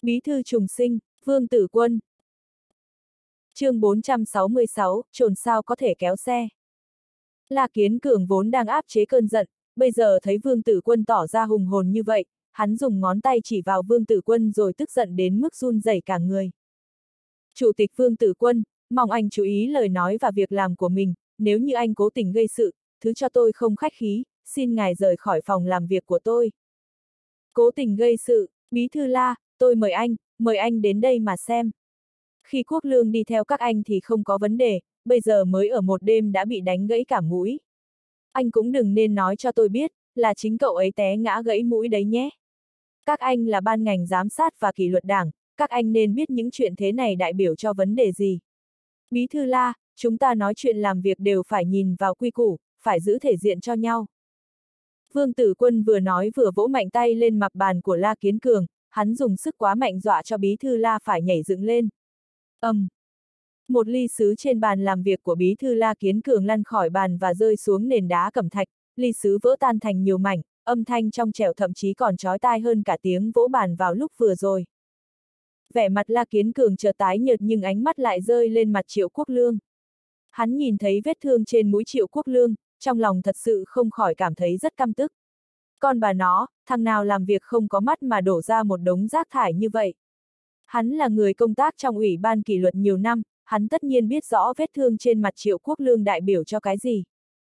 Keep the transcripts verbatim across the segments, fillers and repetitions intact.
Bí thư trùng sinh, Vương Tử Quân. Chương bốn trăm sáu mươi sáu, trồn sao có thể kéo xe. La Kiến Cường vốn đang áp chế cơn giận, bây giờ thấy Vương Tử Quân tỏ ra hùng hồn như vậy, hắn dùng ngón tay chỉ vào Vương Tử Quân rồi tức giận đến mức run rẩy cả người. Chủ tịch Vương Tử Quân, mong anh chú ý lời nói và việc làm của mình, nếu như anh cố tình gây sự, thứ cho tôi không khách khí, xin ngài rời khỏi phòng làm việc của tôi. Cố tình gây sự, Bí thư La, tôi mời anh, mời anh đến đây mà xem. Khi Quốc Lương đi theo các anh thì không có vấn đề, bây giờ mới ở một đêm đã bị đánh gãy cả mũi. Anh cũng đừng nên nói cho tôi biết, là chính cậu ấy té ngã gãy mũi đấy nhé. Các anh là ban ngành giám sát và kỷ luật đảng, các anh nên biết những chuyện thế này đại biểu cho vấn đề gì. Bí thư La, chúng ta nói chuyện làm việc đều phải nhìn vào quy củ, phải giữ thể diện cho nhau. Vương Tử Quân vừa nói vừa vỗ mạnh tay lên mặt bàn của La Kiến Cường, hắn dùng sức quá mạnh dọa cho Bí thư La phải nhảy dựng lên. Ầm! Um. Một ly sứ trên bàn làm việc của Bí thư La Kiến Cường lăn khỏi bàn và rơi xuống nền đá cẩm thạch, ly sứ vỡ tan thành nhiều mảnh, âm thanh trong trẻo thậm chí còn chói tai hơn cả tiếng vỗ bàn vào lúc vừa rồi. Vẻ mặt La Kiến Cường chợt tái nhợt nhưng ánh mắt lại rơi lên mặt Triệu Quốc Lương. Hắn nhìn thấy vết thương trên mũi Triệu Quốc Lương, trong lòng thật sự không khỏi cảm thấy rất căm tức. Con bà nó, thằng nào làm việc không có mắt mà đổ ra một đống rác thải như vậy. Hắn là người công tác trong Ủy ban kỷ luật nhiều năm, hắn tất nhiên biết rõ vết thương trên mặt Triệu Quốc Lương đại biểu cho cái gì.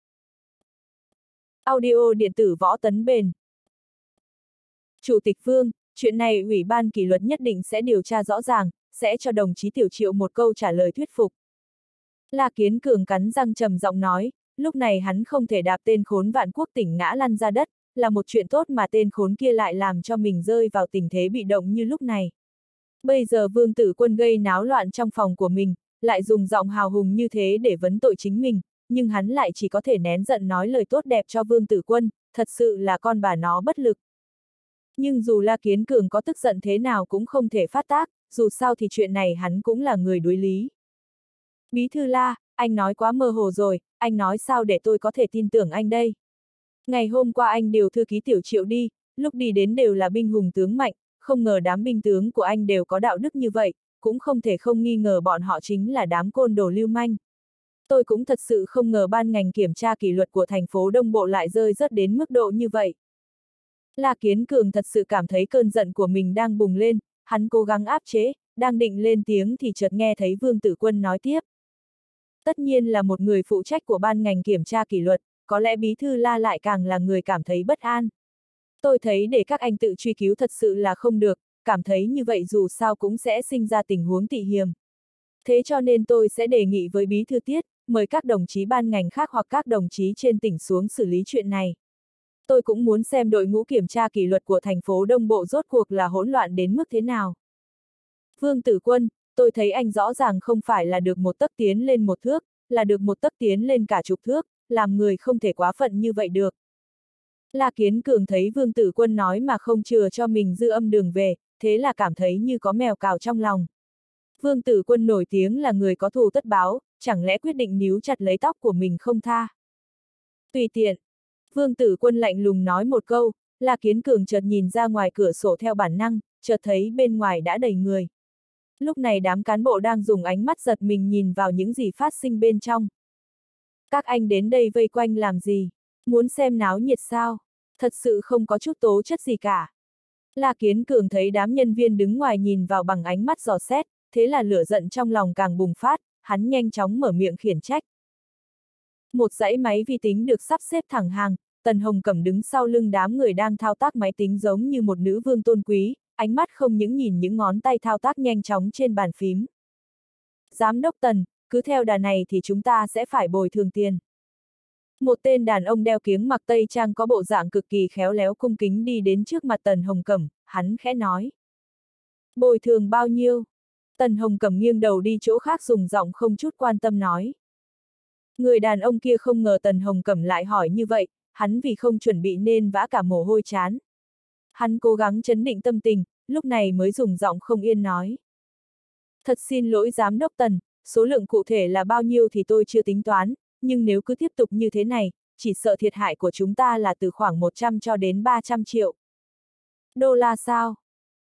Audio điện tử Võ Tấn Bền. Chủ tịch Vương, chuyện này Ủy ban kỷ luật nhất định sẽ điều tra rõ ràng, sẽ cho đồng chí Tiểu Triệu một câu trả lời thuyết phục. La Kiến Cường cắn răng trầm giọng nói, lúc này hắn không thể đạp tên khốn Vạn Quốc Tỉnh ngã lăn ra đất, là một chuyện tốt mà tên khốn kia lại làm cho mình rơi vào tình thế bị động như lúc này. Bây giờ Vương Tử Quân gây náo loạn trong phòng của mình, lại dùng giọng hào hùng như thế để vấn tội chính mình, nhưng hắn lại chỉ có thể nén giận nói lời tốt đẹp cho Vương Tử Quân, thật sự là con bà nó bất lực. Nhưng dù La Kiến Cường có tức giận thế nào cũng không thể phát tác, dù sao thì chuyện này hắn cũng là người đối lý. Bí thư La, anh nói quá mơ hồ rồi, anh nói sao để tôi có thể tin tưởng anh đây? Ngày hôm qua anh điều thư ký Tiểu Triệu đi, lúc đi đến đều là binh hùng tướng mạnh, không ngờ đám binh tướng của anh đều có đạo đức như vậy, cũng không thể không nghi ngờ bọn họ chính là đám côn đồ lưu manh. Tôi cũng thật sự không ngờ ban ngành kiểm tra kỷ luật của thành phố Đông Bộ lại rơi rớt đến mức độ như vậy. La Kiến Cường thật sự cảm thấy cơn giận của mình đang bùng lên, hắn cố gắng áp chế, đang định lên tiếng thì chợt nghe thấy Vương Tử Quân nói tiếp. Tất nhiên là một người phụ trách của ban ngành kiểm tra kỷ luật, có lẽ Bí thư La lại càng là người cảm thấy bất an. Tôi thấy để các anh tự truy cứu thật sự là không được, cảm thấy như vậy dù sao cũng sẽ sinh ra tình huống tị hiềm. Thế cho nên tôi sẽ đề nghị với Bí thư Tiết, mời các đồng chí ban ngành khác hoặc các đồng chí trên tỉnh xuống xử lý chuyện này. Tôi cũng muốn xem đội ngũ kiểm tra kỷ luật của thành phố Đông Bộ rốt cuộc là hỗn loạn đến mức thế nào. Vương Tử Quân, tôi thấy anh rõ ràng không phải là được một tấc tiến lên một thước, là được một tấc tiến lên cả chục thước, làm người không thể quá phận như vậy được. La Kiến Cường thấy Vương Tử Quân nói mà không chừa cho mình dư âm đường về, thế là cảm thấy như có mèo cào trong lòng. Vương Tử Quân nổi tiếng là người có thù tất báo, chẳng lẽ quyết định níu chặt lấy tóc của mình không tha. Tùy tiện. Vương Tử Quân lạnh lùng nói một câu, La Kiến Cường chợt nhìn ra ngoài cửa sổ theo bản năng, chợt thấy bên ngoài đã đầy người. Lúc này đám cán bộ đang dùng ánh mắt giật mình nhìn vào những gì phát sinh bên trong. Các anh đến đây vây quanh làm gì? Muốn xem náo nhiệt sao? Thật sự không có chút tố chất gì cả. La Kiến Cường thấy đám nhân viên đứng ngoài nhìn vào bằng ánh mắt dò xét, thế là lửa giận trong lòng càng bùng phát, hắn nhanh chóng mở miệng khiển trách. Một dãy máy vi tính được sắp xếp thẳng hàng, Tần Hồng Cẩm đứng sau lưng đám người đang thao tác máy tính giống như một nữ vương tôn quý, ánh mắt không những nhìn những ngón tay thao tác nhanh chóng trên bàn phím. Giám đốc Tần, cứ theo đà này thì chúng ta sẽ phải bồi thường tiền. Một tên đàn ông đeo kiếng mặc tây trang có bộ dạng cực kỳ khéo léo cung kính đi đến trước mặt Tần Hồng Cẩm, hắn khẽ nói. Bồi thường bao nhiêu? Tần Hồng Cẩm nghiêng đầu đi chỗ khác dùng giọng không chút quan tâm nói. Người đàn ông kia không ngờ Tần Hồng Cẩm lại hỏi như vậy, hắn vì không chuẩn bị nên vã cả mồ hôi chán. Hắn cố gắng trấn định tâm tình, lúc này mới dùng giọng không yên nói. Thật xin lỗi giám đốc Tần, số lượng cụ thể là bao nhiêu thì tôi chưa tính toán, nhưng nếu cứ tiếp tục như thế này, chỉ sợ thiệt hại của chúng ta là từ khoảng một trăm cho đến ba trăm triệu. Đô la sao?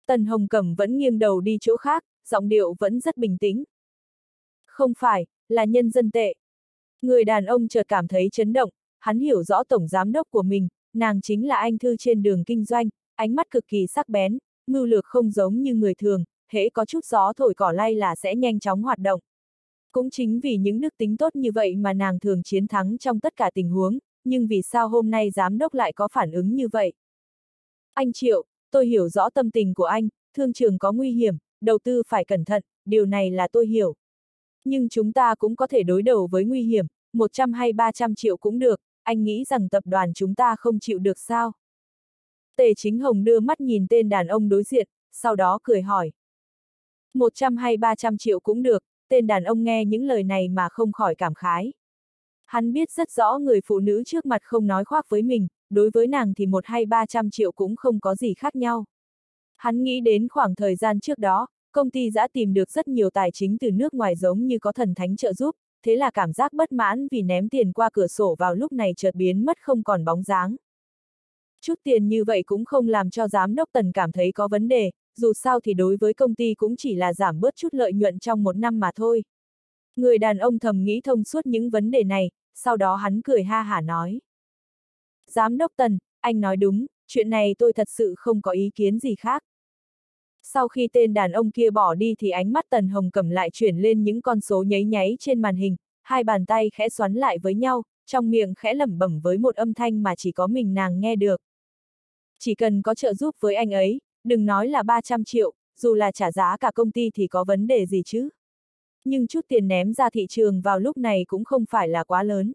Tần Hồng Cẩm vẫn nghiêng đầu đi chỗ khác, giọng điệu vẫn rất bình tĩnh. Không phải, là nhân dân tệ. Người đàn ông chợt cảm thấy chấn động, hắn hiểu rõ tổng giám đốc của mình, nàng chính là anh thư trên đường kinh doanh, ánh mắt cực kỳ sắc bén, mưu lược không giống như người thường, hễ có chút gió thổi cỏ lay là sẽ nhanh chóng hoạt động. Cũng chính vì những đức tính tốt như vậy mà nàng thường chiến thắng trong tất cả tình huống, nhưng vì sao hôm nay giám đốc lại có phản ứng như vậy? Anh Triệu, tôi hiểu rõ tâm tình của anh, thương trường có nguy hiểm, đầu tư phải cẩn thận, điều này là tôi hiểu. Nhưng chúng ta cũng có thể đối đầu với nguy hiểm, một trăm hay ba trăm triệu cũng được, anh nghĩ rằng tập đoàn chúng ta không chịu được sao? Tề Chính Hồng đưa mắt nhìn tên đàn ông đối diện, sau đó cười hỏi. một trăm hay ba trăm triệu cũng được, tên đàn ông nghe những lời này mà không khỏi cảm khái. Hắn biết rất rõ người phụ nữ trước mặt không nói khoác với mình, đối với nàng thì một hay ba trăm triệu cũng không có gì khác nhau. Hắn nghĩ đến khoảng thời gian trước đó, công ty đã tìm được rất nhiều tài chính từ nước ngoài giống như có thần thánh trợ giúp, thế là cảm giác bất mãn vì ném tiền qua cửa sổ vào lúc này chợt biến mất không còn bóng dáng. Chút tiền như vậy cũng không làm cho giám đốc Tần cảm thấy có vấn đề, dù sao thì đối với công ty cũng chỉ là giảm bớt chút lợi nhuận trong một năm mà thôi. Người đàn ông thầm nghĩ thông suốt những vấn đề này, sau đó hắn cười ha hả nói. Giám đốc Tần, anh nói đúng, chuyện này tôi thật sự không có ý kiến gì khác. Sau khi tên đàn ông kia bỏ đi thì ánh mắt Tần Hồng Cẩm lại chuyển lên những con số nháy nháy trên màn hình, hai bàn tay khẽ xoắn lại với nhau, trong miệng khẽ lẩm bẩm với một âm thanh mà chỉ có mình nàng nghe được. Chỉ cần có trợ giúp với anh ấy, đừng nói là ba trăm triệu, dù là trả giá cả công ty thì có vấn đề gì chứ. Nhưng chút tiền ném ra thị trường vào lúc này cũng không phải là quá lớn.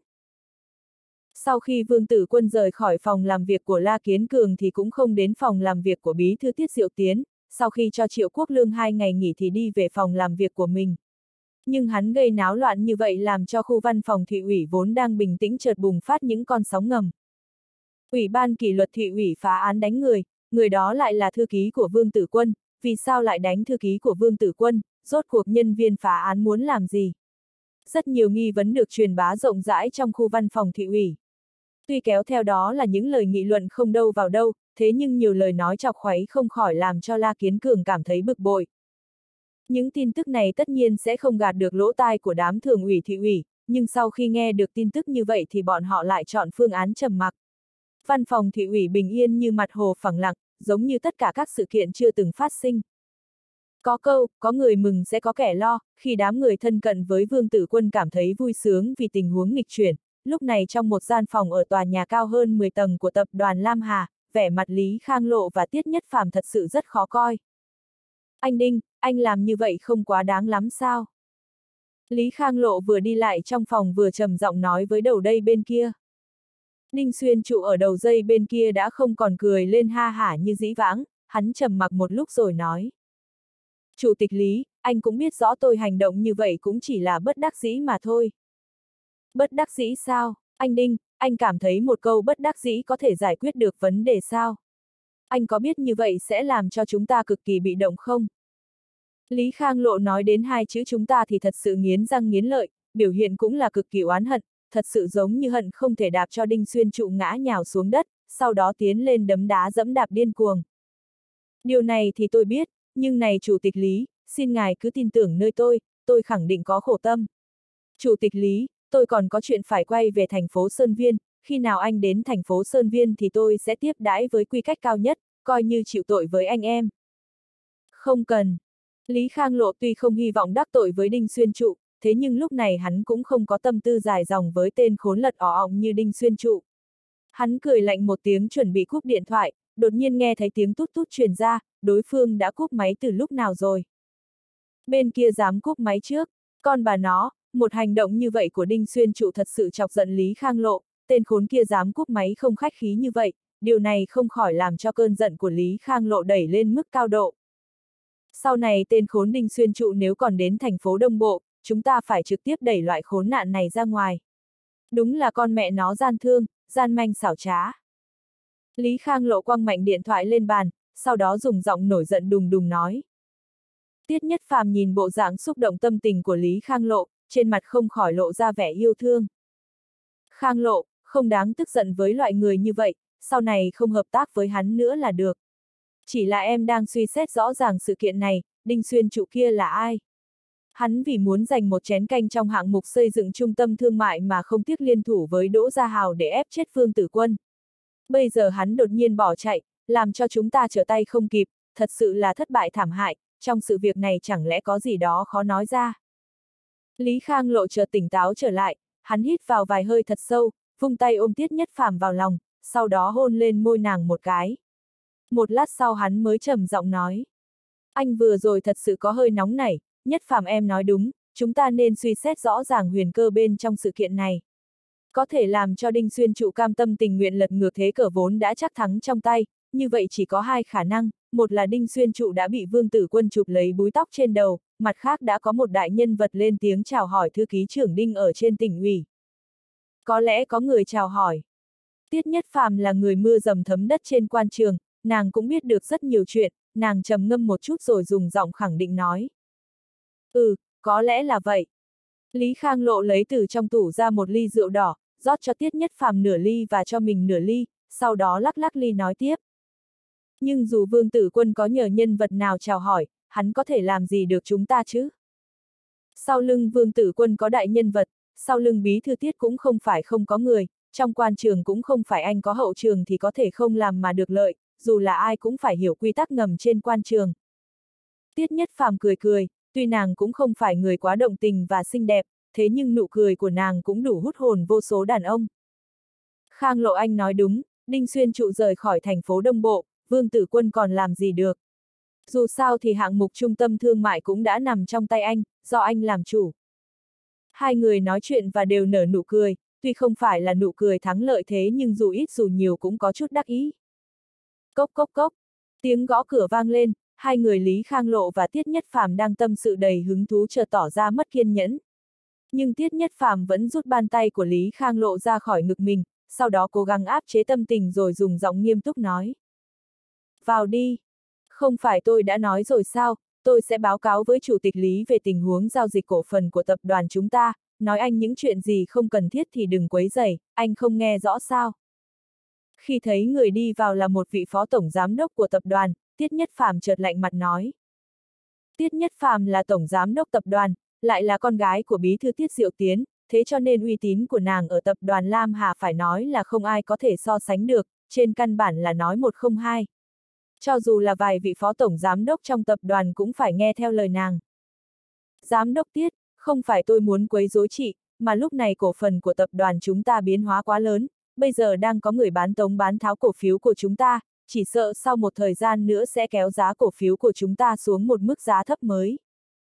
Sau khi Vương Tử Quân rời khỏi phòng làm việc của La Kiến Cường thì cũng không đến phòng làm việc của Bí thư Tiết Diệu Tiến, sau khi cho Triệu Quốc Lương hai ngày nghỉ thì đi về phòng làm việc của mình. Nhưng hắn gây náo loạn như vậy làm cho khu văn phòng thị ủy vốn đang bình tĩnh chợt bùng phát những con sóng ngầm. Ủy ban kỷ luật thị ủy phá án đánh người, người đó lại là thư ký của Vương Tử Quân, vì sao lại đánh thư ký của Vương Tử Quân, rốt cuộc nhân viên phá án muốn làm gì? Rất nhiều nghi vấn được truyền bá rộng rãi trong khu văn phòng thị ủy. Tuy kéo theo đó là những lời nghị luận không đâu vào đâu, thế nhưng nhiều lời nói chọc khuấy không khỏi làm cho La Kiến Cường cảm thấy bực bội. Những tin tức này tất nhiên sẽ không gạt được lỗ tai của đám thường ủy thị ủy, nhưng sau khi nghe được tin tức như vậy thì bọn họ lại chọn phương án trầm mặc. Văn phòng thị ủy bình yên như mặt hồ phẳng lặng, giống như tất cả các sự kiện chưa từng phát sinh. Có câu, có người mừng sẽ có kẻ lo, khi đám người thân cận với Vương Tử Quân cảm thấy vui sướng vì tình huống nghịch chuyển, lúc này trong một gian phòng ở tòa nhà cao hơn mười tầng của tập đoàn Lam Hà, vẻ mặt Lý Khang Lộ và Tiết Nhất Phàm thật sự rất khó coi. Anh Đinh, anh làm như vậy không quá đáng lắm sao? Lý Khang Lộ vừa đi lại trong phòng vừa trầm giọng nói với đầu dây bên kia. Đinh Xuyên Trụ ở đầu dây bên kia đã không còn cười lên ha hả như dĩ vãng, hắn trầm mặc một lúc rồi nói. Chủ tịch Lý, anh cũng biết rõ tôi hành động như vậy cũng chỉ là bất đắc dĩ mà thôi. Bất đắc dĩ sao? Anh Đinh, anh cảm thấy một câu bất đắc dĩ có thể giải quyết được vấn đề sao? Anh có biết như vậy sẽ làm cho chúng ta cực kỳ bị động không? Lý Khang Lộ nói đến hai chữ chúng ta thì thật sự nghiến răng nghiến lợi, biểu hiện cũng là cực kỳ oán hận, thật sự giống như hận không thể đạp cho Đinh Xuyên Trụ ngã nhào xuống đất, sau đó tiến lên đấm đá dẫm đạp điên cuồng. Điều này thì tôi biết, nhưng này Chủ tịch Lý, xin ngài cứ tin tưởng nơi tôi, tôi khẳng định có khổ tâm. Chủ tịch Lý, tôi còn có chuyện phải quay về thành phố Sơn Viên, khi nào anh đến thành phố Sơn Viên thì tôi sẽ tiếp đãi với quy cách cao nhất, coi như chịu tội với anh em. Không cần. Lý Khang Lộ tuy không hy vọng đắc tội với Đinh Xuyên Trụ, thế nhưng lúc này hắn cũng không có tâm tư dài dòng với tên khốn lật ỏ ọng như Đinh Xuyên Trụ. Hắn cười lạnh một tiếng chuẩn bị cúp điện thoại, đột nhiên nghe thấy tiếng tút tút truyền ra, đối phương đã cúp máy từ lúc nào rồi. Bên kia dám cúp máy trước, con bà nó, một hành động như vậy của Đinh Xuyên Trụ thật sự chọc giận Lý Khang Lộ, tên khốn kia dám cúp máy không khách khí như vậy, điều này không khỏi làm cho cơn giận của Lý Khang Lộ đẩy lên mức cao độ. Sau này tên khốn Đinh Xuyên Trụ nếu còn đến thành phố Đông Bộ, chúng ta phải trực tiếp đẩy loại khốn nạn này ra ngoài. Đúng là con mẹ nó gian thương, gian manh xảo trá. Lý Khang Lộ quăng mạnh điện thoại lên bàn, sau đó dùng giọng nổi giận đùng đùng nói. Tiết Nhất Phàm nhìn bộ dạng xúc động tâm tình của Lý Khang Lộ, trên mặt không khỏi lộ ra vẻ yêu thương. Khang Lộ, không đáng tức giận với loại người như vậy, sau này không hợp tác với hắn nữa là được. Chỉ là em đang suy xét rõ ràng sự kiện này, Đinh Xuyên trụ kia là ai? Hắn vì muốn giành một chén canh trong hạng mục xây dựng trung tâm thương mại mà không tiếc liên thủ với Đỗ Gia Hào để ép chết Vương Tử Quân. Bây giờ hắn đột nhiên bỏ chạy, làm cho chúng ta trở tay không kịp, thật sự là thất bại thảm hại, trong sự việc này chẳng lẽ có gì đó khó nói ra. Lý Khang Lộ chợt tỉnh táo trở lại, hắn hít vào vài hơi thật sâu, vung tay ôm Tiết Nhất Phàm vào lòng, sau đó hôn lên môi nàng một cái. Một lát sau hắn mới trầm giọng nói. Anh vừa rồi thật sự có hơi nóng nảy, Nhất Phàm em nói đúng, chúng ta nên suy xét rõ ràng huyền cơ bên trong sự kiện này. Có thể làm cho Đinh Xuyên trụ cam tâm tình nguyện lật ngược thế cờ vốn đã chắc thắng trong tay, như vậy chỉ có hai khả năng, một là Đinh Xuyên trụ đã bị Vương Tử Quân chụp lấy búi tóc trên đầu, mặt khác đã có một đại nhân vật lên tiếng chào hỏi thư ký trưởng Đinh ở trên tỉnh ủy. Có lẽ có người chào hỏi. Tiết Nhất Phàm là người mưa dầm thấm đất trên quan trường, nàng cũng biết được rất nhiều chuyện, nàng trầm ngâm một chút rồi dùng giọng khẳng định nói. Ừ, có lẽ là vậy. Lý Khang Lộ lấy từ trong tủ ra một ly rượu đỏ, rót cho Tiết Nhất Phàm nửa ly và cho mình nửa ly, sau đó lắc lắc ly nói tiếp. Nhưng dù Vương Tử Quân có nhờ nhân vật nào chào hỏi, hắn có thể làm gì được chúng ta chứ? Sau lưng Vương Tử Quân có đại nhân vật, sau lưng Bí Thư Tiết cũng không phải không có người, trong quan trường cũng không phải anh có hậu trường thì có thể không làm mà được lợi, dù là ai cũng phải hiểu quy tắc ngầm trên quan trường. Tiết Nhất Phàm cười cười, tuy nàng cũng không phải người quá động tình và xinh đẹp, thế nhưng nụ cười của nàng cũng đủ hút hồn vô số đàn ông. Khang Lộ anh nói đúng, Đinh Xuyên trụ rời khỏi thành phố Đông Bộ, Vương Tử Quân còn làm gì được. Dù sao thì hạng mục trung tâm thương mại cũng đã nằm trong tay anh, do anh làm chủ. Hai người nói chuyện và đều nở nụ cười, tuy không phải là nụ cười thắng lợi thế nhưng dù ít dù nhiều cũng có chút đắc ý. Cốc cốc cốc, tiếng gõ cửa vang lên, hai người Lý Khang Lộ và Tiết Nhất Phàm đang tâm sự đầy hứng thú chợt tỏ ra mất kiên nhẫn. Nhưng Tiết Nhất Phàm vẫn rút bàn tay của Lý Khang Lộ ra khỏi ngực mình, sau đó cố gắng áp chế tâm tình rồi dùng giọng nghiêm túc nói. Vào đi. Không phải tôi đã nói rồi sao, tôi sẽ báo cáo với Chủ tịch Lý về tình huống giao dịch cổ phần của tập đoàn chúng ta, nói anh những chuyện gì không cần thiết thì đừng quấy rầy, anh không nghe rõ sao. Khi thấy người đi vào là một vị phó tổng giám đốc của tập đoàn, Tiết Nhất Phàm chợt lạnh mặt nói. Tiết Nhất Phàm là tổng giám đốc tập đoàn, lại là con gái của bí thư Tiết Diệu Tiến, thế cho nên uy tín của nàng ở tập đoàn Lam Hà phải nói là không ai có thể so sánh được, trên căn bản là nói một không hai. Cho dù là vài vị phó tổng giám đốc trong tập đoàn cũng phải nghe theo lời nàng. Giám đốc Tiết, không phải tôi muốn quấy rối chị, mà lúc này cổ phần của tập đoàn chúng ta biến hóa quá lớn, bây giờ đang có người bán tống bán tháo cổ phiếu của chúng ta, chỉ sợ sau một thời gian nữa sẽ kéo giá cổ phiếu của chúng ta xuống một mức giá thấp mới.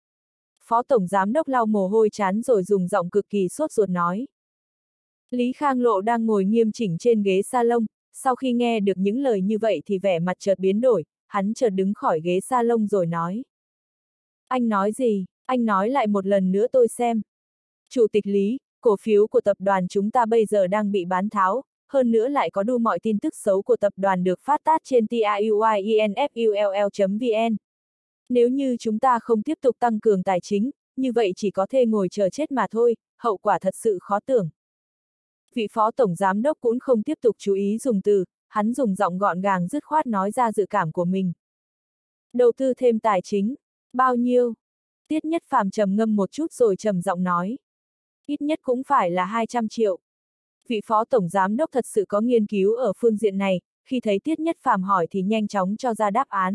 Phó tổng giám đốc lau mồ hôi chán rồi dùng giọng cực kỳ sốt ruột nói. Lý Khang Lộ đang ngồi nghiêm chỉnh trên ghế salon, sau khi nghe được những lời như vậy thì vẻ mặt chợt biến đổi, hắn chợt đứng khỏi ghế salon rồi nói. Anh nói gì, anh nói lại một lần nữa tôi xem. Chủ tịch Lý, cổ phiếu của tập đoàn chúng ta bây giờ đang bị bán tháo, hơn nữa lại có đủ mọi tin tức xấu của tập đoàn được phát tát trên tiuinfull chấm vn. Nếu như chúng ta không tiếp tục tăng cường tài chính, như vậy chỉ có thể ngồi chờ chết mà thôi, hậu quả thật sự khó tưởng. Vị phó tổng giám đốc cũng không tiếp tục chú ý dùng từ, hắn dùng giọng gọn gàng dứt khoát nói ra dự cảm của mình. Đầu tư thêm tài chính, bao nhiêu? Tiết Nhất Phàm trầm ngâm một chút rồi trầm giọng nói. Ít nhất cũng phải là hai trăm triệu. Vị phó tổng giám đốc thật sự có nghiên cứu ở phương diện này, khi thấy Tiết Nhất Phàm hỏi thì nhanh chóng cho ra đáp án.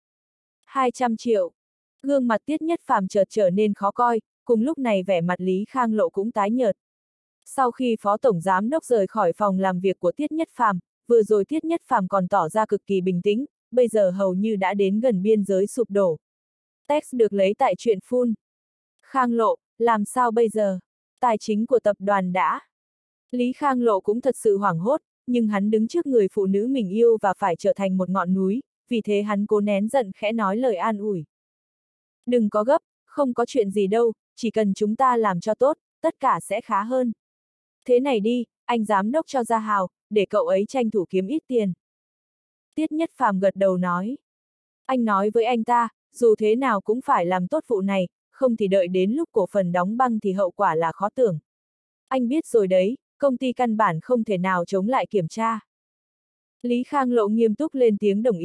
hai trăm triệu. Gương mặt Tiết Nhất Phàm chợt trở nên khó coi, cùng lúc này vẻ mặt Lý Khang Lộ cũng tái nhợt. Sau khi phó tổng giám đốc rời khỏi phòng làm việc của Tiết Nhất Phàm, vừa rồi Tiết Nhất Phàm còn tỏ ra cực kỳ bình tĩnh, bây giờ hầu như đã đến gần biên giới sụp đổ. Text được lấy tại truyện full. Khang Lộ, làm sao bây giờ? Tài chính của tập đoàn đã. Lý Khang Lộ cũng thật sự hoảng hốt, nhưng hắn đứng trước người phụ nữ mình yêu và phải trở thành một ngọn núi, vì thế hắn cố nén giận khẽ nói lời an ủi. Đừng có gấp, không có chuyện gì đâu, chỉ cần chúng ta làm cho tốt, tất cả sẽ khá hơn. Thế này đi, anh giám đốc cho Gia Hào, để cậu ấy tranh thủ kiếm ít tiền. Tiết Nhất Phàm gật đầu nói. Anh nói với anh ta, dù thế nào cũng phải làm tốt vụ này, không thì đợi đến lúc cổ phần đóng băng thì hậu quả là khó tưởng. Anh biết rồi đấy, công ty căn bản không thể nào chống lại kiểm tra. Lý Khang Lộ nghiêm túc lên tiếng đồng ý,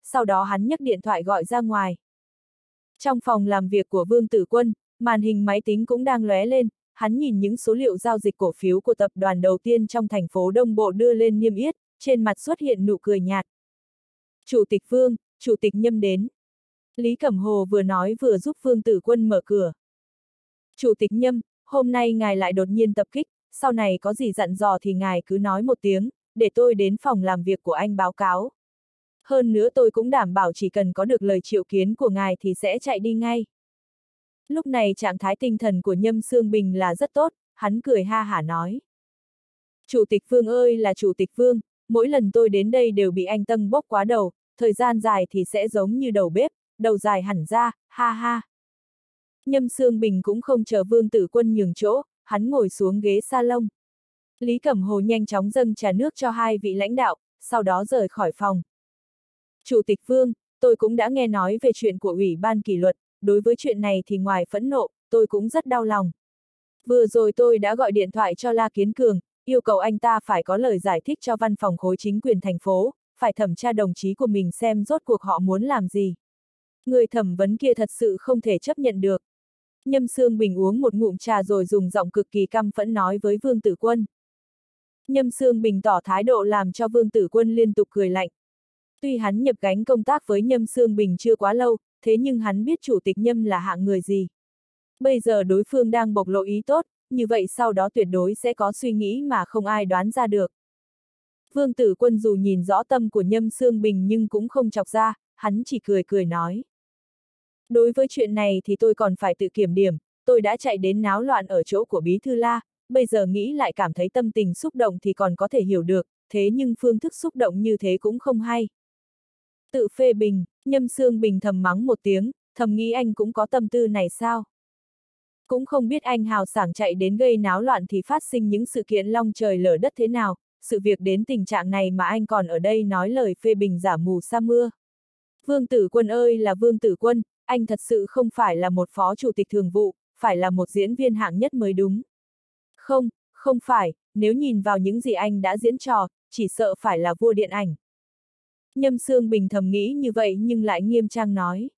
sau đó hắn nhấc điện thoại gọi ra ngoài. Trong phòng làm việc của Vương Tử Quân, màn hình máy tính cũng đang lóe lên, hắn nhìn những số liệu giao dịch cổ phiếu của tập đoàn đầu tiên trong thành phố Đông Bộ đưa lên niêm yết, trên mặt xuất hiện nụ cười nhạt. Chủ tịch Vương, Chủ tịch Nhâm đến. Lý Cẩm Hồ vừa nói vừa giúp Vương Tử Quân mở cửa. Chủ tịch Nhâm, hôm nay ngài lại đột nhiên tập kích, sau này có gì dặn dò thì ngài cứ nói một tiếng, để tôi đến phòng làm việc của anh báo cáo. Hơn nữa tôi cũng đảm bảo chỉ cần có được lời triệu kiến của ngài thì sẽ chạy đi ngay. Lúc này trạng thái tinh thần của Nhâm Sương Bình là rất tốt, hắn cười ha hả nói. Chủ tịch Vương ơi là Chủ tịch Vương, mỗi lần tôi đến đây đều bị anh Tân bốc quá đầu, thời gian dài thì sẽ giống như đầu bếp, đầu dài hẳn ra, ha ha. Nhâm Sương Bình cũng không chờ Vương Tử Quân nhường chỗ, hắn ngồi xuống ghế salon. Lý Cẩm Hồ nhanh chóng dâng trà nước cho hai vị lãnh đạo, sau đó rời khỏi phòng. Chủ tịch Vương, tôi cũng đã nghe nói về chuyện của Ủy ban kỷ luật, đối với chuyện này thì ngoài phẫn nộ, tôi cũng rất đau lòng. Vừa rồi tôi đã gọi điện thoại cho La Kiến Cường, yêu cầu anh ta phải có lời giải thích cho văn phòng khối chính quyền thành phố, phải thẩm tra đồng chí của mình xem rốt cuộc họ muốn làm gì. Người thẩm vấn kia thật sự không thể chấp nhận được. Nhâm Sương Bình uống một ngụm trà rồi dùng giọng cực kỳ căm phẫn nói với Vương Tử Quân. Nhâm Sương Bình tỏ thái độ làm cho Vương Tử Quân liên tục cười lạnh. Tuy hắn nhập gánh công tác với Nhâm Sương Bình chưa quá lâu, thế nhưng hắn biết Chủ tịch Nhâm là hạng người gì. Bây giờ đối phương đang bộc lộ ý tốt, như vậy sau đó tuyệt đối sẽ có suy nghĩ mà không ai đoán ra được. Vương Tử Quân dù nhìn rõ tâm của Nhâm Sương Bình nhưng cũng không chọc ra, hắn chỉ cười cười nói. Đối với chuyện này thì tôi còn phải tự kiểm điểm, tôi đã chạy đến náo loạn ở chỗ của Bí Thư La, bây giờ nghĩ lại cảm thấy tâm tình xúc động thì còn có thể hiểu được, thế nhưng phương thức xúc động như thế cũng không hay. Tự phê bình, Nhâm Sương Bình thầm mắng một tiếng, thầm nghĩ anh cũng có tâm tư này sao? Cũng không biết anh hào sảng chạy đến gây náo loạn thì phát sinh những sự kiện long trời lở đất thế nào, sự việc đến tình trạng này mà anh còn ở đây nói lời phê bình giả mù sa mưa. Vương Tử Quân ơi là Vương Tử Quân, anh thật sự không phải là một phó chủ tịch thường vụ, phải là một diễn viên hạng nhất mới đúng. Không, không phải, nếu nhìn vào những gì anh đã diễn trò, chỉ sợ phải là vua điện ảnh. Nhâm Sương Bình thầm nghĩ như vậy nhưng lại nghiêm trang nói.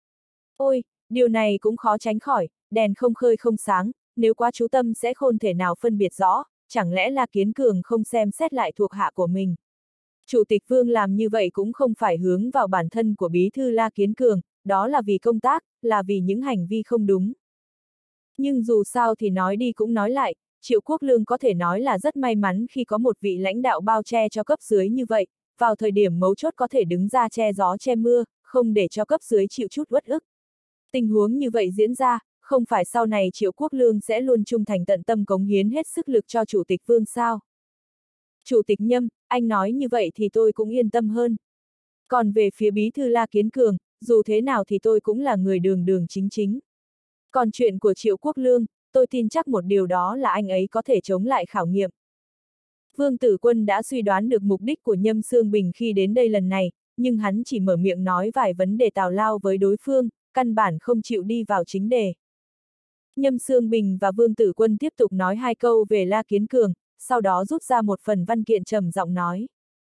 Ôi, điều này cũng khó tránh khỏi, đèn không khơi không sáng, nếu quá chú tâm sẽ không thể nào phân biệt rõ, chẳng lẽ là Kiến Cường không xem xét lại thuộc hạ của mình. Chủ tịch Vương làm như vậy cũng không phải hướng vào bản thân của Bí Thư La Kiến Cường, đó là vì công tác, là vì những hành vi không đúng. Nhưng dù sao thì nói đi cũng nói lại, Triệu Quốc Lương có thể nói là rất may mắn khi có một vị lãnh đạo bao che cho cấp dưới như vậy, vào thời điểm mấu chốt có thể đứng ra che gió che mưa, không để cho cấp dưới chịu chút uất ức. Tình huống như vậy diễn ra, không phải sau này Triệu Quốc Lương sẽ luôn trung thành tận tâm cống hiến hết sức lực cho Chủ tịch Vương sao? Chủ tịch Nhâm, anh nói như vậy thì tôi cũng yên tâm hơn. Còn về phía Bí Thư La Kiến Cường, dù thế nào thì tôi cũng là người đường đường chính chính. Còn chuyện của Triệu Quốc Lương, tôi tin chắc một điều đó là anh ấy có thể chống lại khảo nghiệm. Vương Tử Quân đã suy đoán được mục đích của Nhâm Sương Bình khi đến đây lần này, nhưng hắn chỉ mở miệng nói vài vấn đề tào lao với đối phương, căn bản không chịu đi vào chính đề. Nhâm Sương Bình và Vương Tử Quân tiếp tục nói hai câu về La Kiến Cường, sau đó rút ra một phần văn kiện trầm giọng nói.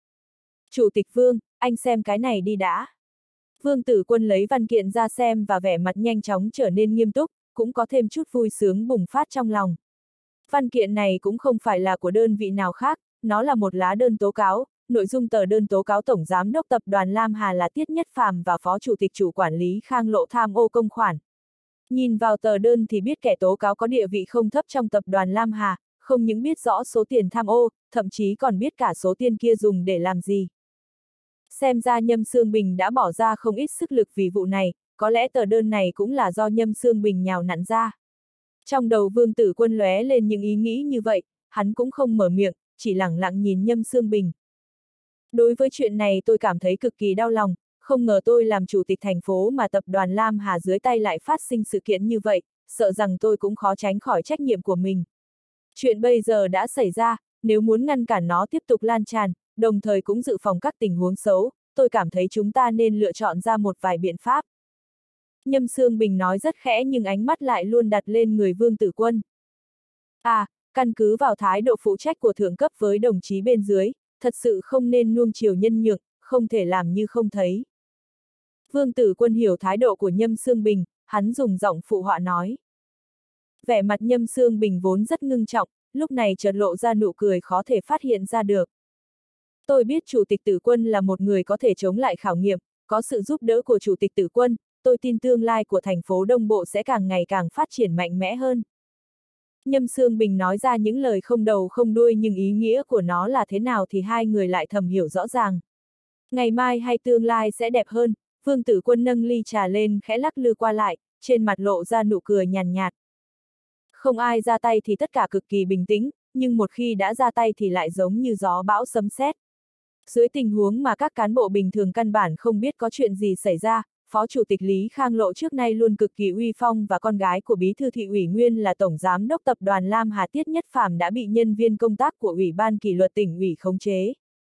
Chủ tịch Vương, anh xem cái này đi đã. Vương Tử Quân lấy văn kiện ra xem và vẻ mặt nhanh chóng trở nên nghiêm túc, cũng có thêm chút vui sướng bùng phát trong lòng. Văn kiện này cũng không phải là của đơn vị nào khác, nó là một lá đơn tố cáo, nội dung tờ đơn tố cáo Tổng Giám đốc Tập đoàn Lam Hà là Tiết Nhất Phàm và Phó Chủ tịch Chủ quản lý Khang Lộ tham ô công khoản. Nhìn vào tờ đơn thì biết kẻ tố cáo có địa vị không thấp trong Tập đoàn Lam Hà, không những biết rõ số tiền tham ô, thậm chí còn biết cả số tiền kia dùng để làm gì. Xem ra Nhâm Sương Bình đã bỏ ra không ít sức lực vì vụ này, có lẽ tờ đơn này cũng là do Nhâm Sương Bình nhào nặn ra. Trong đầu Vương Tử Quân lóe lên những ý nghĩ như vậy, hắn cũng không mở miệng, chỉ lẳng lặng nhìn Nhâm Sương Bình. Đối với chuyện này tôi cảm thấy cực kỳ đau lòng, không ngờ tôi làm chủ tịch thành phố mà tập đoàn Lam Hà dưới tay lại phát sinh sự kiện như vậy, sợ rằng tôi cũng khó tránh khỏi trách nhiệm của mình. Chuyện bây giờ đã xảy ra, nếu muốn ngăn cản nó tiếp tục lan tràn, đồng thời cũng dự phòng các tình huống xấu, tôi cảm thấy chúng ta nên lựa chọn ra một vài biện pháp. Nhâm Sương Bình nói rất khẽ nhưng ánh mắt lại luôn đặt lên người Vương Tử Quân. À, căn cứ vào thái độ phụ trách của thượng cấp với đồng chí bên dưới, thật sự không nên nuông chiều nhân nhượng, không thể làm như không thấy. Vương Tử Quân hiểu thái độ của Nhâm Xương Bình, hắn dùng giọng phụ họa nói. Vẻ mặt Nhâm Xương Bình vốn rất ngưng trọng, lúc này chợt lộ ra nụ cười khó thể phát hiện ra được. Tôi biết Chủ tịch Tử Quân là một người có thể chống lại khảo nghiệm, có sự giúp đỡ của Chủ tịch Tử Quân, tôi tin tương lai của thành phố Đông Bộ sẽ càng ngày càng phát triển mạnh mẽ hơn. Nhâm Xương Bình nói ra những lời không đầu không đuôi nhưng ý nghĩa của nó là thế nào thì hai người lại thầm hiểu rõ ràng. Ngày mai hay tương lai sẽ đẹp hơn, Vương Tử Quân nâng ly trà lên khẽ lắc lư qua lại, trên mặt lộ ra nụ cười nhàn nhạt. Không ai ra tay thì tất cả cực kỳ bình tĩnh, nhưng một khi đã ra tay thì lại giống như gió bão sấm sét. Dưới tình huống mà các cán bộ bình thường căn bản không biết có chuyện gì xảy ra, Phó Chủ tịch Lý Khang Lộ trước nay luôn cực kỳ uy phong và con gái của Bí thư thị ủy nguyên là Tổng Giám đốc Tập đoàn Lam Hà Tiết Nhất Phàm đã bị nhân viên công tác của Ủy ban kỷ luật tỉnh ủy khống chế.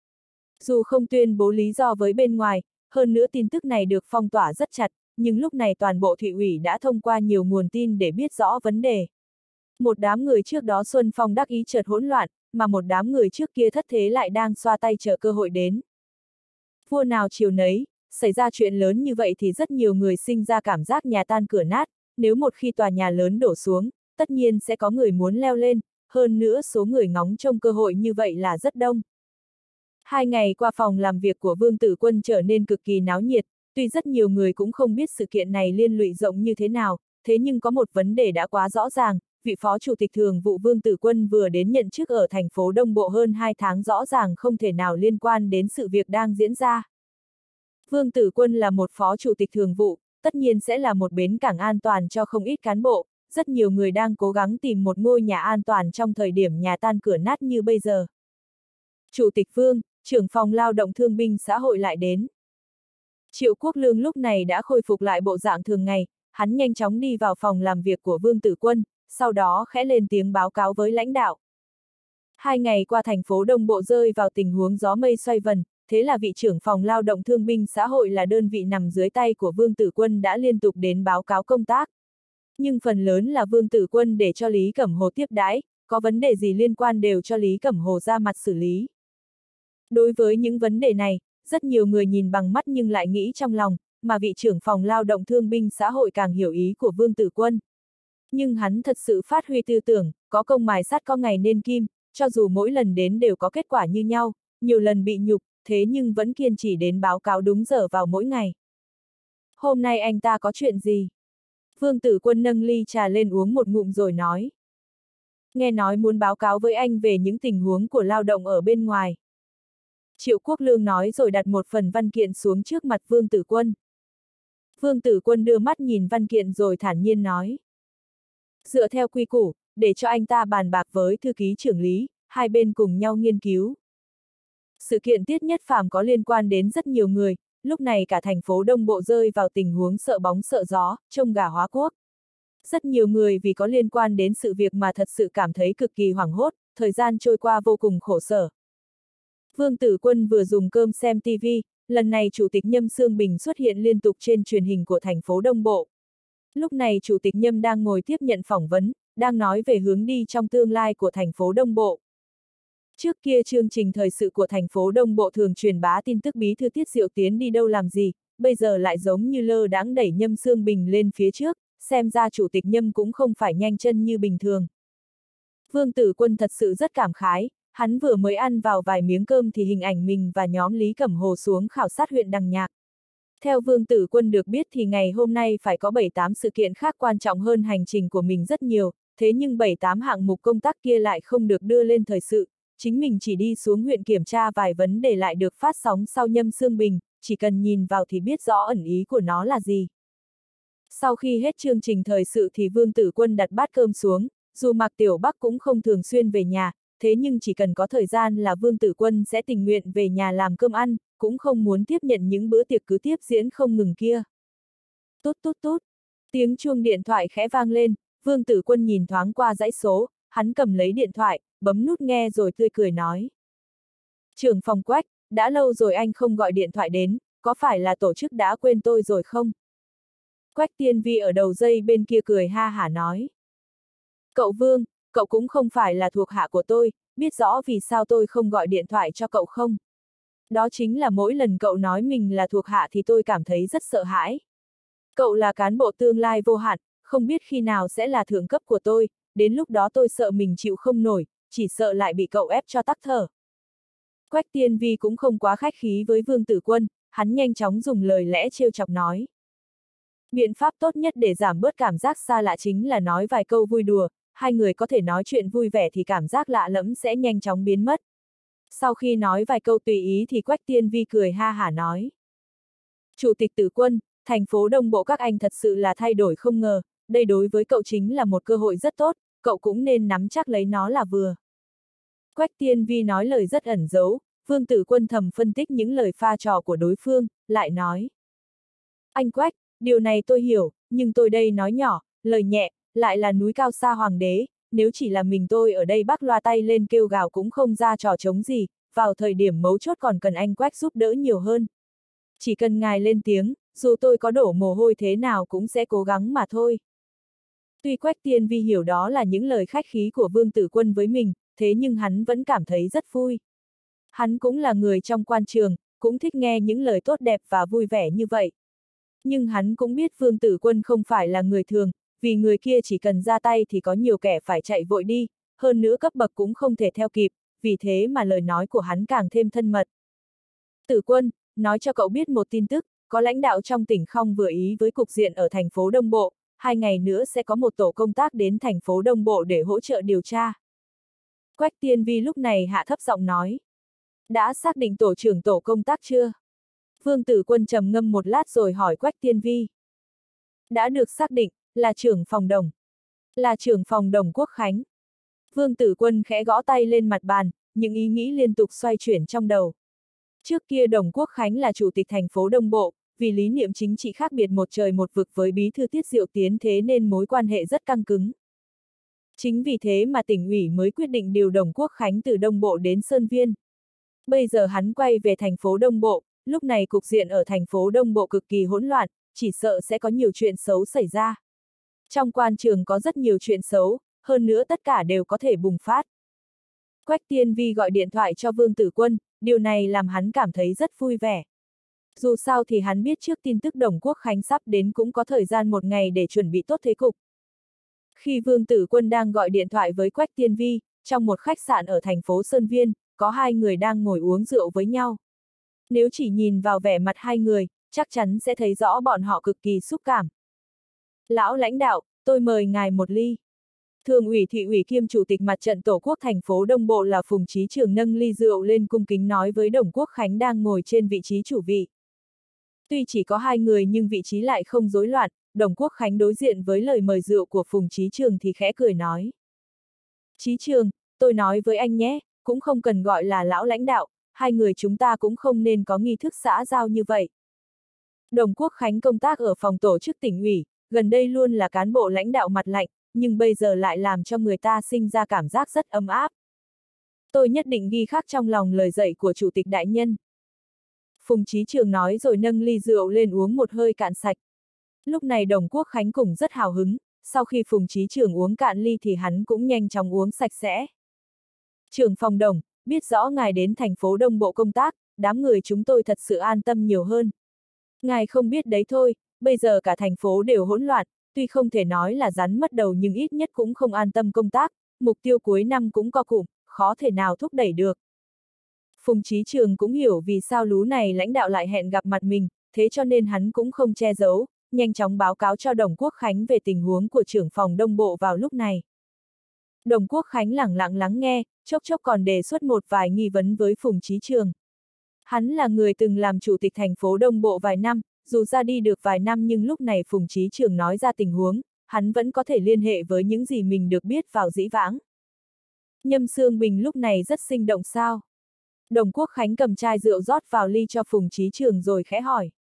Dù không tuyên bố lý do với bên ngoài, hơn nữa tin tức này được phong tỏa rất chặt, nhưng lúc này toàn bộ thị ủy đã thông qua nhiều nguồn tin để biết rõ vấn đề. Một đám người trước đó xuân phong đắc ý chợt hỗn loạn, mà một đám người trước kia thất thế lại đang xoa tay chờ cơ hội đến. Vua nào chiều nấy, xảy ra chuyện lớn như vậy thì rất nhiều người sinh ra cảm giác nhà tan cửa nát, nếu một khi tòa nhà lớn đổ xuống, tất nhiên sẽ có người muốn leo lên, hơn nữa số người ngóng trông cơ hội như vậy là rất đông. Hai ngày qua phòng làm việc của Vương Tử Quân trở nên cực kỳ náo nhiệt, tuy rất nhiều người cũng không biết sự kiện này liên lụy rộng như thế nào, thế nhưng có một vấn đề đã quá rõ ràng, vị Phó Chủ tịch Thường vụ Vương Tử Quân vừa đến nhận chức ở thành phố Đông Bộ hơn hai tháng rõ ràng không thể nào liên quan đến sự việc đang diễn ra. Vương Tử Quân là một Phó Chủ tịch Thường vụ, tất nhiên sẽ là một bến cảng an toàn cho không ít cán bộ, rất nhiều người đang cố gắng tìm một ngôi nhà an toàn trong thời điểm nhà tan cửa nát như bây giờ. Chủ tịch Vương, trưởng phòng lao động thương binh xã hội lại đến. Triệu Quốc Lương lúc này đã khôi phục lại bộ dạng thường ngày, hắn nhanh chóng đi vào phòng làm việc của Vương Tử Quân, sau đó khẽ lên tiếng báo cáo với lãnh đạo. Hai ngày qua thành phố Đông Bộ rơi vào tình huống gió mây xoay vần, thế là vị trưởng phòng lao động thương binh xã hội là đơn vị nằm dưới tay của Vương Tử Quân đã liên tục đến báo cáo công tác. Nhưng phần lớn là Vương Tử Quân để cho Lý Cẩm Hồ tiếp đãi, có vấn đề gì liên quan đều cho Lý Cẩm Hồ ra mặt xử lý. Đối với những vấn đề này, rất nhiều người nhìn bằng mắt nhưng lại nghĩ trong lòng, mà vị trưởng phòng lao động thương binh xã hội càng hiểu ý của Vương Tử Quân. Nhưng hắn thật sự phát huy tư tưởng, có công mài sắt có ngày nên kim, cho dù mỗi lần đến đều có kết quả như nhau, nhiều lần bị nhục, thế nhưng vẫn kiên trì đến báo cáo đúng giờ vào mỗi ngày. Hôm nay anh ta có chuyện gì? Vương Tử Quân nâng ly trà lên uống một ngụm rồi nói. Nghe nói muốn báo cáo với anh về những tình huống của lao động ở bên ngoài. Triệu Quốc Lương nói rồi đặt một phần văn kiện xuống trước mặt Vương Tử Quân. Vương Tử Quân đưa mắt nhìn văn kiện rồi thản nhiên nói. Dựa theo quy củ, để cho anh ta bàn bạc với thư ký trưởng Lý, hai bên cùng nhau nghiên cứu. Sự kiện Tiết Nhất Phàm có liên quan đến rất nhiều người, lúc này cả thành phố Đông Bộ rơi vào tình huống sợ bóng sợ gió, trông gà hóa quốc. Rất nhiều người vì có liên quan đến sự việc mà thật sự cảm thấy cực kỳ hoảng hốt, thời gian trôi qua vô cùng khổ sở. Vương Tử Quân vừa dùng cơm xem ti vi, lần này Chủ tịch Nhâm Xương Bình xuất hiện liên tục trên truyền hình của thành phố Đông Bộ. Lúc này Chủ tịch Nhâm đang ngồi tiếp nhận phỏng vấn, đang nói về hướng đi trong tương lai của thành phố Đông Bộ. Trước kia chương trình thời sự của thành phố Đông Bộ thường truyền bá tin tức Bí thư Tiết Diệu Tiến đi đâu làm gì, bây giờ lại giống như lơ đãng đẩy Nhâm Xương Bình lên phía trước, xem ra Chủ tịch Nhâm cũng không phải nhanh chân như bình thường. Vương Tử Quân thật sự rất cảm khái, hắn vừa mới ăn vào vài miếng cơm thì hình ảnh mình và nhóm Lý Cẩm Hồ xuống khảo sát huyện Đằng Nhạc. Theo Vương Tử Quân được biết thì ngày hôm nay phải có bảy tám sự kiện khác quan trọng hơn hành trình của mình rất nhiều, thế nhưng bảy tám hạng mục công tác kia lại không được đưa lên thời sự, chính mình chỉ đi xuống huyện kiểm tra vài vấn đề lại được phát sóng sau Nhâm Xương Bình, chỉ cần nhìn vào thì biết rõ ẩn ý của nó là gì. Sau khi hết chương trình thời sự thì Vương Tử Quân đặt bát cơm xuống, dù Mạc Tiểu Bắc cũng không thường xuyên về nhà, thế nhưng chỉ cần có thời gian là Vương Tử Quân sẽ tình nguyện về nhà làm cơm ăn, cũng không muốn tiếp nhận những bữa tiệc cứ tiếp diễn không ngừng kia. Tút tút tút, tiếng chuông điện thoại khẽ vang lên, Vương Tử Quân nhìn thoáng qua dãy số, hắn cầm lấy điện thoại, bấm nút nghe rồi tươi cười nói. Trưởng phòng Quách, đã lâu rồi anh không gọi điện thoại đến, có phải là tổ chức đã quên tôi rồi không? Quách Tiên Vi ở đầu dây bên kia cười ha hả nói. Cậu Vương, cậu cũng không phải là thuộc hạ của tôi, biết rõ vì sao tôi không gọi điện thoại cho cậu không? Đó chính là mỗi lần cậu nói mình là thuộc hạ thì tôi cảm thấy rất sợ hãi. Cậu là cán bộ tương lai vô hạn, không biết khi nào sẽ là thượng cấp của tôi, đến lúc đó tôi sợ mình chịu không nổi, chỉ sợ lại bị cậu ép cho tắc thở. Quách Tiên Vi cũng không quá khách khí với Vương Tử Quân, hắn nhanh chóng dùng lời lẽ trêu chọc nói. Biện pháp tốt nhất để giảm bớt cảm giác xa lạ chính là nói vài câu vui đùa, hai người có thể nói chuyện vui vẻ thì cảm giác lạ lẫm sẽ nhanh chóng biến mất. Sau khi nói vài câu tùy ý thì Quách Tiên Vi cười ha hả nói. Chủ tịch Tử Quân, thành phố Đông Bộ các anh thật sự là thay đổi không ngờ, đây đối với cậu chính là một cơ hội rất tốt, cậu cũng nên nắm chắc lấy nó là vừa. Quách Tiên Vi nói lời rất ẩn giấu, Vương Tử Quân thầm phân tích những lời pha trò của đối phương, lại nói. Anh Quách, điều này tôi hiểu, nhưng tôi đây nói nhỏ, lời nhẹ, lại là núi cao xa hoàng đế, nếu chỉ là mình tôi ở đây bắt loa tay lên kêu gào cũng không ra trò trống gì, vào thời điểm mấu chốt còn cần anh Quách giúp đỡ nhiều hơn. Chỉ cần ngài lên tiếng, dù tôi có đổ mồ hôi thế nào cũng sẽ cố gắng mà thôi. Tuy Quách Tiên Vi hiểu đó là những lời khách khí của Vương Tử Quân với mình, thế nhưng hắn vẫn cảm thấy rất vui. Hắn cũng là người trong quan trường, cũng thích nghe những lời tốt đẹp và vui vẻ như vậy. Nhưng hắn cũng biết Vương Tử Quân không phải là người thường, vì người kia chỉ cần ra tay thì có nhiều kẻ phải chạy vội đi, hơn nữa cấp bậc cũng không thể theo kịp, vì thế mà lời nói của hắn càng thêm thân mật. Tử Quân, nói cho cậu biết một tin tức, có lãnh đạo trong tỉnh không vừa ý với cục diện ở thành phố Đông Bộ, hai ngày nữa sẽ có một tổ công tác đến thành phố Đông Bộ để hỗ trợ điều tra. Quách Tiên Vi lúc này hạ thấp giọng nói. Đã xác định tổ trưởng tổ công tác chưa? Vương Tử Quân trầm ngâm một lát rồi hỏi Quách Tiên Vi. Đã được xác định, là trưởng phòng Đồng. Là trưởng phòng Đồng Quốc Khánh. Vương Tử Quân khẽ gõ tay lên mặt bàn, những ý nghĩ liên tục xoay chuyển trong đầu. Trước kia Đồng Quốc Khánh là chủ tịch thành phố Đông Bộ, vì lý niệm chính trị khác biệt một trời một vực với bí thư Tiết Diệu Tiến thế nên mối quan hệ rất căng cứng. Chính vì thế mà tỉnh ủy mới quyết định điều Đồng Quốc Khánh từ Đông Bộ đến Sơn Viên. Bây giờ hắn quay về thành phố Đông Bộ, lúc này cục diện ở thành phố Đông Bộ cực kỳ hỗn loạn, chỉ sợ sẽ có nhiều chuyện xấu xảy ra. Trong quan trường có rất nhiều chuyện xấu, hơn nữa tất cả đều có thể bùng phát. Quách Tiên Vi gọi điện thoại cho Vương Tử Quân, điều này làm hắn cảm thấy rất vui vẻ. Dù sao thì hắn biết trước tin tức Đồng Quốc Khánh sắp đến cũng có thời gian một ngày để chuẩn bị tốt thế cục. Khi Vương Tử Quân đang gọi điện thoại với Quách Tiên Vi, trong một khách sạn ở thành phố Sơn Viên, có hai người đang ngồi uống rượu với nhau. Nếu chỉ nhìn vào vẻ mặt hai người, chắc chắn sẽ thấy rõ bọn họ cực kỳ xúc cảm. Lão lãnh đạo, tôi mời ngài một ly. Thường ủy thị ủy kiêm chủ tịch mặt trận Tổ quốc thành phố Đông Bộ là Phùng Chí Trường nâng ly rượu lên cung kính nói với Đồng Quốc Khánh đang ngồi trên vị trí chủ vị. Tuy chỉ có hai người nhưng vị trí lại không rối loạn, Đồng Quốc Khánh đối diện với lời mời rượu của Phùng Chí Trường thì khẽ cười nói. Chí Trường, tôi nói với anh nhé, cũng không cần gọi là lão lãnh đạo, hai người chúng ta cũng không nên có nghi thức xã giao như vậy. Đồng Quốc Khánh công tác ở phòng tổ chức tỉnh ủy, gần đây luôn là cán bộ lãnh đạo mặt lạnh, nhưng bây giờ lại làm cho người ta sinh ra cảm giác rất ấm áp. Tôi nhất định ghi khắc trong lòng lời dạy của Chủ tịch đại nhân. Phùng Chí Trường nói rồi nâng ly rượu lên uống một hơi cạn sạch. Lúc này Đồng Quốc Khánh cũng rất hào hứng, sau khi Phùng Chí Trường uống cạn ly thì hắn cũng nhanh chóng uống sạch sẽ. Trưởng phòng Đồng, biết rõ ngài đến thành phố Đông Bộ công tác, đám người chúng tôi thật sự an tâm nhiều hơn. Ngài không biết đấy thôi, bây giờ cả thành phố đều hỗn loạn, tuy không thể nói là rắn mất đầu nhưng ít nhất cũng không an tâm công tác, mục tiêu cuối năm cũng co cụm, khó thể nào thúc đẩy được. Phùng Chí Trường cũng hiểu vì sao lú này lãnh đạo lại hẹn gặp mặt mình, thế cho nên hắn cũng không che giấu, nhanh chóng báo cáo cho Đồng Quốc Khánh về tình huống của trưởng phòng Đông Bộ vào lúc này. Đồng Quốc Khánh lẳng lặng lắng nghe, chốc chốc còn đề xuất một vài nghi vấn với Phùng Chí Trường. Hắn là người từng làm chủ tịch thành phố Đông Bộ vài năm, dù ra đi được vài năm nhưng lúc này Phùng Chí Trường nói ra tình huống, hắn vẫn có thể liên hệ với những gì mình được biết vào dĩ vãng. Nhâm Sương Bình lúc này rất sinh động sao? Đồng Quốc Khánh cầm chai rượu rót vào ly cho Phùng Chí Trường rồi khẽ hỏi.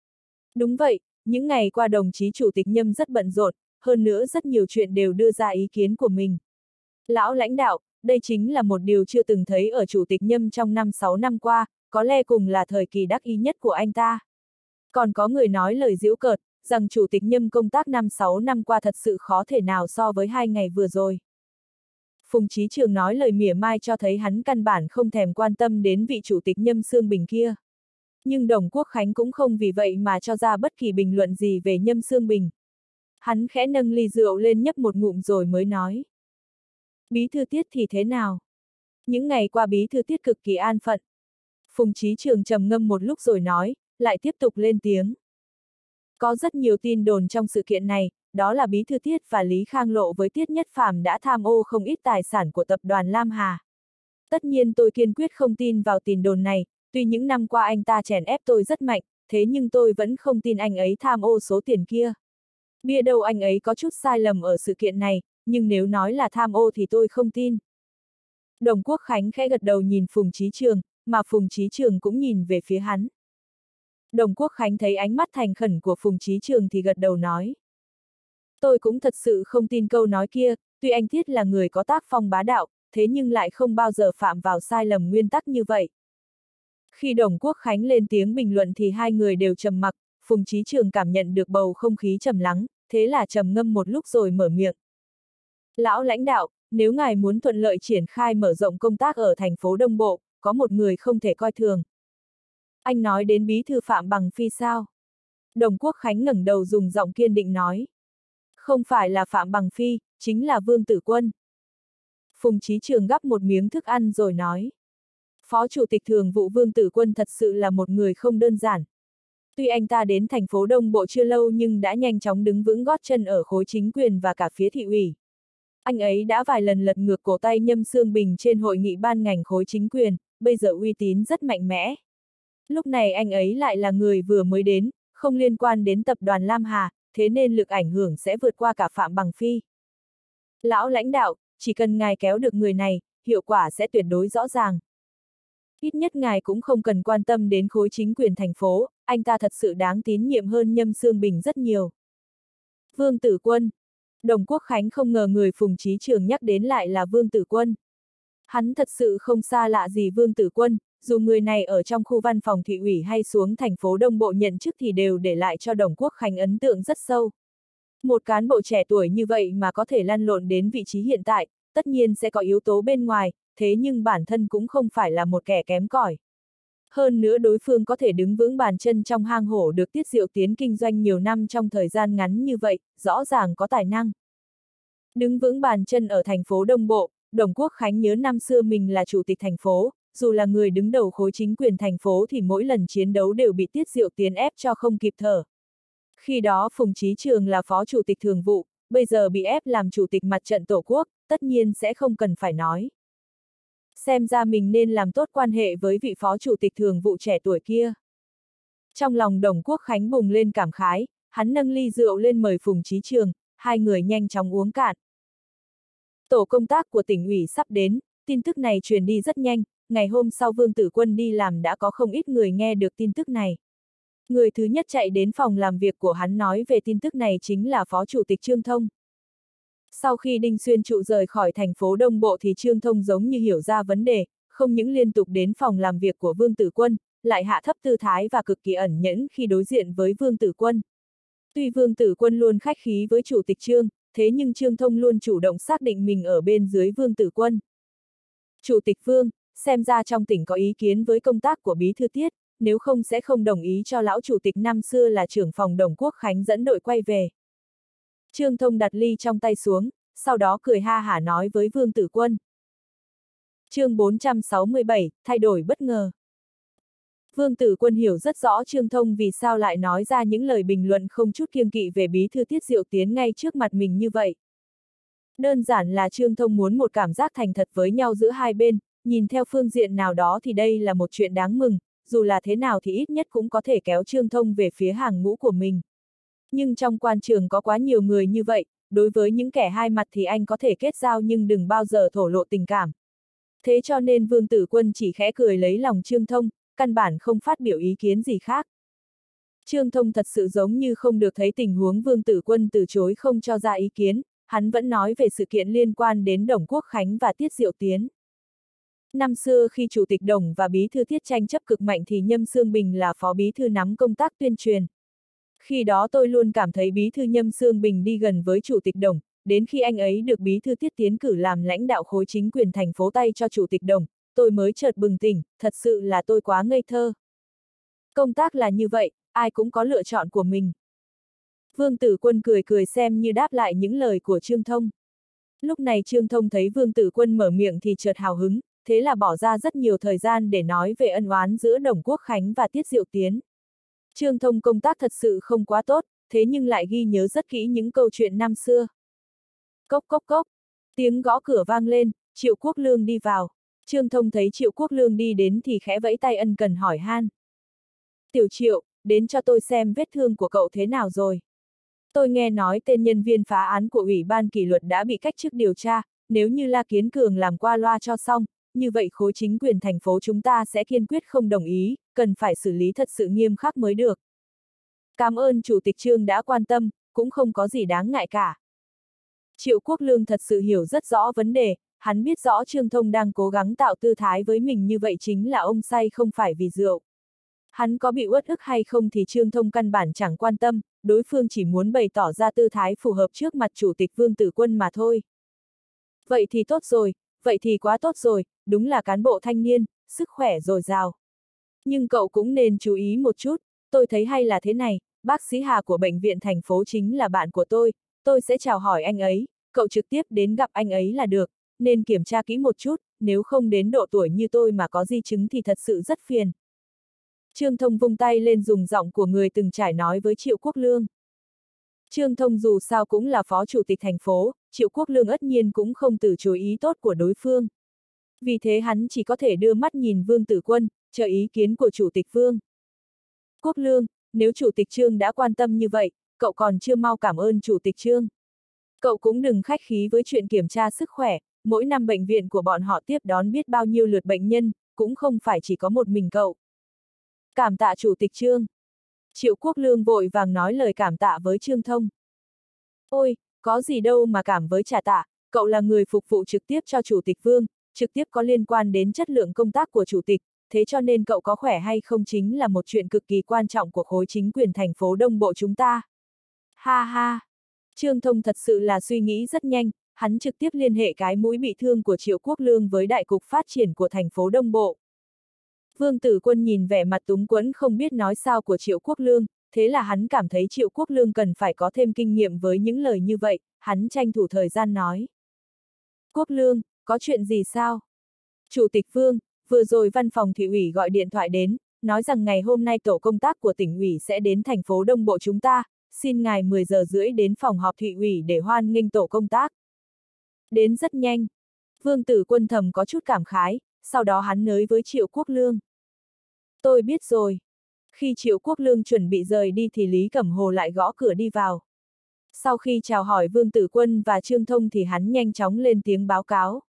Đúng vậy, những ngày qua đồng chí chủ tịch Nhâm rất bận rộn, hơn nữa rất nhiều chuyện đều đưa ra ý kiến của mình. Lão lãnh đạo, đây chính là một điều chưa từng thấy ở chủ tịch Nhâm trong năm sáu năm qua, có lẽ cùng là thời kỳ đắc ý nhất của anh ta. Còn có người nói lời giễu cợt, rằng chủ tịch Nhâm công tác năm sáu năm qua thật sự khó thể nào so với hai ngày vừa rồi. Phùng Chí Trường nói lời mỉa mai cho thấy hắn căn bản không thèm quan tâm đến vị chủ tịch Nhâm Xương Bình kia. Nhưng Đồng Quốc Khánh cũng không vì vậy mà cho ra bất kỳ bình luận gì về Nhâm Xương Bình. Hắn khẽ nâng ly rượu lên nhấp một ngụm rồi mới nói. Bí thư Tiết thì thế nào? Những ngày qua bí thư Tiết cực kỳ an phận. Phùng Chí Trường trầm ngâm một lúc rồi nói, lại tiếp tục lên tiếng. Có rất nhiều tin đồn trong sự kiện này, đó là bí thư Tiết và Lý Khang Lộ với Tiết Nhất Phàm đã tham ô không ít tài sản của tập đoàn Lam Hà. Tất nhiên tôi kiên quyết không tin vào tin đồn này, tuy những năm qua anh ta chèn ép tôi rất mạnh, thế nhưng tôi vẫn không tin anh ấy tham ô số tiền kia. Biết đâu anh ấy có chút sai lầm ở sự kiện này, nhưng nếu nói là tham ô thì tôi không tin. Đồng Quốc Khánh khẽ gật đầu nhìn Phùng Chí Trường, mà Phùng Chí Trường cũng nhìn về phía hắn. Đồng Quốc Khánh thấy ánh mắt thành khẩn của Phùng Chí Trường thì gật đầu nói. Tôi cũng thật sự không tin câu nói kia, tuy anh Thiết là người có tác phong bá đạo, thế nhưng lại không bao giờ phạm vào sai lầm nguyên tắc như vậy. Khi Đồng Quốc Khánh lên tiếng bình luận thì hai người đều trầm mặc, Phùng Chí Trường cảm nhận được bầu không khí trầm lắng, thế là trầm ngâm một lúc rồi mở miệng. Lão lãnh đạo, nếu ngài muốn thuận lợi triển khai mở rộng công tác ở thành phố Đông Bộ, có một người không thể coi thường. Anh nói đến bí thư Phạm Bằng Phi sao? Đồng Quốc Khánh ngẩng đầu dùng giọng kiên định nói. Không phải là Phạm Bằng Phi, chính là Vương Tử Quân. Phùng Chí Trường gắp một miếng thức ăn rồi nói. Phó Chủ tịch Thường vụ Vương Tử Quân thật sự là một người không đơn giản. Tuy anh ta đến thành phố Đông Bộ chưa lâu nhưng đã nhanh chóng đứng vững gót chân ở khối chính quyền và cả phía thị ủy. Anh ấy đã vài lần lật ngược cổ tay Nhâm Xương Bình trên hội nghị ban ngành khối chính quyền, bây giờ uy tín rất mạnh mẽ. Lúc này anh ấy lại là người vừa mới đến, không liên quan đến tập đoàn Lam Hà, thế nên lực ảnh hưởng sẽ vượt qua cả Phạm Bằng Phi. Lão lãnh đạo, chỉ cần ngài kéo được người này, hiệu quả sẽ tuyệt đối rõ ràng. Ít nhất ngài cũng không cần quan tâm đến khối chính quyền thành phố, anh ta thật sự đáng tín nhiệm hơn Nhâm Xương Bình rất nhiều. Vương Tử Quân. Đồng Quốc Khánh không ngờ người Phùng Chí Trường nhắc đến lại là Vương Tử Quân. Hắn thật sự không xa lạ gì Vương Tử Quân, dù người này ở trong khu văn phòng thị ủy hay xuống thành phố Đông Bộ nhận chức thì đều để lại cho Đồng Quốc Khánh ấn tượng rất sâu. Một cán bộ trẻ tuổi như vậy mà có thể lăn lộn đến vị trí hiện tại, tất nhiên sẽ có yếu tố bên ngoài, thế nhưng bản thân cũng không phải là một kẻ kém cỏi. Hơn nữa đối phương có thể đứng vững bàn chân trong hang hổ được Tiết Diệu Tiến kinh doanh nhiều năm trong thời gian ngắn như vậy, rõ ràng có tài năng. Đứng vững bàn chân ở thành phố Đông Bộ, Đồng Quốc Khánh nhớ năm xưa mình là chủ tịch thành phố, dù là người đứng đầu khối chính quyền thành phố thì mỗi lần chiến đấu đều bị Tiết Diệu Tiến ép cho không kịp thở. Khi đó Phùng Chí Trường là phó chủ tịch thường vụ, bây giờ bị ép làm chủ tịch mặt trận Tổ quốc, tất nhiên sẽ không cần phải nói. Xem ra mình nên làm tốt quan hệ với vị phó chủ tịch thường vụ trẻ tuổi kia. Trong lòng Đồng Quốc Khánh bùng lên cảm khái, hắn nâng ly rượu lên mời Phùng Chí Trường, hai người nhanh chóng uống cạn. Tổ công tác của tỉnh ủy sắp đến, tin tức này truyền đi rất nhanh, ngày hôm sau Vương Tử Quân đi làm đã có không ít người nghe được tin tức này. Người thứ nhất chạy đến phòng làm việc của hắn nói về tin tức này chính là Phó Chủ tịch Trương Thông. Sau khi Đinh Xuyên Trụ rời khỏi thành phố Đông Bộ thì Trương Thông giống như hiểu ra vấn đề, không những liên tục đến phòng làm việc của Vương Tử Quân, lại hạ thấp tư thái và cực kỳ ẩn nhẫn khi đối diện với Vương Tử Quân. Tuy Vương Tử Quân luôn khách khí với Chủ tịch Trương, thế nhưng Trương Thông luôn chủ động xác định mình ở bên dưới Vương Tử Quân. Chủ tịch Vương, xem ra trong tỉnh có ý kiến với công tác của Bí thư Tiết, nếu không sẽ không đồng ý cho lão chủ tịch năm xưa là trưởng phòng Đồng Quốc Khánh dẫn đội quay về. Trương Thông đặt ly trong tay xuống, sau đó cười ha hả nói với Vương Tử Quân. Chương bốn trăm sáu mươi bảy, thay đổi bất ngờ. Vương Tử Quân hiểu rất rõ Trương Thông vì sao lại nói ra những lời bình luận không chút kiêng kỵ về Bí thư Tiết Diệu Tiến ngay trước mặt mình như vậy. Đơn giản là Trương Thông muốn một cảm giác thành thật với nhau giữa hai bên, nhìn theo phương diện nào đó thì đây là một chuyện đáng mừng, dù là thế nào thì ít nhất cũng có thể kéo Trương Thông về phía hàng ngũ của mình. Nhưng trong quan trường có quá nhiều người như vậy, đối với những kẻ hai mặt thì anh có thể kết giao nhưng đừng bao giờ thổ lộ tình cảm. Thế cho nên Vương Tử Quân chỉ khẽ cười lấy lòng Trương Thông, căn bản không phát biểu ý kiến gì khác. Trương Thông thật sự giống như không được thấy tình huống Vương Tử Quân từ chối không cho ra ý kiến, hắn vẫn nói về sự kiện liên quan đến Đồng Quốc Khánh và Tiết Diệu Tiến. Năm xưa khi Chủ tịch Đồng và Bí thư Tiết tranh chấp cực mạnh thì Nhâm Xương Bình là phó bí thư nắm công tác tuyên truyền. Khi đó tôi luôn cảm thấy Bí thư Nhâm Xương Bình đi gần với Chủ tịch Đồng, đến khi anh ấy được bí thư Tiết tiến cử làm lãnh đạo khối chính quyền thành phố tay cho chủ tịch Đồng, tôi mới chợt bừng tỉnh, thật sự là tôi quá ngây thơ. Công tác là như vậy, ai cũng có lựa chọn của mình. Vương Tử Quân cười cười xem như đáp lại những lời của Trương Thông. Lúc này Trương Thông thấy Vương Tử Quân mở miệng thì chợt hào hứng, thế là bỏ ra rất nhiều thời gian để nói về ân oán giữa Đồng Quốc Khánh và Tiết Diệu Tiến. Trương Thông công tác thật sự không quá tốt, thế nhưng lại ghi nhớ rất kỹ những câu chuyện năm xưa. Cốc cốc cốc, tiếng gõ cửa vang lên, Triệu Quốc Lương đi vào. Trương Thông thấy Triệu Quốc Lương đi đến thì khẽ vẫy tay ân cần hỏi han. Tiểu Triệu, đến cho tôi xem vết thương của cậu thế nào rồi. Tôi nghe nói tên nhân viên phá án của Ủy ban kỷ luật đã bị cách chức điều tra, nếu như La Kiến Cường làm qua loa cho xong, như vậy khối chính quyền thành phố chúng ta sẽ kiên quyết không đồng ý, cần phải xử lý thật sự nghiêm khắc mới được. Cảm ơn Chủ tịch Trương đã quan tâm, cũng không có gì đáng ngại cả. Triệu Quốc Lương thật sự hiểu rất rõ vấn đề, hắn biết rõ Trương Thông đang cố gắng tạo tư thái với mình như vậy chính là ông say không phải vì rượu. Hắn có bị uất ức hay không thì Trương Thông căn bản chẳng quan tâm, đối phương chỉ muốn bày tỏ ra tư thái phù hợp trước mặt Chủ tịch Vương Tử Quân mà thôi. Vậy thì tốt rồi, vậy thì quá tốt rồi, đúng là cán bộ thanh niên, sức khỏe dồi dào. Nhưng cậu cũng nên chú ý một chút, tôi thấy hay là thế này, bác sĩ Hà của bệnh viện thành phố chính là bạn của tôi, tôi sẽ chào hỏi anh ấy, cậu trực tiếp đến gặp anh ấy là được, nên kiểm tra kỹ một chút, nếu không đến độ tuổi như tôi mà có di chứng thì thật sự rất phiền. Trương Thông vung tay lên dùng giọng của người từng trải nói với Triệu Quốc Lương. Trương Thông dù sao cũng là phó chủ tịch thành phố, Triệu Quốc Lương tất nhiên cũng không từ chối ý tốt của đối phương. Vì thế hắn chỉ có thể đưa mắt nhìn Vương Tử Quân, chờ ý kiến của Chủ tịch Vương. Quốc Lương, nếu Chủ tịch Trương đã quan tâm như vậy, cậu còn chưa mau cảm ơn Chủ tịch Trương. Cậu cũng đừng khách khí với chuyện kiểm tra sức khỏe, mỗi năm bệnh viện của bọn họ tiếp đón biết bao nhiêu lượt bệnh nhân, cũng không phải chỉ có một mình cậu. Cảm tạ Chủ tịch Trương. Triệu Quốc Lương vội vàng nói lời cảm tạ với Trương Thông. Ôi, có gì đâu mà cảm với trả tạ, cậu là người phục vụ trực tiếp cho Chủ tịch Vương, trực tiếp có liên quan đến chất lượng công tác của Chủ tịch, thế cho nên cậu có khỏe hay không chính là một chuyện cực kỳ quan trọng của khối chính quyền thành phố Đông Bộ chúng ta. Ha ha! Trương Thông thật sự là suy nghĩ rất nhanh, hắn trực tiếp liên hệ cái mũi bị thương của Triệu Quốc Lương với Đại cục Phát triển của thành phố Đông Bộ. Vương Tử Quân nhìn vẻ mặt túng quẫn không biết nói sao của Triệu Quốc Lương, thế là hắn cảm thấy Triệu Quốc Lương cần phải có thêm kinh nghiệm với những lời như vậy, hắn tranh thủ thời gian nói. Quốc Lương, có chuyện gì sao? Chủ tịch Vương, vừa rồi văn phòng thị ủy gọi điện thoại đến, nói rằng ngày hôm nay tổ công tác của tỉnh ủy sẽ đến thành phố Đông Bộ chúng ta, xin ngài mười giờ rưỡi đến phòng họp thị ủy để hoan nghênh tổ công tác. Đến rất nhanh. Vương Tử Quân thầm có chút cảm khái, sau đó hắn nới với Triệu Quốc Lương. Tôi biết rồi. Khi Triệu Quốc Lương chuẩn bị rời đi thì Lý Cẩm Hồ lại gõ cửa đi vào. Sau khi chào hỏi Vương Tử Quân và Trương Thông thì hắn nhanh chóng lên tiếng báo cáo.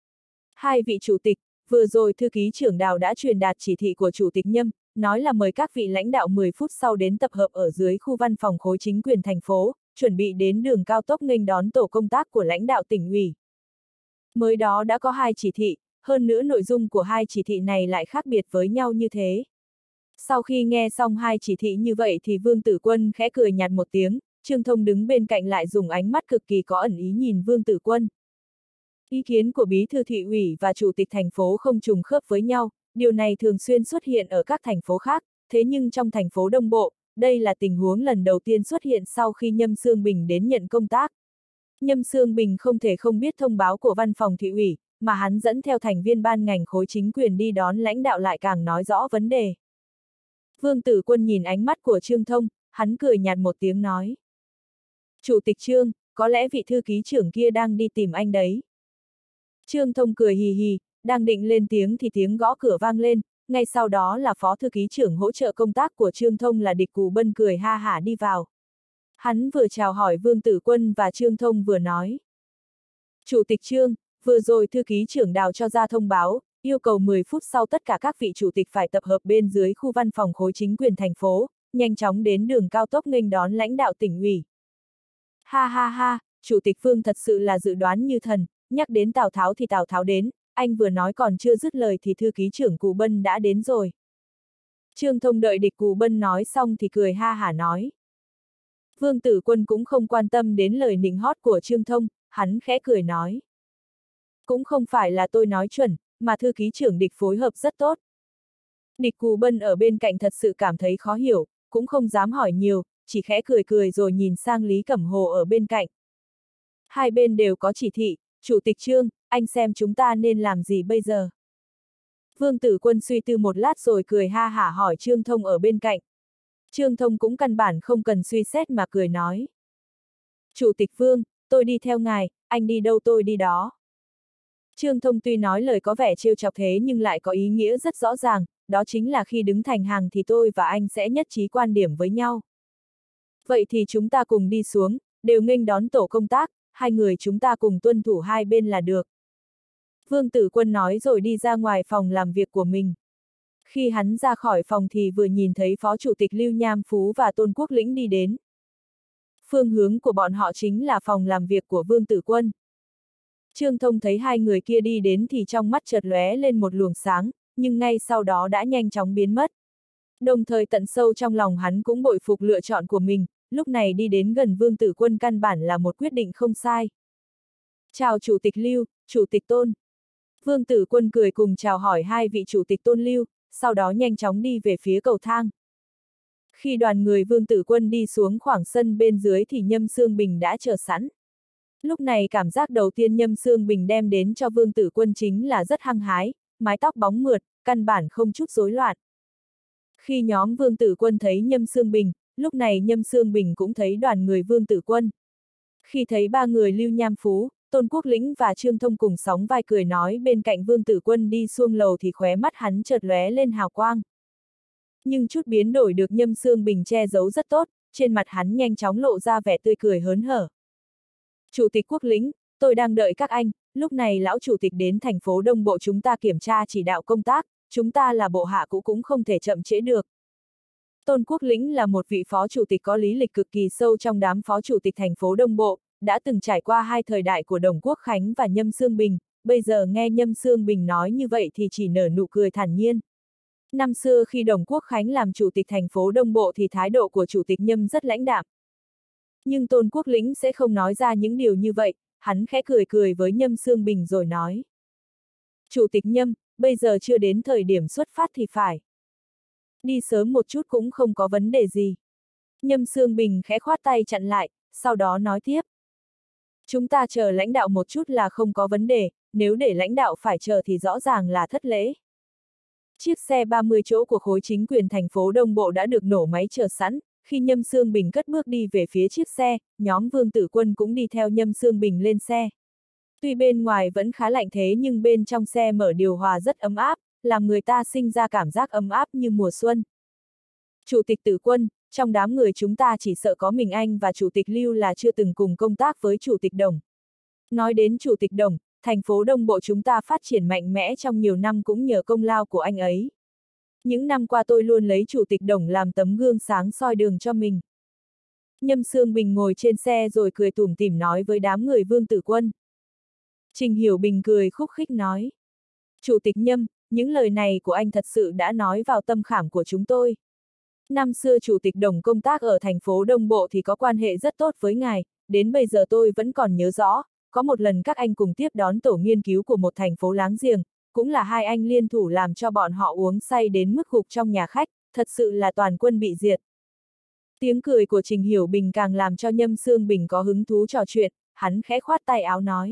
Hai vị chủ tịch, vừa rồi thư ký trưởng Đào đã truyền đạt chỉ thị của Chủ tịch Nhâm, nói là mời các vị lãnh đạo mười phút sau đến tập hợp ở dưới khu văn phòng khối chính quyền thành phố, chuẩn bị đến đường cao tốc nghênh đón tổ công tác của lãnh đạo tỉnh ủy. Mới đó đã có hai chỉ thị, hơn nữa nội dung của hai chỉ thị này lại khác biệt với nhau như thế. Sau khi nghe xong hai chỉ thị như vậy thì Vương Tử Quân khẽ cười nhạt một tiếng, Trương Thông đứng bên cạnh lại dùng ánh mắt cực kỳ có ẩn ý nhìn Vương Tử Quân. Ý kiến của bí thư thị ủy và chủ tịch thành phố không trùng khớp với nhau, điều này thường xuyên xuất hiện ở các thành phố khác, thế nhưng trong thành phố Đông Bộ, đây là tình huống lần đầu tiên xuất hiện sau khi Nhâm Sương Bình đến nhận công tác. Nhâm Sương Bình không thể không biết thông báo của văn phòng thị ủy, mà hắn dẫn theo thành viên ban ngành khối chính quyền đi đón lãnh đạo lại càng nói rõ vấn đề. Vương Tử Quân nhìn ánh mắt của Trương Thông, hắn cười nhạt một tiếng nói. Chủ tịch Trương, có lẽ vị thư ký trưởng kia đang đi tìm anh đấy. Trương Thông cười hì hì, đang định lên tiếng thì tiếng gõ cửa vang lên, ngay sau đó là phó thư ký trưởng hỗ trợ công tác của Trương Thông là Địch Cù Bân cười ha hả đi vào. Hắn vừa chào hỏi Vương Tử Quân và Trương Thông vừa nói. Chủ tịch Trương, vừa rồi thư ký trưởng Đào cho ra thông báo, yêu cầu mười phút sau tất cả các vị chủ tịch phải tập hợp bên dưới khu văn phòng khối chính quyền thành phố, nhanh chóng đến đường cao tốc nghênh đón lãnh đạo tỉnh ủy. Ha ha ha, Chủ tịch Vương thật sự là dự đoán như thần, nhắc đến Tào Tháo thì Tào Tháo đến, anh vừa nói còn chưa dứt lời thì thư ký trưởng Cù Bân đã đến rồi. Trương Thông đợi Địch Cù Bân nói xong thì cười ha hả nói. Vương Tử Quân cũng không quan tâm đến lời nịnh hót của Trương Thông, hắn khẽ cười nói. Cũng không phải là tôi nói chuẩn, mà thư ký trưởng Địch phối hợp rất tốt. Địch Cù Bân ở bên cạnh thật sự cảm thấy khó hiểu, cũng không dám hỏi nhiều, chỉ khẽ cười cười rồi nhìn sang Lý Cẩm Hồ ở bên cạnh. Hai bên đều có chỉ thị, Chủ tịch Trương, anh xem chúng ta nên làm gì bây giờ? Vương Tử Quân suy tư một lát rồi cười ha hả hỏi Trương Thông ở bên cạnh. Trương Thông cũng căn bản không cần suy xét mà cười nói. Chủ tịch Vương, tôi đi theo ngài, anh đi đâu tôi đi đó. Trương Thông tuy nói lời có vẻ trêu chọc thế nhưng lại có ý nghĩa rất rõ ràng, đó chính là khi đứng thành hàng thì tôi và anh sẽ nhất trí quan điểm với nhau. Vậy thì chúng ta cùng đi xuống, đều nghênh đón tổ công tác, hai người chúng ta cùng tuân thủ hai bên là được. Vương Tử Quân nói rồi đi ra ngoài phòng làm việc của mình. Khi hắn ra khỏi phòng thì vừa nhìn thấy Phó Chủ tịch Lưu Nham Phú và Tôn Quốc Lĩnh đi đến. Phương hướng của bọn họ chính là phòng làm việc của Vương Tử Quân. Trương Thông thấy hai người kia đi đến thì trong mắt chợt lóe lên một luồng sáng, nhưng ngay sau đó đã nhanh chóng biến mất. Đồng thời tận sâu trong lòng hắn cũng bội phục lựa chọn của mình, lúc này đi đến gần Vương Tử Quân căn bản là một quyết định không sai. Chào Chủ tịch Lưu, Chủ tịch Tôn. Vương Tử Quân cười cùng chào hỏi hai vị Chủ tịch Tôn Lưu, sau đó nhanh chóng đi về phía cầu thang. Khi đoàn người Vương Tử Quân đi xuống khoảng sân bên dưới thì Nhâm Sương Bình đã chờ sẵn. Lúc này cảm giác đầu tiên Nhâm Sương Bình đem đến cho Vương Tử Quân chính là rất hăng hái, mái tóc bóng mượt, căn bản không chút rối loạn. Khi nhóm Vương Tử Quân thấy Nhâm Sương Bình, lúc này Nhâm Sương Bình cũng thấy đoàn người Vương Tử Quân. Khi thấy ba người Lưu Nham Phú, Tôn Quốc Lĩnh và Trương Thông cùng sóng vai cười nói bên cạnh Vương Tử Quân đi xuống lầu thì khóe mắt hắn chợt lóe lên hào quang. Nhưng chút biến đổi được Nhâm Sương Bình che giấu rất tốt, trên mặt hắn nhanh chóng lộ ra vẻ tươi cười hớn hở. Chủ tịch Quốc Lĩnh, tôi đang đợi các anh, lúc này lão chủ tịch đến thành phố Đông Bộ chúng ta kiểm tra chỉ đạo công tác, chúng ta là bộ hạ cũ cũng không thể chậm trễ được. Tôn Quốc Lĩnh là một vị phó chủ tịch có lý lịch cực kỳ sâu trong đám phó chủ tịch thành phố Đông Bộ, đã từng trải qua hai thời đại của Đồng Quốc Khánh và Nhâm Sương Bình, bây giờ nghe Nhâm Sương Bình nói như vậy thì chỉ nở nụ cười thản nhiên. Năm xưa khi Đồng Quốc Khánh làm chủ tịch thành phố Đông Bộ thì thái độ của chủ tịch Nhâm rất lãnh đạm. Nhưng Tôn Quốc Lĩnh sẽ không nói ra những điều như vậy, hắn khẽ cười cười với Nhâm Sương Bình rồi nói. Chủ tịch Nhâm, bây giờ chưa đến thời điểm xuất phát thì phải. Đi sớm một chút cũng không có vấn đề gì. Nhâm Sương Bình khẽ khoát tay chặn lại, sau đó nói tiếp. Chúng ta chờ lãnh đạo một chút là không có vấn đề, nếu để lãnh đạo phải chờ thì rõ ràng là thất lễ. Chiếc xe ba mươi chỗ của khối chính quyền thành phố Đông Bộ đã được nổ máy chờ sẵn, khi Nhâm Sương Bình cất bước đi về phía chiếc xe, nhóm Vương Tử Quân cũng đi theo Nhâm Sương Bình lên xe. Tuy bên ngoài vẫn khá lạnh thế nhưng bên trong xe mở điều hòa rất ấm áp, làm người ta sinh ra cảm giác ấm áp như mùa xuân. Chủ tịch Tử Quân, trong đám người chúng ta chỉ sợ có mình anh và Chủ tịch Lưu là chưa từng cùng công tác với Chủ tịch Đồng. Nói đến Chủ tịch Đồng, thành phố Đông Bộ chúng ta phát triển mạnh mẽ trong nhiều năm cũng nhờ công lao của anh ấy. Những năm qua tôi luôn lấy Chủ tịch Đồng làm tấm gương sáng soi đường cho mình. Nhâm Sương Bình ngồi trên xe rồi cười tủm tỉm nói với đám người Vương Tử Quân. Trình Hiểu Bình cười khúc khích nói. Chủ tịch Nhâm, những lời này của anh thật sự đã nói vào tâm khảm của chúng tôi. Năm xưa Chủ tịch Đồng công tác ở thành phố Đông Bộ thì có quan hệ rất tốt với ngài, đến bây giờ tôi vẫn còn nhớ rõ, có một lần các anh cùng tiếp đón tổ nghiên cứu của một thành phố láng giềng, cũng là hai anh liên thủ làm cho bọn họ uống say đến mức gục trong nhà khách, thật sự là toàn quân bị diệt. Tiếng cười của Trình Hiểu Bình càng làm cho Nhâm Sương Bình có hứng thú trò chuyện, hắn khẽ khoát tay áo nói.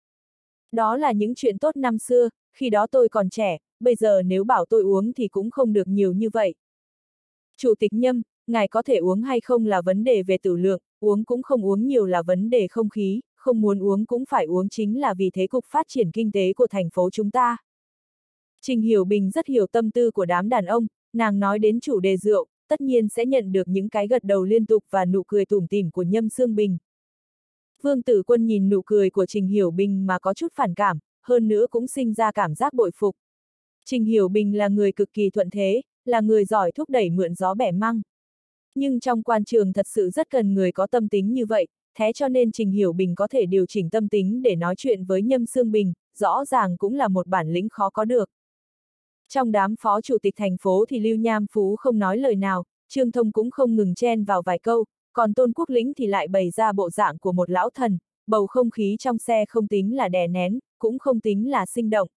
Đó là những chuyện tốt năm xưa, khi đó tôi còn trẻ, bây giờ nếu bảo tôi uống thì cũng không được nhiều như vậy. Chủ tịch Nhâm, ngài có thể uống hay không là vấn đề về tử lượng, uống cũng không uống nhiều là vấn đề không khí, không muốn uống cũng phải uống chính là vì thế cục phát triển kinh tế của thành phố chúng ta. Trình Hiểu Bình rất hiểu tâm tư của đám đàn ông, nàng nói đến chủ đề rượu, tất nhiên sẽ nhận được những cái gật đầu liên tục và nụ cười tủm tỉm của Nhâm Sương Bình. Vương Tử Quân nhìn nụ cười của Trình Hiểu Bình mà có chút phản cảm, hơn nữa cũng sinh ra cảm giác bội phục. Trình Hiểu Bình là người cực kỳ thuận thế, là người giỏi thúc đẩy mượn gió bẻ măng. Nhưng trong quan trường thật sự rất cần người có tâm tính như vậy, thế cho nên Trình Hiểu Bình có thể điều chỉnh tâm tính để nói chuyện với Nhâm Sương Bình, rõ ràng cũng là một bản lĩnh khó có được. Trong đám phó chủ tịch thành phố thì Lưu Nham Phú không nói lời nào, Trương Thông cũng không ngừng chen vào vài câu, còn Tôn Quốc Lĩnh thì lại bày ra bộ dạng của một lão thần, bầu không khí trong xe không tính là đè nén, cũng không tính là sinh động.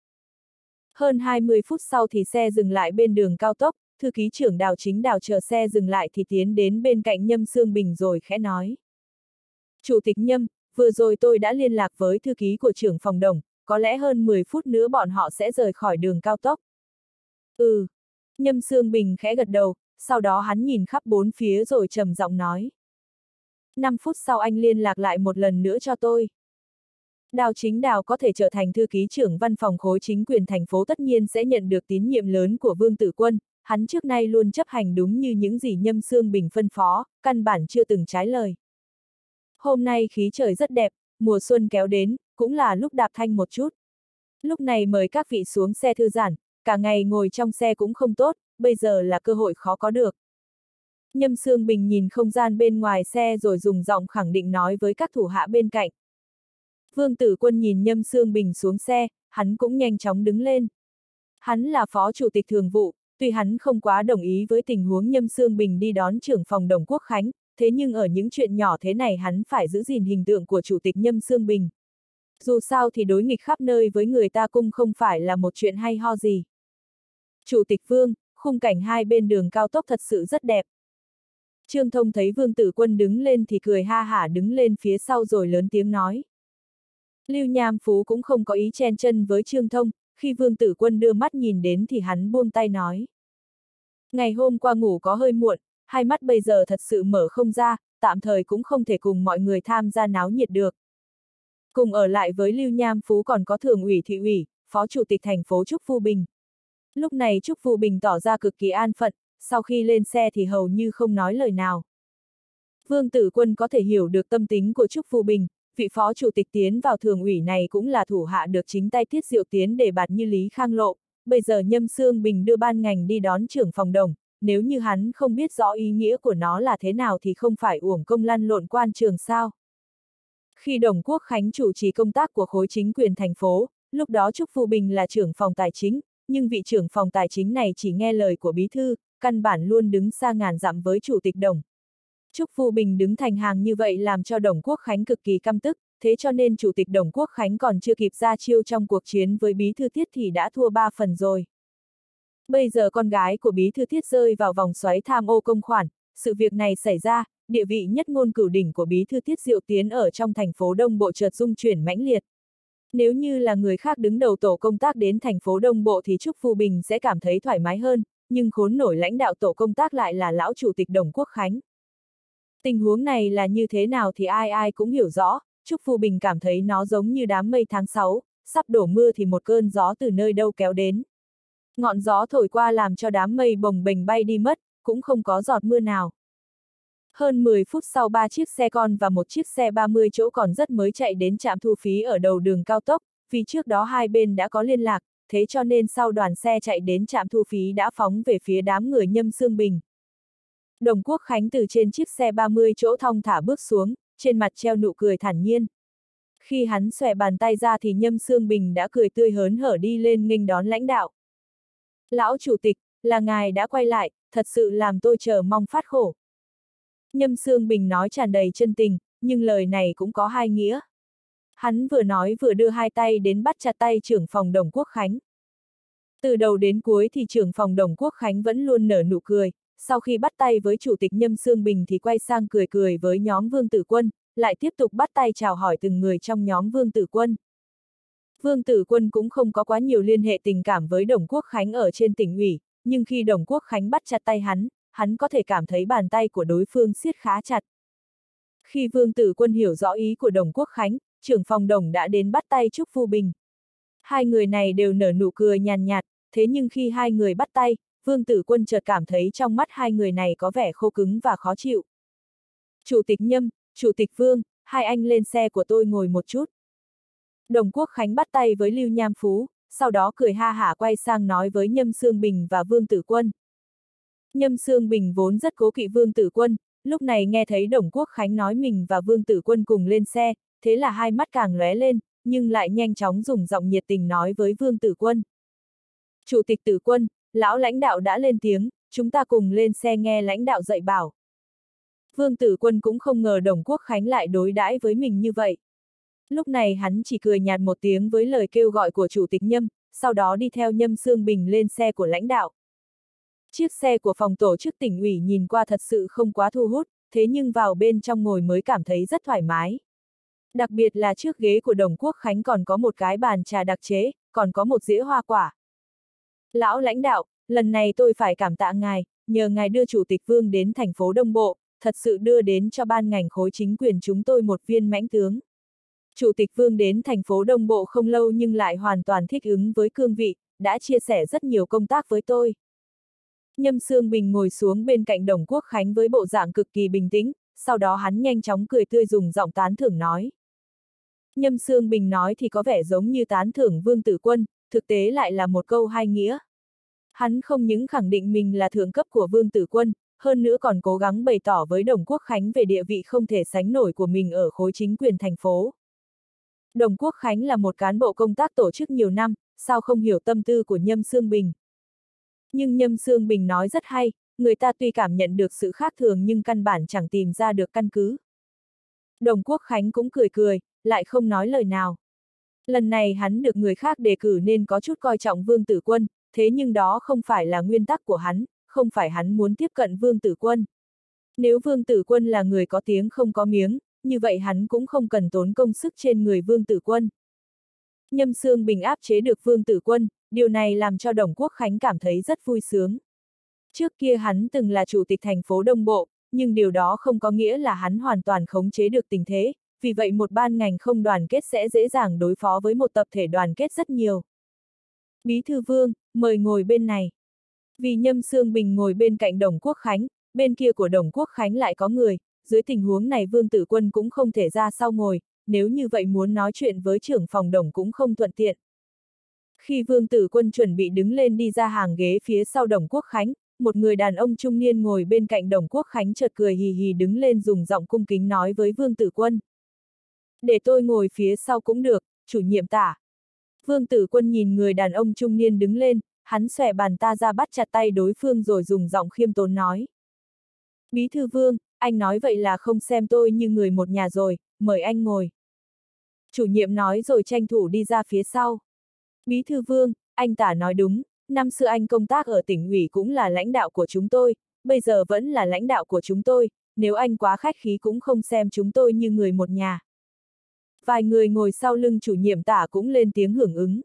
Hơn hai mươi phút sau thì xe dừng lại bên đường cao tốc, thư ký trưởng Đào Chính Đào chờ xe dừng lại thì tiến đến bên cạnh Nhâm Xương Bình rồi khẽ nói. Chủ tịch Nhâm, vừa rồi tôi đã liên lạc với thư ký của trưởng phòng Đồng, có lẽ hơn mười phút nữa bọn họ sẽ rời khỏi đường cao tốc. Ừ. Nhâm Xương Bình khẽ gật đầu, sau đó hắn nhìn khắp bốn phía rồi trầm giọng nói. năm phút sau anh liên lạc lại một lần nữa cho tôi. Đào Chính Đào có thể trở thành thư ký trưởng văn phòng khối chính quyền thành phố tất nhiên sẽ nhận được tín nhiệm lớn của Vương Tử Quân, hắn trước nay luôn chấp hành đúng như những gì Nhâm Xương Bình phân phó, căn bản chưa từng trái lời. Hôm nay khí trời rất đẹp, mùa xuân kéo đến, cũng là lúc đạp thanh một chút. Lúc này mời các vị xuống xe thư giãn, cả ngày ngồi trong xe cũng không tốt, bây giờ là cơ hội khó có được. Nhâm Xương Bình nhìn không gian bên ngoài xe rồi dùng giọng khẳng định nói với các thủ hạ bên cạnh. Vương Tử Quân nhìn Nhâm Xương Bình xuống xe, hắn cũng nhanh chóng đứng lên. Hắn là phó chủ tịch thường vụ, tuy hắn không quá đồng ý với tình huống Nhâm Xương Bình đi đón trưởng phòng Đồng Quốc Khánh, thế nhưng ở những chuyện nhỏ thế này hắn phải giữ gìn hình tượng của chủ tịch Nhâm Xương Bình. Dù sao thì đối nghịch khắp nơi với người ta cũng không phải là một chuyện hay ho gì. Chủ tịch Vương, khung cảnh hai bên đường cao tốc thật sự rất đẹp. Trương Thông thấy Vương Tử Quân đứng lên thì cười ha hả đứng lên phía sau rồi lớn tiếng nói. Lưu Nham Phú cũng không có ý chen chân với Trương Thông, khi Vương Tử Quân đưa mắt nhìn đến thì hắn buông tay nói. Ngày hôm qua ngủ có hơi muộn, hai mắt bây giờ thật sự mở không ra, tạm thời cũng không thể cùng mọi người tham gia náo nhiệt được. Cùng ở lại với Lưu Nham Phú còn có Thường ủy Thị ủy, Phó Chủ tịch thành phố Trúc Phu Bình. Lúc này Trúc Phu Bình tỏ ra cực kỳ an phận, sau khi lên xe thì hầu như không nói lời nào. Vương Tử Quân có thể hiểu được tâm tính của Trúc Phu Bình, vị Phó Chủ tịch tiến vào Thường ủy này cũng là thủ hạ được chính tay Tiết Diệu Tiến để bạt như Lý Khang Lộ, bây giờ Nhâm Xương Bình đưa ban ngành đi đón trưởng phòng Đồng, nếu như hắn không biết rõ ý nghĩa của nó là thế nào thì không phải uổng công lăn lộn quan trường sao. Khi Đồng Quốc Khánh chủ trì công tác của khối chính quyền thành phố, lúc đó Trúc Phu Bình là trưởng phòng tài chính, nhưng vị trưởng phòng tài chính này chỉ nghe lời của bí thư, căn bản luôn đứng xa ngàn dặm với chủ tịch Đồng. Trúc Phu Bình đứng thành hàng như vậy làm cho Đồng Quốc Khánh cực kỳ căm tức, thế cho nên chủ tịch Đồng Quốc Khánh còn chưa kịp ra chiêu trong cuộc chiến với bí thư Tiết thì đã thua ba phần rồi. Bây giờ con gái của bí thư Tiết rơi vào vòng xoáy tham ô công khoản, sự việc này xảy ra, địa vị nhất ngôn cửu đỉnh của bí thư Tiết Diệu Tiến ở trong thành phố Đông Bộ chợt rung chuyển mãnh liệt. Nếu như là người khác đứng đầu tổ công tác đến thành phố Đông Bộ thì Trúc Phu Bình sẽ cảm thấy thoải mái hơn, nhưng khốn nổi lãnh đạo tổ công tác lại là lão chủ tịch Đồng Quốc Khánh. Tình huống này là như thế nào thì ai ai cũng hiểu rõ, Trúc Phu Bình cảm thấy nó giống như đám mây tháng sáu, sắp đổ mưa thì một cơn gió từ nơi đâu kéo đến. Ngọn gió thổi qua làm cho đám mây bồng bềnh bay đi mất, cũng không có giọt mưa nào. Hơn mười phút sau ba chiếc xe con và một chiếc xe ba mươi chỗ còn rất mới chạy đến trạm thu phí ở đầu đường cao tốc, vì trước đó hai bên đã có liên lạc, thế cho nên sau đoàn xe chạy đến trạm thu phí đã phóng về phía đám người Nhâm Xương Bình. Đồng Quốc Khánh từ trên chiếc xe ba mươi chỗ thong thả bước xuống, trên mặt treo nụ cười thản nhiên. Khi hắn xòe bàn tay ra thì Nhâm Xương Bình đã cười tươi hớn hở đi lên nghênh đón lãnh đạo. Lão chủ tịch, là ngài đã quay lại, thật sự làm tôi chờ mong phát khổ. Nhâm Xương Bình nói tràn đầy chân tình, nhưng lời này cũng có hai nghĩa. Hắn vừa nói vừa đưa hai tay đến bắt chặt tay trưởng phòng Đồng Quốc Khánh. Từ đầu đến cuối thì trưởng phòng Đồng Quốc Khánh vẫn luôn nở nụ cười, sau khi bắt tay với chủ tịch Nhâm Xương Bình thì quay sang cười cười với nhóm Vương Tử Quân, lại tiếp tục bắt tay chào hỏi từng người trong nhóm Vương Tử Quân. Vương Tử Quân cũng không có quá nhiều liên hệ tình cảm với Đồng Quốc Khánh ở trên tỉnh ủy, nhưng khi Đồng Quốc Khánh bắt chặt tay hắn, hắn có thể cảm thấy bàn tay của đối phương siết khá chặt. Khi Vương Tử Quân hiểu rõ ý của Đồng Quốc Khánh, trưởng phòng Đồng đã đến bắt tay Trúc Phu Bình. Hai người này đều nở nụ cười nhàn nhạt, thế nhưng khi hai người bắt tay, Vương Tử Quân chợt cảm thấy trong mắt hai người này có vẻ khô cứng và khó chịu. Chủ tịch Nhâm, Chủ tịch Vương, hai anh lên xe của tôi ngồi một chút. Đồng Quốc Khánh bắt tay với Lưu Nham Phú, sau đó cười ha hả quay sang nói với Nhâm Xương Bình và Vương Tử Quân. Nhâm Xương Bình vốn rất cố kỵ Vương Tử Quân, lúc này nghe thấy Đồng Quốc Khánh nói mình và Vương Tử Quân cùng lên xe, thế là hai mắt càng lóe lên, nhưng lại nhanh chóng dùng giọng nhiệt tình nói với Vương Tử Quân. Chủ tịch Tử Quân, lão lãnh đạo đã lên tiếng, chúng ta cùng lên xe nghe lãnh đạo dạy bảo. Vương Tử Quân cũng không ngờ Đồng Quốc Khánh lại đối đãi với mình như vậy. Lúc này hắn chỉ cười nhạt một tiếng với lời kêu gọi của Chủ tịch Nhâm, sau đó đi theo Nhâm Sương Bình lên xe của lãnh đạo. Chiếc xe của phòng tổ chức tỉnh ủy nhìn qua thật sự không quá thu hút, thế nhưng vào bên trong ngồi mới cảm thấy rất thoải mái. Đặc biệt là trước ghế của Đồng Quốc Khánh còn có một cái bàn trà đặc chế, còn có một dĩa hoa quả. Lão lãnh đạo, lần này tôi phải cảm tạ ngài, nhờ ngài đưa Chủ tịch Vương đến thành phố Đông Bộ, thật sự đưa đến cho ban ngành khối chính quyền chúng tôi một viên mãnh tướng. Chủ tịch Vương đến thành phố Đông Bộ không lâu nhưng lại hoàn toàn thích ứng với cương vị, đã chia sẻ rất nhiều công tác với tôi. Nhâm Sương Bình ngồi xuống bên cạnh Đồng Quốc Khánh với bộ dạng cực kỳ bình tĩnh, sau đó hắn nhanh chóng cười tươi dùng giọng tán thưởng nói. Nhâm Sương Bình nói thì có vẻ giống như tán thưởng Vương Tử Quân, thực tế lại là một câu hai nghĩa. Hắn không những khẳng định mình là thượng cấp của Vương Tử Quân, hơn nữa còn cố gắng bày tỏ với Đồng Quốc Khánh về địa vị không thể sánh nổi của mình ở khối chính quyền thành phố. Đồng Quốc Khánh là một cán bộ công tác tổ chức nhiều năm, sao không hiểu tâm tư của Nhâm Sương Bình. Nhưng Nhâm Sương Bình nói rất hay, người ta tuy cảm nhận được sự khác thường nhưng căn bản chẳng tìm ra được căn cứ. Đồng Quốc Khánh cũng cười cười, lại không nói lời nào. Lần này hắn được người khác đề cử nên có chút coi trọng Vương Tử Quân, thế nhưng đó không phải là nguyên tắc của hắn, không phải hắn muốn tiếp cận Vương Tử Quân. Nếu Vương Tử Quân là người có tiếng không có miếng, như vậy hắn cũng không cần tốn công sức trên người Vương Tử Quân. Nhâm Sương Bình áp chế được Vương Tử Quân, điều này làm cho Đồng Quốc Khánh cảm thấy rất vui sướng. Trước kia hắn từng là chủ tịch thành phố Đông Bộ, nhưng điều đó không có nghĩa là hắn hoàn toàn khống chế được tình thế, vì vậy một ban ngành không đoàn kết sẽ dễ dàng đối phó với một tập thể đoàn kết rất nhiều. Bí thư Vương, mời ngồi bên này. Vì Nhâm Sương Bình ngồi bên cạnh Đồng Quốc Khánh, bên kia của Đồng Quốc Khánh lại có người, dưới tình huống này Vương Tử Quân cũng không thể ra sau ngồi, nếu như vậy muốn nói chuyện với trưởng phòng Đồng cũng không thuận tiện. Khi Vương Tử Quân chuẩn bị đứng lên đi ra hàng ghế phía sau Đồng Quốc Khánh, một người đàn ông trung niên ngồi bên cạnh Đồng Quốc Khánh chợt cười hì hì đứng lên dùng giọng cung kính nói với Vương Tử Quân. Để tôi ngồi phía sau cũng được, chủ nhiệm Tả. Vương Tử Quân nhìn người đàn ông trung niên đứng lên, hắn xòe bàn ta ra bắt chặt tay đối phương rồi dùng giọng khiêm tốn nói. Bí thư Vương, anh nói vậy là không xem tôi như người một nhà rồi, mời anh ngồi. Chủ nhiệm nói rồi tranh thủ đi ra phía sau. Bí thư Vương, anh Tả nói đúng, năm xưa anh công tác ở tỉnh ủy cũng là lãnh đạo của chúng tôi, bây giờ vẫn là lãnh đạo của chúng tôi, nếu anh quá khách khí cũng không xem chúng tôi như người một nhà. Vài người ngồi sau lưng chủ nhiệm Tả cũng lên tiếng hưởng ứng.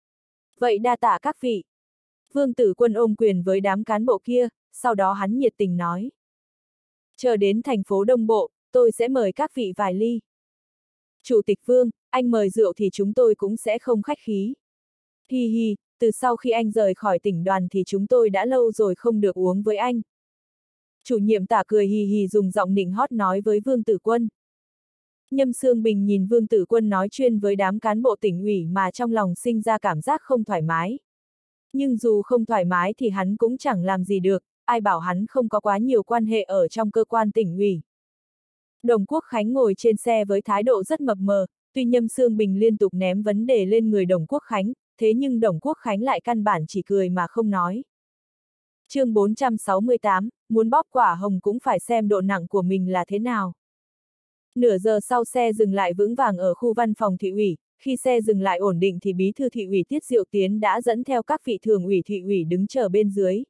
Vậy đa tạ các vị. Vương Tử Quân ôm quyền với đám cán bộ kia, sau đó hắn nhiệt tình nói. Chờ đến thành phố Đông Bộ, tôi sẽ mời các vị vài ly. Chủ tịch Vương, anh mời rượu thì chúng tôi cũng sẽ không khách khí. Hi hi, từ sau khi anh rời khỏi tỉnh đoàn thì chúng tôi đã lâu rồi không được uống với anh. Chủ nhiệm Tả cười hì hì dùng giọng nịnh hót nói với Vương Tử Quân. Nhâm Sương Bình nhìn Vương Tử Quân nói chuyên với đám cán bộ tỉnh ủy mà trong lòng sinh ra cảm giác không thoải mái. Nhưng dù không thoải mái thì hắn cũng chẳng làm gì được, ai bảo hắn không có quá nhiều quan hệ ở trong cơ quan tỉnh ủy. Đồng Quốc Khánh ngồi trên xe với thái độ rất mập mờ, tuy Nhâm Sương Bình liên tục ném vấn đề lên người Đồng Quốc Khánh, thế nhưng Đồng Quốc Khánh lại căn bản chỉ cười mà không nói. Chương bốn trăm sáu mươi tám, muốn bóp quả hồng cũng phải xem độ nặng của mình là thế nào. Nửa giờ sau xe dừng lại vững vàng ở khu văn phòng thị ủy, khi xe dừng lại ổn định thì bí thư thị ủy Tiết Diệu Tiến đã dẫn theo các vị thường ủy thị ủy đứng chờ bên dưới.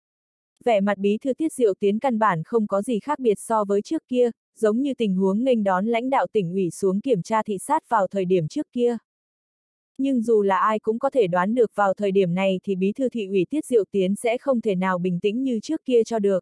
Vẻ mặt bí thư Tiết Diệu Tiến căn bản không có gì khác biệt so với trước kia, giống như tình huống nghênh đón lãnh đạo tỉnh ủy xuống kiểm tra thị sát vào thời điểm trước kia. Nhưng dù là ai cũng có thể đoán được vào thời điểm này thì bí thư thị ủy Tiết Diệu Tiến sẽ không thể nào bình tĩnh như trước kia cho được.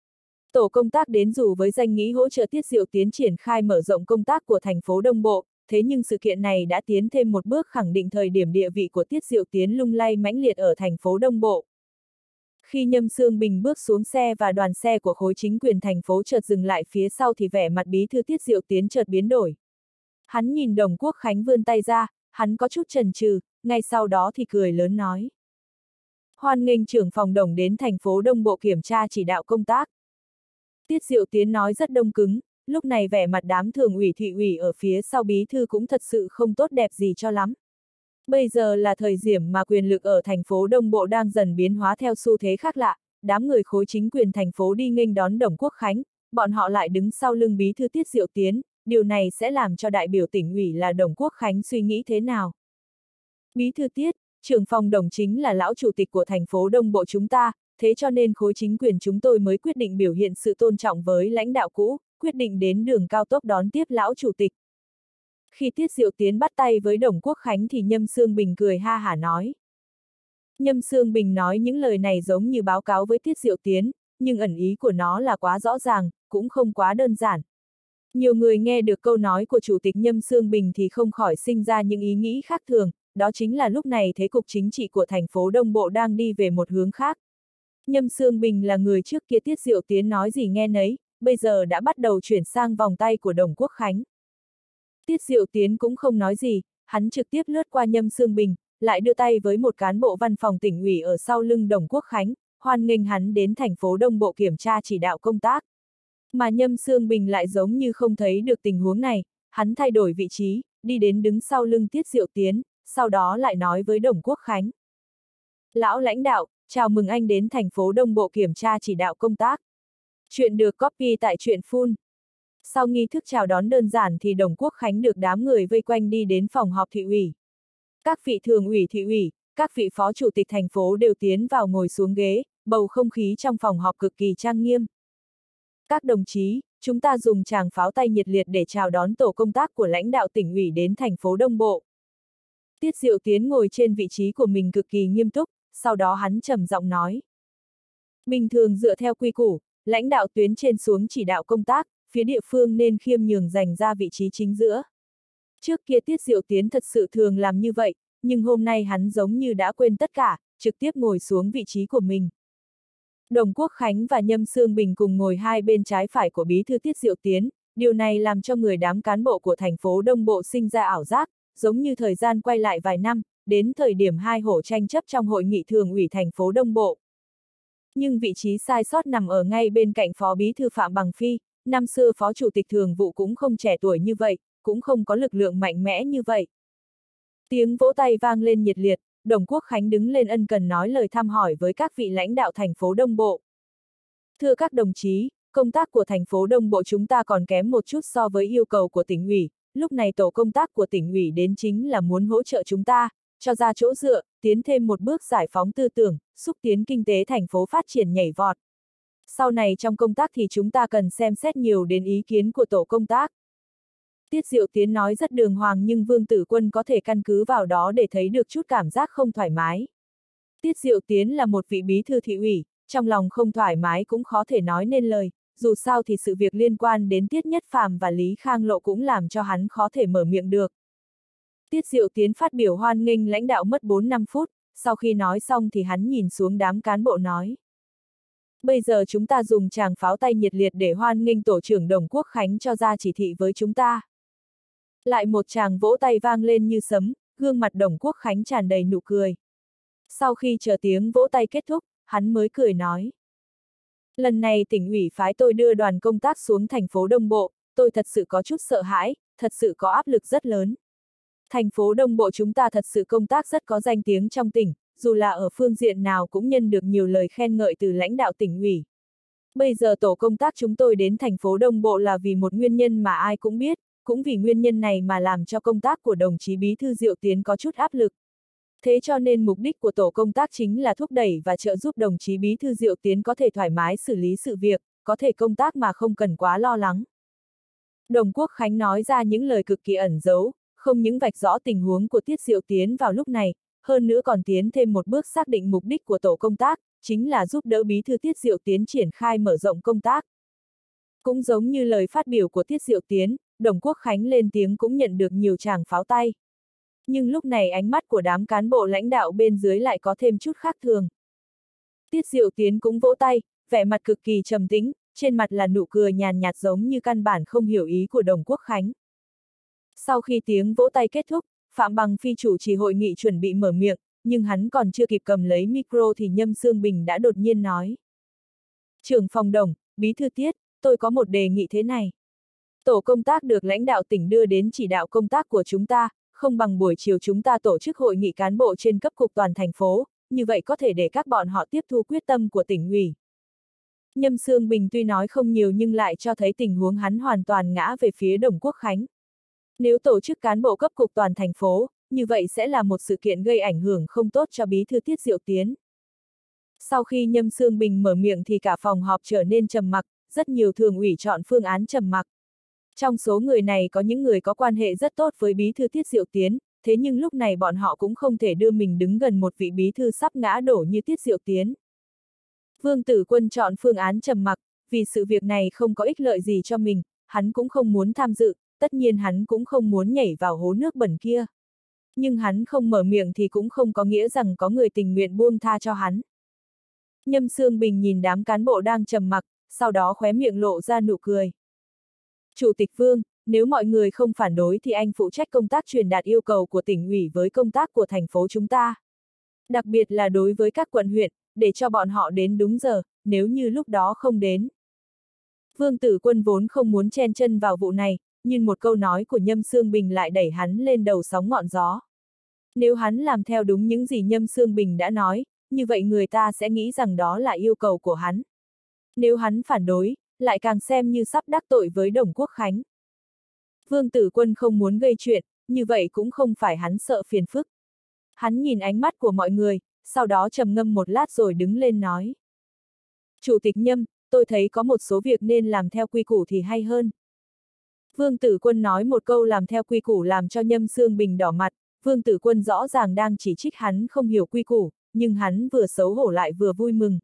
Tổ công tác đến dù với danh nghĩa hỗ trợ Tiết Diệu Tiến triển khai mở rộng công tác của thành phố Đông Bộ, thế nhưng sự kiện này đã tiến thêm một bước khẳng định thời điểm địa vị của Tiết Diệu Tiến lung lay mãnh liệt ở thành phố Đông Bộ. Khi Nhâm Sương Bình bước xuống xe và đoàn xe của khối chính quyền thành phố chợt dừng lại phía sau thì vẻ mặt bí thư Tiết Diệu Tiến chợt biến đổi. Hắn nhìn Đồng Quốc Khánh vươn tay ra, hắn có chút chần chừ, ngay sau đó thì cười lớn nói. Hoan nghênh trưởng phòng Đồng đến thành phố Đông Bộ kiểm tra chỉ đạo công tác. Tiết Diệu Tiến nói rất đông cứng, lúc này vẻ mặt đám thường ủy thị ủy ở phía sau bí thư cũng thật sự không tốt đẹp gì cho lắm. Bây giờ là thời điểm mà quyền lực ở thành phố Đông Bộ đang dần biến hóa theo xu thế khác lạ, đám người khối chính quyền thành phố đi nghênh đón Đồng Quốc Khánh, bọn họ lại đứng sau lưng bí thư Tiết Diệu Tiến, điều này sẽ làm cho đại biểu tỉnh ủy là Đồng Quốc Khánh suy nghĩ thế nào? Bí thư Tiết, trưởng phòng Đồng chính là lão chủ tịch của thành phố Đông Bộ chúng ta, thế cho nên khối chính quyền chúng tôi mới quyết định biểu hiện sự tôn trọng với lãnh đạo cũ, quyết định đến đường cao tốc đón tiếp lão chủ tịch. Khi Tiết Diệu Tiến bắt tay với Đồng Quốc Khánh thì Nhâm Sương Bình cười ha hả nói. Nhâm Sương Bình nói những lời này giống như báo cáo với Tiết Diệu Tiến, nhưng ẩn ý của nó là quá rõ ràng, cũng không quá đơn giản. Nhiều người nghe được câu nói của Chủ tịch Nhâm Sương Bình thì không khỏi sinh ra những ý nghĩ khác thường, đó chính là lúc này thế cục chính trị của thành phố Đông Bộ đang đi về một hướng khác. Nhâm Sương Bình là người trước kia Tiết Diệu Tiến nói gì nghe nấy, bây giờ đã bắt đầu chuyển sang vòng tay của Đồng Quốc Khánh. Tiết Diệu Tiến cũng không nói gì, hắn trực tiếp lướt qua Nhâm Sương Bình, lại đưa tay với một cán bộ văn phòng tỉnh ủy ở sau lưng Đồng Quốc Khánh, hoan nghênh hắn đến thành phố Đông Bộ kiểm tra chỉ đạo công tác. Mà Nhâm Sương Bình lại giống như không thấy được tình huống này, hắn thay đổi vị trí, đi đến đứng sau lưng Tiết Diệu Tiến, sau đó lại nói với Đồng Quốc Khánh. Lão lãnh đạo, chào mừng anh đến thành phố Đông Bộ kiểm tra chỉ đạo công tác. Chuyện được copy tại truyện full. Sau nghi thức chào đón đơn giản thì Đồng Quốc Khánh được đám người vây quanh đi đến phòng họp thị ủy. Các vị thường ủy thị ủy, các vị phó chủ tịch thành phố đều tiến vào ngồi xuống ghế, bầu không khí trong phòng họp cực kỳ trang nghiêm. Các đồng chí, chúng ta dùng tràng pháo tay nhiệt liệt để chào đón tổ công tác của lãnh đạo tỉnh ủy đến thành phố Đông Bộ. Tiết Diệu Tiến ngồi trên vị trí của mình cực kỳ nghiêm túc, sau đó hắn trầm giọng nói. Bình thường dựa theo quy củ, lãnh đạo tuyến trên xuống chỉ đạo công tác, phía địa phương nên khiêm nhường dành ra vị trí chính giữa. Trước kia Tiết Diệu Tiến thật sự thường làm như vậy, nhưng hôm nay hắn giống như đã quên tất cả, trực tiếp ngồi xuống vị trí của mình. Đồng Quốc Khánh và Nhâm Sương Bình cùng ngồi hai bên trái phải của bí thư Tiết Diệu Tiến, điều này làm cho người đám cán bộ của thành phố Đông Bộ sinh ra ảo giác, giống như thời gian quay lại vài năm, đến thời điểm hai hổ tranh chấp trong hội nghị thường ủy thành phố Đông Bộ. Nhưng vị trí sai sót nằm ở ngay bên cạnh phó bí thư Phạm Bằng Phi, năm xưa phó chủ tịch thường vụ cũng không trẻ tuổi như vậy, cũng không có lực lượng mạnh mẽ như vậy. Tiếng vỗ tay vang lên nhiệt liệt, Đồng Quốc Khánh đứng lên ân cần nói lời thăm hỏi với các vị lãnh đạo thành phố Đông Bộ. Thưa các đồng chí, công tác của thành phố Đông Bộ chúng ta còn kém một chút so với yêu cầu của tỉnh ủy, lúc này tổ công tác của tỉnh ủy đến chính là muốn hỗ trợ chúng ta, cho ra chỗ dựa, tiến thêm một bước giải phóng tư tưởng, xúc tiến kinh tế thành phố phát triển nhảy vọt. Sau này trong công tác thì chúng ta cần xem xét nhiều đến ý kiến của tổ công tác. Tiết Diệu Tiến nói rất đường hoàng nhưng Vương Tử Quân có thể căn cứ vào đó để thấy được chút cảm giác không thoải mái. Tiết Diệu Tiến là một vị bí thư thị ủy, trong lòng không thoải mái cũng khó thể nói nên lời, dù sao thì sự việc liên quan đến Tiết Nhất Phàm và Lý Khang Lộ cũng làm cho hắn khó thể mở miệng được. Tiết Diệu Tiến phát biểu hoan nghênh lãnh đạo mất bốn năm phút, sau khi nói xong thì hắn nhìn xuống đám cán bộ nói. Bây giờ chúng ta dùng tràng pháo tay nhiệt liệt để hoan nghênh tổ trưởng Đồng Quốc Khánh cho ra chỉ thị với chúng ta. Lại một tràng vỗ tay vang lên như sấm, gương mặt Đồng Quốc Khánh tràn đầy nụ cười. Sau khi chờ tiếng vỗ tay kết thúc, hắn mới cười nói. Lần này tỉnh ủy phái tôi đưa đoàn công tác xuống thành phố Đông Bộ, tôi thật sự có chút sợ hãi, thật sự có áp lực rất lớn. Thành phố Đông Bộ chúng ta thật sự công tác rất có danh tiếng trong tỉnh, dù là ở phương diện nào cũng nhận được nhiều lời khen ngợi từ lãnh đạo tỉnh ủy. Bây giờ tổ công tác chúng tôi đến thành phố Đông Bộ là vì một nguyên nhân mà ai cũng biết, cũng vì nguyên nhân này mà làm cho công tác của đồng chí Bí thư Diệu Tiến có chút áp lực. Thế cho nên mục đích của tổ công tác chính là thúc đẩy và trợ giúp đồng chí Bí thư Diệu Tiến có thể thoải mái xử lý sự việc, có thể công tác mà không cần quá lo lắng. Đồng Quốc Khánh nói ra những lời cực kỳ ẩn giấu, không những vạch rõ tình huống của Tiết Diệu Tiến vào lúc này, hơn nữa còn tiến thêm một bước xác định mục đích của tổ công tác, chính là giúp đỡ Bí thư Tiết Diệu Tiến triển khai mở rộng công tác. Cũng giống như lời phát biểu của Tiết Diệu Tiến, Đồng Quốc Khánh lên tiếng cũng nhận được nhiều tràng pháo tay. Nhưng lúc này ánh mắt của đám cán bộ lãnh đạo bên dưới lại có thêm chút khác thường. Tiết Diệu Tiến cũng vỗ tay, vẻ mặt cực kỳ trầm tĩnh, trên mặt là nụ cười nhàn nhạt giống như căn bản không hiểu ý của Đồng Quốc Khánh. Sau khi tiếng vỗ tay kết thúc, Phạm Bằng Phi chủ trì hội nghị chuẩn bị mở miệng, nhưng hắn còn chưa kịp cầm lấy micro thì Nhâm Sương Bình đã đột nhiên nói. Trưởng phòng Đồng, Bí thư Tiết, tôi có một đề nghị thế này. Tổ công tác được lãnh đạo tỉnh đưa đến chỉ đạo công tác của chúng ta, không bằng buổi chiều chúng ta tổ chức hội nghị cán bộ trên cấp cục toàn thành phố, như vậy có thể để các bọn họ tiếp thu quyết tâm của tỉnh ủy. Nhâm Sương Bình tuy nói không nhiều nhưng lại cho thấy tình huống hắn hoàn toàn ngã về phía Đồng Quốc Khánh. Nếu tổ chức cán bộ cấp cục toàn thành phố, như vậy sẽ là một sự kiện gây ảnh hưởng không tốt cho bí thư Tiết Diệu Tiến. Sau khi Nhâm Sương Bình mở miệng thì cả phòng họp trở nên trầm mặc, rất nhiều thường ủy chọn phương án trầm mặc. Trong số người này có những người có quan hệ rất tốt với bí thư Tiết Diệu Tiến, thế nhưng lúc này bọn họ cũng không thể đưa mình đứng gần một vị bí thư sắp ngã đổ như Tiết Diệu Tiến. Vương Tử Quân chọn phương án trầm mặc, vì sự việc này không có ích lợi gì cho mình, hắn cũng không muốn tham dự, tất nhiên hắn cũng không muốn nhảy vào hố nước bẩn kia. Nhưng hắn không mở miệng thì cũng không có nghĩa rằng có người tình nguyện buông tha cho hắn. Nhâm Sương Bình nhìn đám cán bộ đang trầm mặc, sau đó khóe miệng lộ ra nụ cười. Chủ tịch Vương, nếu mọi người không phản đối thì anh phụ trách công tác truyền đạt yêu cầu của tỉnh ủy với công tác của thành phố chúng ta. Đặc biệt là đối với các quận huyện, để cho bọn họ đến đúng giờ, nếu như lúc đó không đến. Vương Tử Quân vốn không muốn chen chân vào vụ này, nhưng một câu nói của Nhâm Sương Bình lại đẩy hắn lên đầu sóng ngọn gió. Nếu hắn làm theo đúng những gì Nhâm Sương Bình đã nói, như vậy người ta sẽ nghĩ rằng đó là yêu cầu của hắn. Nếu hắn phản đối, lại càng xem như sắp đắc tội với Đồng Quốc Khánh. Vương Tử Quân không muốn gây chuyện, như vậy cũng không phải hắn sợ phiền phức. Hắn nhìn ánh mắt của mọi người, sau đó trầm ngâm một lát rồi đứng lên nói. Chủ tịch Nhâm, tôi thấy có một số việc nên làm theo quy củ thì hay hơn. Vương Tử Quân nói một câu làm theo quy củ làm cho Nhâm Sương Bình đỏ mặt, Vương Tử Quân rõ ràng đang chỉ trích hắn không hiểu quy củ, nhưng hắn vừa xấu hổ lại vừa vui mừng.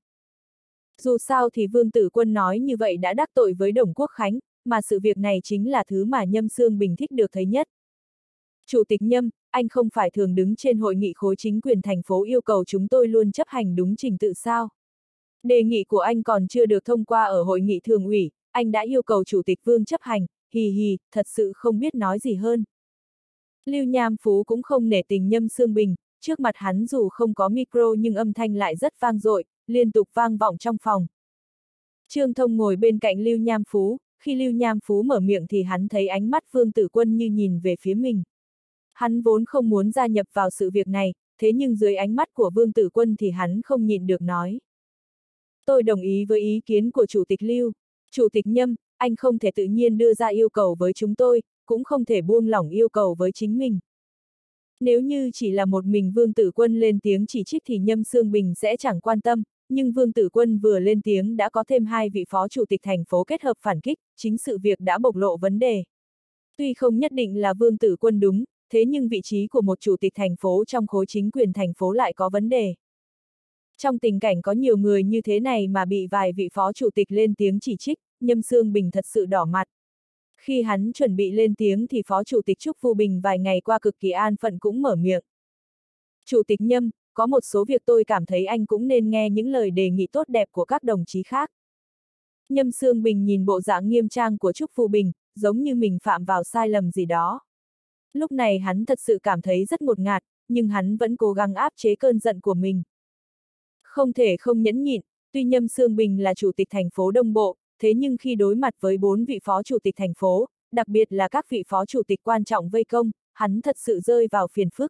Dù sao thì Vương Tử Quân nói như vậy đã đắc tội với Đồng Quốc Khánh, mà sự việc này chính là thứ mà Nhâm Sương Bình thích được thấy nhất. Chủ tịch Nhâm, anh không phải thường đứng trên hội nghị khối chính quyền thành phố yêu cầu chúng tôi luôn chấp hành đúng trình tự sao? Đề nghị của anh còn chưa được thông qua ở hội nghị thường ủy, anh đã yêu cầu Chủ tịch Vương chấp hành, hì hì, thật sự không biết nói gì hơn. Lưu Nham Phú cũng không nể tình Nhâm Sương Bình, trước mặt hắn dù không có micro nhưng âm thanh lại rất vang dội, liên tục vang vọng trong phòng. Trương Thông ngồi bên cạnh Lưu Nham Phú, khi Lưu Nham Phú mở miệng thì hắn thấy ánh mắt Vương Tử Quân như nhìn về phía mình. Hắn vốn không muốn gia nhập vào sự việc này, thế nhưng dưới ánh mắt của Vương Tử Quân thì hắn không nhịn được nói. Tôi đồng ý với ý kiến của Chủ tịch Lưu. Chủ tịch Nhâm, anh không thể tự nhiên đưa ra yêu cầu với chúng tôi, cũng không thể buông lỏng yêu cầu với chính mình. Nếu như chỉ là một mình Vương Tử Quân lên tiếng chỉ trích thì Nhâm Sương Bình sẽ chẳng quan tâm, nhưng Vương Tử Quân vừa lên tiếng đã có thêm hai vị phó chủ tịch thành phố kết hợp phản kích, chính sự việc đã bộc lộ vấn đề. Tuy không nhất định là Vương Tử Quân đúng, thế nhưng vị trí của một chủ tịch thành phố trong khối chính quyền thành phố lại có vấn đề. Trong tình cảnh có nhiều người như thế này mà bị vài vị phó chủ tịch lên tiếng chỉ trích, Nhâm Sương Bình thật sự đỏ mặt. Khi hắn chuẩn bị lên tiếng thì Phó Chủ tịch Trúc Phu Bình vài ngày qua cực kỳ an phận cũng mở miệng. Chủ tịch Nhâm, có một số việc tôi cảm thấy anh cũng nên nghe những lời đề nghị tốt đẹp của các đồng chí khác. Nhâm Sương Bình nhìn bộ dạng nghiêm trang của Trúc Phu Bình, giống như mình phạm vào sai lầm gì đó. Lúc này hắn thật sự cảm thấy rất ngột ngạt, nhưng hắn vẫn cố gắng áp chế cơn giận của mình. Không thể không nhẫn nhịn, tuy Nhâm Sương Bình là chủ tịch thành phố Đông Bộ, thế nhưng khi đối mặt với bốn vị phó chủ tịch thành phố, đặc biệt là các vị phó chủ tịch quan trọng vây công, hắn thật sự rơi vào phiền phức.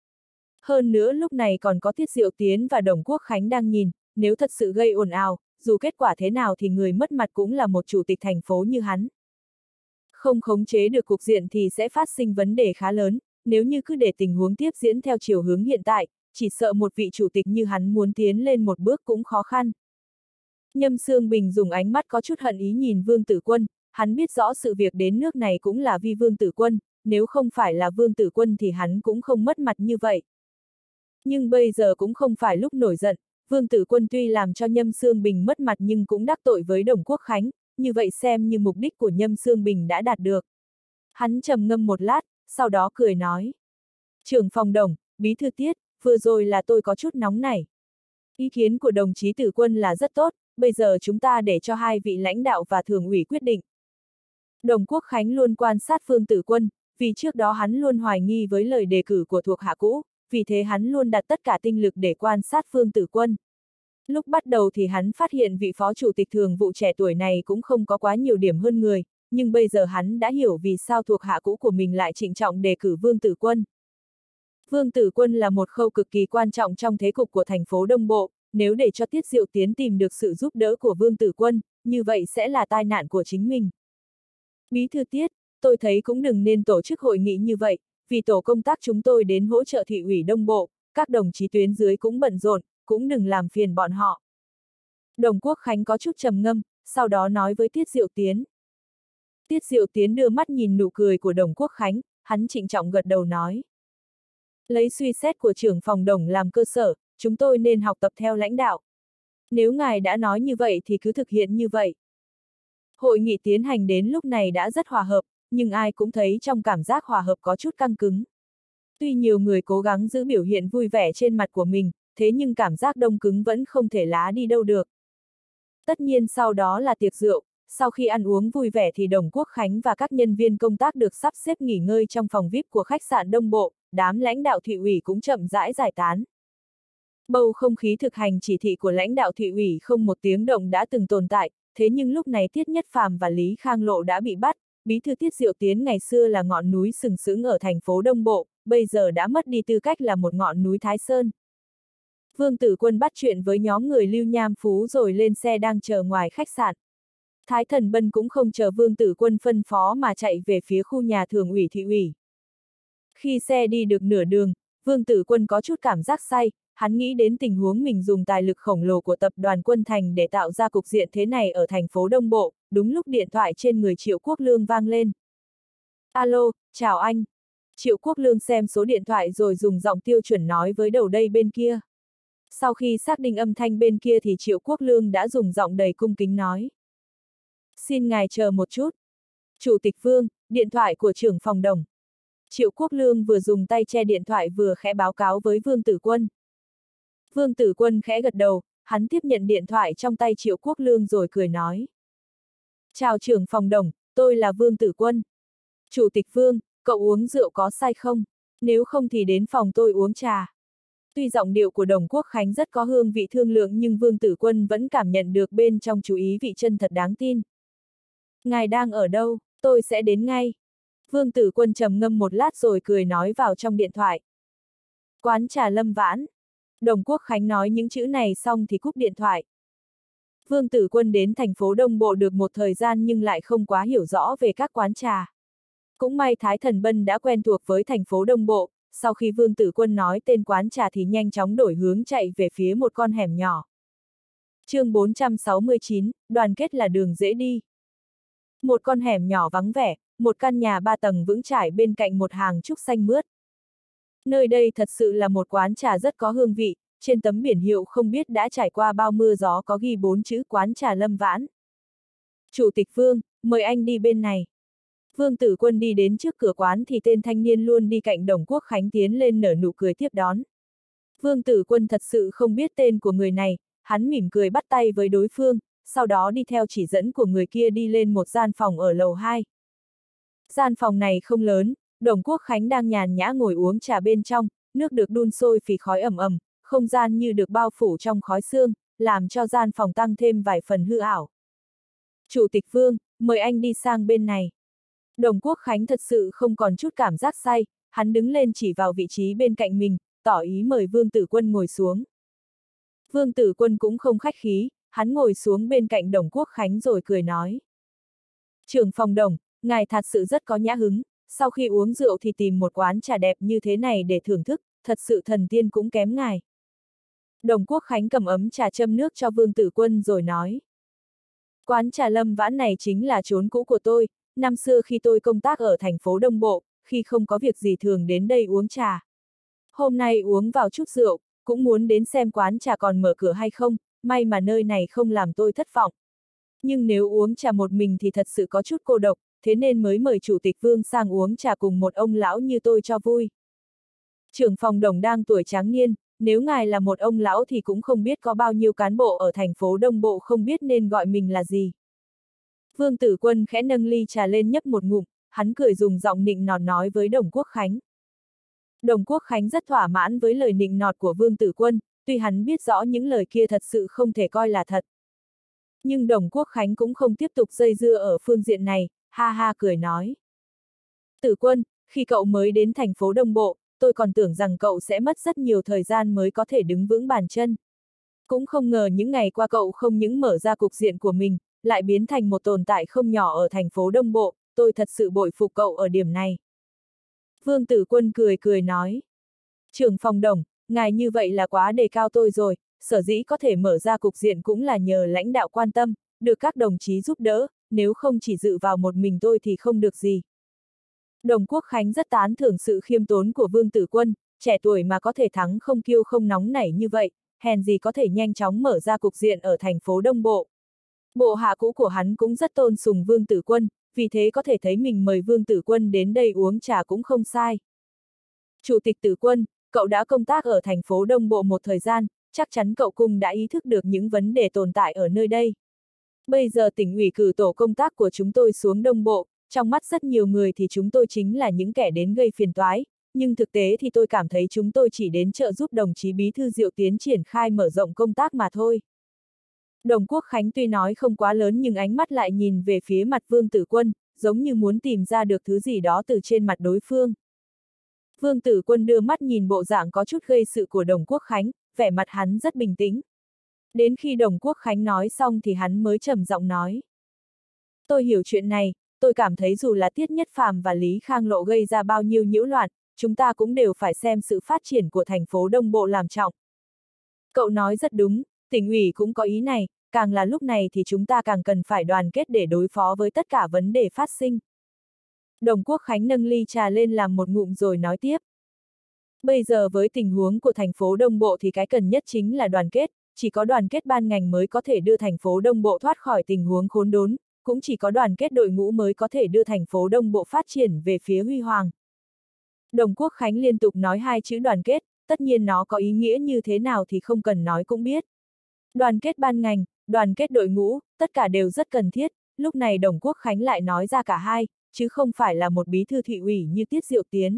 Hơn nữa lúc này còn có Tiết Diệu Tiến và Đồng Quốc Khánh đang nhìn, nếu thật sự gây ồn ào, dù kết quả thế nào thì người mất mặt cũng là một chủ tịch thành phố như hắn. Không khống chế được cục diện thì sẽ phát sinh vấn đề khá lớn, nếu như cứ để tình huống tiếp diễn theo chiều hướng hiện tại, chỉ sợ một vị chủ tịch như hắn muốn tiến lên một bước cũng khó khăn. Nhâm Sương Bình dùng ánh mắt có chút hận ý nhìn Vương Tử Quân, hắn biết rõ sự việc đến nước này cũng là vì Vương Tử Quân, nếu không phải là Vương Tử Quân thì hắn cũng không mất mặt như vậy. Nhưng bây giờ cũng không phải lúc nổi giận, Vương Tử Quân tuy làm cho Nhâm Sương Bình mất mặt nhưng cũng đắc tội với Đồng Quốc Khánh, như vậy xem như mục đích của Nhâm Sương Bình đã đạt được. Hắn trầm ngâm một lát, sau đó cười nói. Trưởng phòng Đồng, Bí thư Tiết, vừa rồi là tôi có chút nóng nảy. Ý kiến của đồng chí Tử Quân là rất tốt, bây giờ chúng ta để cho hai vị lãnh đạo và thường ủy quyết định. Đồng Quốc Khánh luôn quan sát Vương Tử Quân, vì trước đó hắn luôn hoài nghi với lời đề cử của thuộc hạ cũ, vì thế hắn luôn đặt tất cả tinh lực để quan sát Vương Tử Quân. Lúc bắt đầu thì hắn phát hiện vị phó chủ tịch thường vụ trẻ tuổi này cũng không có quá nhiều điểm hơn người, nhưng bây giờ hắn đã hiểu vì sao thuộc hạ cũ của mình lại trịnh trọng đề cử Vương Tử Quân. Vương Tử Quân là một khâu cực kỳ quan trọng trong thế cục của thành phố Đông Bộ, nếu để cho Tiết Diệu Tiến tìm được sự giúp đỡ của Vương Tử Quân, như vậy sẽ là tai nạn của chính mình. Bí thư Tiết, tôi thấy cũng đừng nên tổ chức hội nghị như vậy, vì tổ công tác chúng tôi đến hỗ trợ thị ủy Đông Bộ, các đồng chí tuyến dưới cũng bận rộn, cũng đừng làm phiền bọn họ. Đồng Quốc Khánh có chút trầm ngâm, sau đó nói với Tiết Diệu Tiến. Tiết Diệu Tiến đưa mắt nhìn nụ cười của Đồng Quốc Khánh, hắn trịnh trọng gật đầu nói. Lấy suy xét của trưởng phòng Đồng làm cơ sở, chúng tôi nên học tập theo lãnh đạo. Nếu ngài đã nói như vậy thì cứ thực hiện như vậy. Hội nghị tiến hành đến lúc này đã rất hòa hợp, nhưng ai cũng thấy trong cảm giác hòa hợp có chút căng cứng. Tuy nhiều người cố gắng giữ biểu hiện vui vẻ trên mặt của mình, thế nhưng cảm giác đông cứng vẫn không thể lá đi đâu được. Tất nhiên sau đó là tiệc rượu, sau khi ăn uống vui vẻ thì Đồng Quốc Khánh và các nhân viên công tác được sắp xếp nghỉ ngơi trong phòng vi ai pi của khách sạn Đông Bộ, đám lãnh đạo thị ủy cũng chậm rãi giải tán. Bầu không khí thực hành chỉ thị của lãnh đạo thị ủy không một tiếng động đã từng tồn tại, thế nhưng lúc này Tiết Nhất Phàm và Lý Khang Lộ đã bị bắt, bí thư Tiết Diệu Tiến ngày xưa là ngọn núi sừng sững ở thành phố Đông Bộ, bây giờ đã mất đi tư cách là một ngọn núi Thái Sơn. Vương Tử Quân bắt chuyện với nhóm người Lưu Nham Phú rồi lên xe đang chờ ngoài khách sạn. Thái Thần Bân cũng không chờ Vương Tử Quân phân phó mà chạy về phía khu nhà thường ủy thị ủy. Khi xe đi được nửa đường, Vương Tử Quân có chút cảm giác say, hắn nghĩ đến tình huống mình dùng tài lực khổng lồ của tập đoàn Quân Thành để tạo ra cục diện thế này ở thành phố Đông Bộ, đúng lúc điện thoại trên người Triệu Quốc Lương vang lên. Alo, chào anh. Triệu Quốc Lương xem số điện thoại rồi dùng giọng tiêu chuẩn nói với đầu dây bên kia. Sau khi xác định âm thanh bên kia thì Triệu Quốc Lương đã dùng giọng đầy cung kính nói. Xin ngài chờ một chút. Chủ tịch Vương, điện thoại của trưởng phòng Đồng. Triệu Quốc Lương vừa dùng tay che điện thoại vừa khẽ báo cáo với Vương Tử Quân. Vương Tử Quân khẽ gật đầu, hắn tiếp nhận điện thoại trong tay Triệu Quốc Lương rồi cười nói. Chào trưởng phòng Đồng, tôi là Vương Tử Quân. Chủ tịch Vương, cậu uống rượu có say không? Nếu không thì đến phòng tôi uống trà. Tuy giọng điệu của Đồng Quốc Khánh rất có hương vị thương lượng nhưng Vương Tử Quân vẫn cảm nhận được bên trong chú ý vị chân thật đáng tin. Ngài đang ở đâu, tôi sẽ đến ngay. Vương Tử Quân trầm ngâm một lát rồi cười nói vào trong điện thoại. Quán trà Lâm Vãn. Đồng Quốc Khánh nói những chữ này xong thì cúp điện thoại. Vương Tử Quân đến thành phố Đông Bộ được một thời gian nhưng lại không quá hiểu rõ về các quán trà. Cũng may Thái Thần Bân đã quen thuộc với thành phố Đông Bộ, sau khi Vương Tử Quân nói tên quán trà thì nhanh chóng đổi hướng chạy về phía một con hẻm nhỏ. Chương bốn trăm sáu mươi chín, đoàn kết là đường dễ đi. Một con hẻm nhỏ vắng vẻ, một căn nhà ba tầng vững chãi bên cạnh một hàng trúc xanh mướt. Nơi đây thật sự là một quán trà rất có hương vị, trên tấm biển hiệu không biết đã trải qua bao mưa gió có ghi bốn chữ quán trà Lâm Vãn. Chủ tịch Vương, mời anh đi bên này. Vương Tử Quân đi đến trước cửa quán thì tên thanh niên luôn đi cạnh Đồng Quốc Khánh tiến lên nở nụ cười tiếp đón. Vương Tử Quân thật sự không biết tên của người này, hắn mỉm cười bắt tay với đối phương, sau đó đi theo chỉ dẫn của người kia đi lên một gian phòng ở lầu hai. Gian phòng này không lớn, Đồng Quốc Khánh đang nhàn nhã ngồi uống trà bên trong, nước được đun sôi phì khói ẩm ẩm, không gian như được bao phủ trong khói sương, làm cho gian phòng tăng thêm vài phần hư ảo. Chủ tịch Vương, mời anh đi sang bên này. Đồng Quốc Khánh thật sự không còn chút cảm giác say, hắn đứng lên chỉ vào vị trí bên cạnh mình, tỏ ý mời Vương Tử Quân ngồi xuống. Vương Tử Quân cũng không khách khí, hắn ngồi xuống bên cạnh Đồng Quốc Khánh rồi cười nói. Trưởng phòng Đồng, ngài thật sự rất có nhã hứng, sau khi uống rượu thì tìm một quán trà đẹp như thế này để thưởng thức, thật sự thần tiên cũng kém ngài. Đồng Quốc Khánh cầm ấm trà châm nước cho Vương Tử Quân rồi nói. Quán trà Lâm Vãn này chính là chốn cũ của tôi, năm xưa khi tôi công tác ở thành phố Đông Bộ, khi không có việc gì thường đến đây uống trà. Hôm nay uống vào chút rượu, cũng muốn đến xem quán trà còn mở cửa hay không, may mà nơi này không làm tôi thất vọng. Nhưng nếu uống trà một mình thì thật sự có chút cô độc, thế nên mới mời Chủ tịch Vương sang uống trà cùng một ông lão như tôi cho vui. Trưởng phòng Đồng đang tuổi tráng niên, nếu ngài là một ông lão thì cũng không biết có bao nhiêu cán bộ ở thành phố Đông Bộ không biết nên gọi mình là gì. Vương Tử Quân khẽ nâng ly trà lên nhấp một ngụm, hắn cười dùng giọng nịnh nọt nói với Đồng Quốc Khánh. Đồng Quốc Khánh rất thỏa mãn với lời nịnh nọt của Vương Tử Quân, tuy hắn biết rõ những lời kia thật sự không thể coi là thật. Nhưng Đồng Quốc Khánh cũng không tiếp tục dây dưa ở phương diện này, ha ha cười nói. Tử Quân, khi cậu mới đến thành phố Đông Bộ, tôi còn tưởng rằng cậu sẽ mất rất nhiều thời gian mới có thể đứng vững bàn chân. Cũng không ngờ những ngày qua cậu không những mở ra cục diện của mình, lại biến thành một tồn tại không nhỏ ở thành phố Đông Bộ, tôi thật sự bội phục cậu ở điểm này. Vương Tử Quân cười cười nói. Trưởng phòng Đồng, ngài như vậy là quá đề cao tôi rồi, sở dĩ có thể mở ra cục diện cũng là nhờ lãnh đạo quan tâm, được các đồng chí giúp đỡ, nếu không chỉ dựa vào một mình tôi thì không được gì. Đồng Quốc Khánh rất tán thưởng sự khiêm tốn của Vương Tử Quân, trẻ tuổi mà có thể thắng không kiêu không nóng nảy như vậy, hèn gì có thể nhanh chóng mở ra cục diện ở thành phố Đông Bộ. Bộ hạ cũ của hắn cũng rất tôn sùng Vương Tử Quân, vì thế có thể thấy mình mời Vương Tử Quân đến đây uống trà cũng không sai. Chủ tịch Tử Quân, cậu đã công tác ở thành phố Đông Bộ một thời gian, chắc chắn cậu cũng đã ý thức được những vấn đề tồn tại ở nơi đây. Bây giờ tỉnh ủy cử tổ công tác của chúng tôi xuống Đông Bộ, trong mắt rất nhiều người thì chúng tôi chính là những kẻ đến gây phiền toái, nhưng thực tế thì tôi cảm thấy chúng tôi chỉ đến trợ giúp đồng chí Bí thư Diệu Tiến triển khai mở rộng công tác mà thôi. Đồng Quốc Khánh tuy nói không quá lớn nhưng ánh mắt lại nhìn về phía mặt Vương Tử Quân, giống như muốn tìm ra được thứ gì đó từ trên mặt đối phương. Vương Tử Quân đưa mắt nhìn bộ dạng có chút gây sự của Đồng Quốc Khánh, vẻ mặt hắn rất bình tĩnh. Đến khi Đồng Quốc Khánh nói xong thì hắn mới trầm giọng nói. Tôi hiểu chuyện này, tôi cảm thấy dù là Tiết Nhất Phàm và Lý Khang Lộ gây ra bao nhiêu nhiễu loạn, chúng ta cũng đều phải xem sự phát triển của thành phố Đông Bộ làm trọng. Cậu nói rất đúng, tỉnh ủy cũng có ý này, càng là lúc này thì chúng ta càng cần phải đoàn kết để đối phó với tất cả vấn đề phát sinh. Đồng Quốc Khánh nâng ly trà lên làm một ngụm rồi nói tiếp. Bây giờ với tình huống của thành phố Đông Bộ thì cái cần nhất chính là đoàn kết, chỉ có đoàn kết ban ngành mới có thể đưa thành phố Đông Bộ thoát khỏi tình huống khốn đốn, cũng chỉ có đoàn kết đội ngũ mới có thể đưa thành phố Đông Bộ phát triển về phía huy hoàng. Đồng Quốc Khánh liên tục nói hai chữ đoàn kết, tất nhiên nó có ý nghĩa như thế nào thì không cần nói cũng biết. Đoàn kết ban ngành, đoàn kết đội ngũ, tất cả đều rất cần thiết, lúc này Đồng Quốc Khánh lại nói ra cả hai, chứ không phải là một bí thư thị ủy như Tiết Diệu Tiến.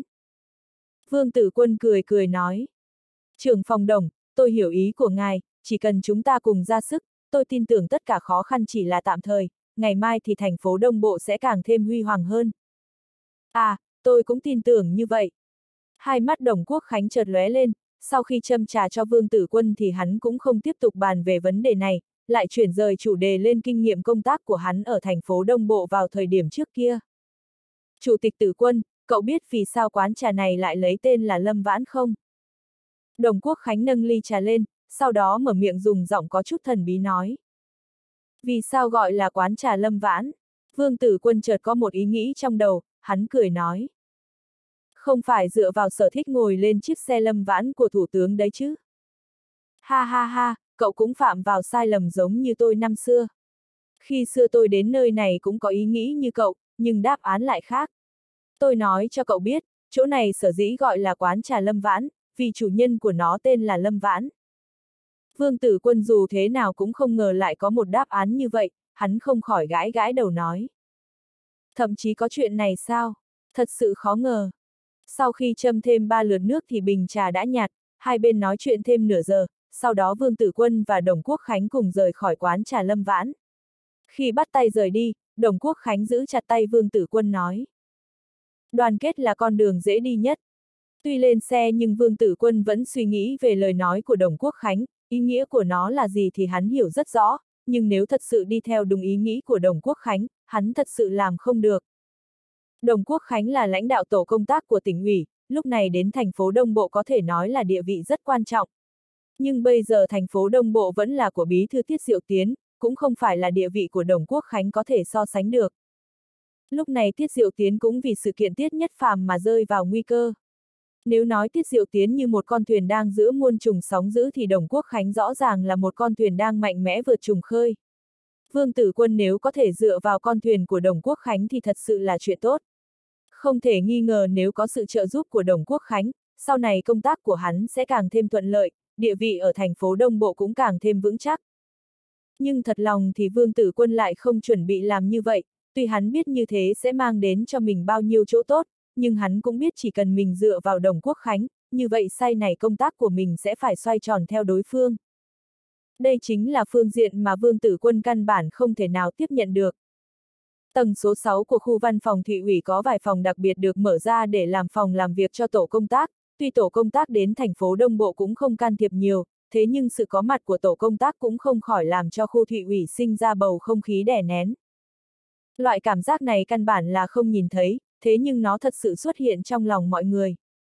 Vương Tử Quân cười cười nói. Trưởng phòng Đồng, tôi hiểu ý của ngài, chỉ cần chúng ta cùng ra sức, tôi tin tưởng tất cả khó khăn chỉ là tạm thời, ngày mai thì thành phố Đông Bộ sẽ càng thêm huy hoàng hơn. À, tôi cũng tin tưởng như vậy. Hai mắt Đồng Quốc Khánh chợt lóe lên, sau khi châm trà cho Vương Tử Quân thì hắn cũng không tiếp tục bàn về vấn đề này, lại chuyển rời chủ đề lên kinh nghiệm công tác của hắn ở thành phố Đông Bộ vào thời điểm trước kia. Chủ tịch Tử Quân, cậu biết vì sao quán trà này lại lấy tên là Lâm Vãn không? Đồng Quốc Khánh nâng ly trà lên, sau đó mở miệng dùng giọng có chút thần bí nói. Vì sao gọi là quán trà Lâm Vãn? Vương Tử Quân chợt có một ý nghĩ trong đầu, hắn cười nói. Không phải dựa vào sở thích ngồi lên chiếc xe Lâm Vãn của Thủ tướng đấy chứ? Ha ha ha, cậu cũng phạm vào sai lầm giống như tôi năm xưa. Khi xưa tôi đến nơi này cũng có ý nghĩ như cậu, nhưng đáp án lại khác. Tôi nói cho cậu biết, chỗ này sở dĩ gọi là quán trà Lâm Vãn, vì chủ nhân của nó tên là Lâm Vãn. Vương Tử Quân dù thế nào cũng không ngờ lại có một đáp án như vậy, hắn không khỏi gãi gãi đầu nói. Thậm chí có chuyện này sao? Thật sự khó ngờ. Sau khi châm thêm ba lượt nước thì bình trà đã nhạt, hai bên nói chuyện thêm nửa giờ, sau đó Vương Tử Quân và Đồng Quốc Khánh cùng rời khỏi quán trà Lâm Vãn. Khi bắt tay rời đi, Đồng Quốc Khánh giữ chặt tay Vương Tử Quân nói. Đoàn kết là con đường dễ đi nhất. Tuy lên xe nhưng Vương Tử Quân vẫn suy nghĩ về lời nói của Đồng Quốc Khánh, ý nghĩa của nó là gì thì hắn hiểu rất rõ, nhưng nếu thật sự đi theo đúng ý nghĩ của Đồng Quốc Khánh, hắn thật sự làm không được. Đồng Quốc Khánh là lãnh đạo tổ công tác của tỉnh ủy, lúc này đến thành phố Đông Bộ có thể nói là địa vị rất quan trọng. Nhưng bây giờ thành phố Đông Bộ vẫn là của Bí thư Tiết Diệu Tiến, cũng không phải là địa vị của Đồng Quốc Khánh có thể so sánh được. Lúc này Tiết Diệu Tiến cũng vì sự kiện Tiết Nhất Phàm mà rơi vào nguy cơ. Nếu nói Tiết Diệu Tiến như một con thuyền đang giữa muôn trùng sóng dữ thì Đồng Quốc Khánh rõ ràng là một con thuyền đang mạnh mẽ vượt trùng khơi. Vương Tử Quân nếu có thể dựa vào con thuyền của Đồng Quốc Khánh thì thật sự là chuyện tốt. Không thể nghi ngờ nếu có sự trợ giúp của Đồng Quốc Khánh, sau này công tác của hắn sẽ càng thêm thuận lợi, địa vị ở thành phố Đông Bộ cũng càng thêm vững chắc. Nhưng thật lòng thì Vương Tử Quân lại không chuẩn bị làm như vậy, tuy hắn biết như thế sẽ mang đến cho mình bao nhiêu chỗ tốt, nhưng hắn cũng biết chỉ cần mình dựa vào Đồng Quốc Khánh, như vậy sau này công tác của mình sẽ phải xoay tròn theo đối phương. Đây chính là phương diện mà Vương Tử Quân căn bản không thể nào tiếp nhận được. Tầng số sáu của khu văn phòng thị ủy có vài phòng đặc biệt được mở ra để làm phòng làm việc cho tổ công tác, tuy tổ công tác đến thành phố Đông Bộ cũng không can thiệp nhiều, thế nhưng sự có mặt của tổ công tác cũng không khỏi làm cho khu thị ủy sinh ra bầu không khí đè nén. Loại cảm giác này căn bản là không nhìn thấy, thế nhưng nó thật sự xuất hiện trong lòng mọi người.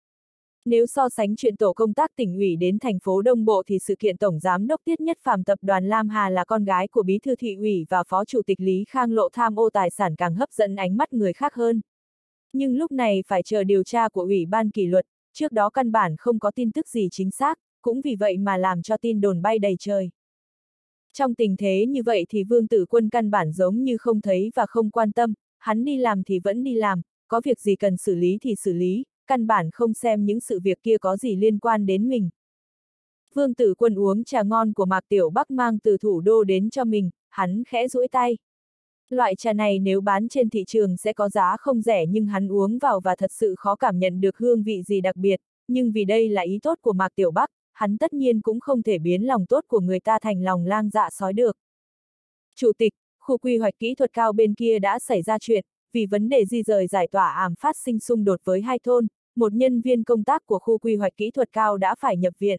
Nếu so sánh chuyện tổ công tác tỉnh ủy đến thành phố Đông Bộ thì sự kiện Tổng Giám đốc Tiết Nhất Phàm tập đoàn Lam Hà là con gái của Bí thư thị ủy và Phó Chủ tịch Lý Khang Lộ tham ô tài sản càng hấp dẫn ánh mắt người khác hơn. Nhưng lúc này phải chờ điều tra của Ủy ban kỷ luật, trước đó căn bản không có tin tức gì chính xác, cũng vì vậy mà làm cho tin đồn bay đầy trời. Trong tình thế như vậy thì Vương Tử Quân căn bản giống như không thấy và không quan tâm, hắn đi làm thì vẫn đi làm, có việc gì cần xử lý thì xử lý, căn bản không xem những sự việc kia có gì liên quan đến mình. Vương Tử Quân uống trà ngon của Mạc Tiểu Bắc mang từ thủ đô đến cho mình, hắn khẽ duỗi tay. Loại trà này nếu bán trên thị trường sẽ có giá không rẻ nhưng hắn uống vào và thật sự khó cảm nhận được hương vị gì đặc biệt, nhưng vì đây là ý tốt của Mạc Tiểu Bắc, hắn tất nhiên cũng không thể biến lòng tốt của người ta thành lòng lang dạ sói được. Chủ tịch, khu quy hoạch kỹ thuật cao bên kia đã xảy ra chuyện, vì vấn đề di rời giải tỏa ảm phát sinh xung đột với hai thôn, một nhân viên công tác của khu quy hoạch kỹ thuật cao đã phải nhập viện.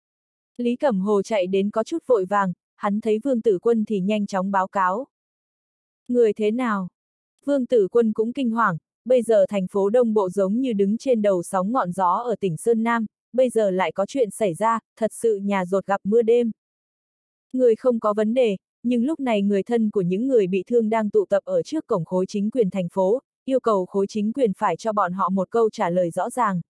Lý Cẩm Hồ chạy đến có chút vội vàng, hắn thấy Vương Tử Quân thì nhanh chóng báo cáo. Người thế nào? Vương Tử Quân cũng kinh hoàng, bây giờ thành phố Đông Bộ giống như đứng trên đầu sóng ngọn gió ở tỉnh Sơn Nam, bây giờ lại có chuyện xảy ra, thật sự nhà dột gặp mưa đêm. Người không có vấn đề, nhưng lúc này người thân của những người bị thương đang tụ tập ở trước cổng khối chính quyền thành phố, yêu cầu khối chính quyền phải cho bọn họ một câu trả lời rõ ràng.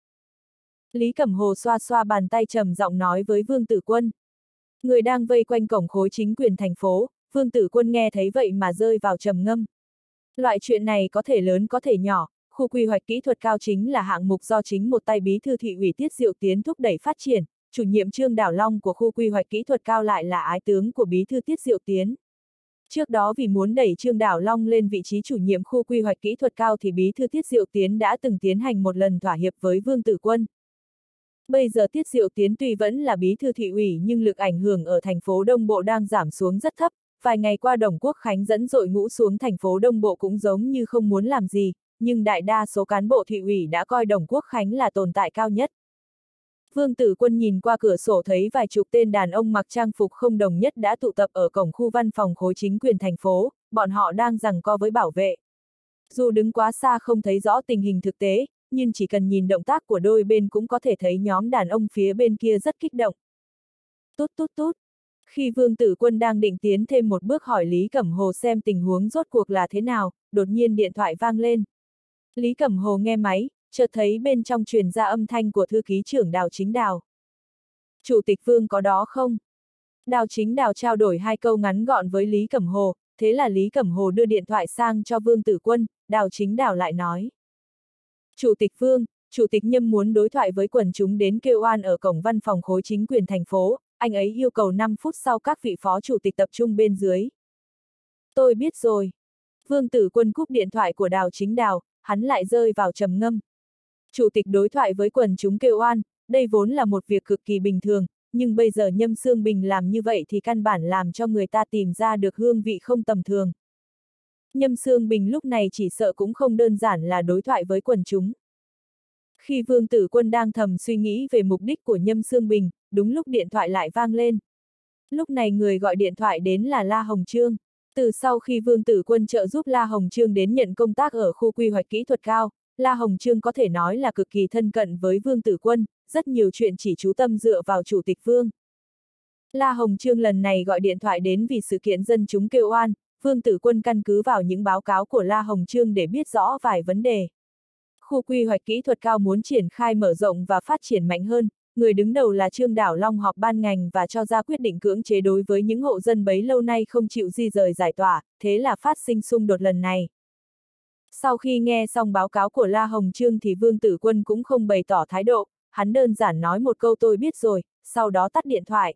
Lý Cẩm Hồ xoa xoa bàn tay trầm giọng nói với Vương Tử Quân. Người đang vây quanh cổng khối chính quyền thành phố, Vương Tử Quân nghe thấy vậy mà rơi vào trầm ngâm. Loại chuyện này có thể lớn có thể nhỏ, khu quy hoạch kỹ thuật cao chính là hạng mục do chính một tay bí thư thị ủy Tiết Diệu Tiến thúc đẩy phát triển, chủ nhiệm Trương Đảo Long của khu quy hoạch kỹ thuật cao lại là ái tướng của bí thư Tiết Diệu Tiến. Trước đó vì muốn đẩy Trương Đảo Long lên vị trí chủ nhiệm khu quy hoạch kỹ thuật cao thì bí thư Tiết Diệu Tiến đã từng tiến hành một lần thỏa hiệp với Vương Tử Quân. Bây giờ Tiết Diệu Tiến tuy vẫn là bí thư thị ủy nhưng lực ảnh hưởng ở thành phố Đông Bộ đang giảm xuống rất thấp, vài ngày qua Đồng Quốc Khánh dẫn đội ngũ xuống thành phố Đông Bộ cũng giống như không muốn làm gì, nhưng đại đa số cán bộ thị ủy đã coi Đồng Quốc Khánh là tồn tại cao nhất. Vương Tử Quân nhìn qua cửa sổ thấy vài chục tên đàn ông mặc trang phục không đồng nhất đã tụ tập ở cổng khu văn phòng khối chính quyền thành phố, bọn họ đang giằng co với bảo vệ. Dù đứng quá xa không thấy rõ tình hình thực tế, nhưng chỉ cần nhìn động tác của đôi bên cũng có thể thấy nhóm đàn ông phía bên kia rất kích động. Tút tút tút. Khi Vương Tử Quân đang định tiến thêm một bước hỏi Lý Cẩm Hồ xem tình huống rốt cuộc là thế nào, đột nhiên điện thoại vang lên. Lý Cẩm Hồ nghe máy, chợt thấy bên trong truyền ra âm thanh của thư ký trưởng Đào Chính Đào. Chủ tịch Vương có đó không? Đào Chính Đào trao đổi hai câu ngắn gọn với Lý Cẩm Hồ, thế là Lý Cẩm Hồ đưa điện thoại sang cho Vương Tử Quân, Đào Chính Đào lại nói. Chủ tịch Vương, Chủ tịch Nhâm muốn đối thoại với quần chúng đến kêu oan ở cổng văn phòng khối chính quyền thành phố, anh ấy yêu cầu năm phút sau các vị phó chủ tịch tập trung bên dưới. Tôi biết rồi. Vương Tử Quân cúp điện thoại của Đào Chính Đào, hắn lại rơi vào trầm ngâm. Chủ tịch đối thoại với quần chúng kêu oan, đây vốn là một việc cực kỳ bình thường, nhưng bây giờ Nhâm Sương Bình làm như vậy thì căn bản làm cho người ta tìm ra được hương vị không tầm thường. Nhâm Sương Bình lúc này chỉ sợ cũng không đơn giản là đối thoại với quần chúng. Khi Vương Tử Quân đang thầm suy nghĩ về mục đích của Nhâm Sương Bình, đúng lúc điện thoại lại vang lên. Lúc này người gọi điện thoại đến là La Hồng Trương. Từ sau khi Vương Tử Quân trợ giúp La Hồng Trương đến nhận công tác ở khu quy hoạch kỹ thuật cao, La Hồng Trương có thể nói là cực kỳ thân cận với Vương Tử Quân, rất nhiều chuyện chỉ chú tâm dựa vào Chủ tịch Vương. La Hồng Trương lần này gọi điện thoại đến vì sự kiện dân chúng kêu oan, Vương Tử Quân căn cứ vào những báo cáo của La Hồng Trương để biết rõ vài vấn đề. Khu quy hoạch kỹ thuật cao muốn triển khai mở rộng và phát triển mạnh hơn, người đứng đầu là Trương Đảo Long họp ban ngành và cho ra quyết định cưỡng chế đối với những hộ dân bấy lâu nay không chịu di rời giải tỏa, thế là phát sinh xung đột lần này. Sau khi nghe xong báo cáo của La Hồng Trương thì Vương Tử Quân cũng không bày tỏ thái độ, hắn đơn giản nói một câu tôi biết rồi, sau đó tắt điện thoại.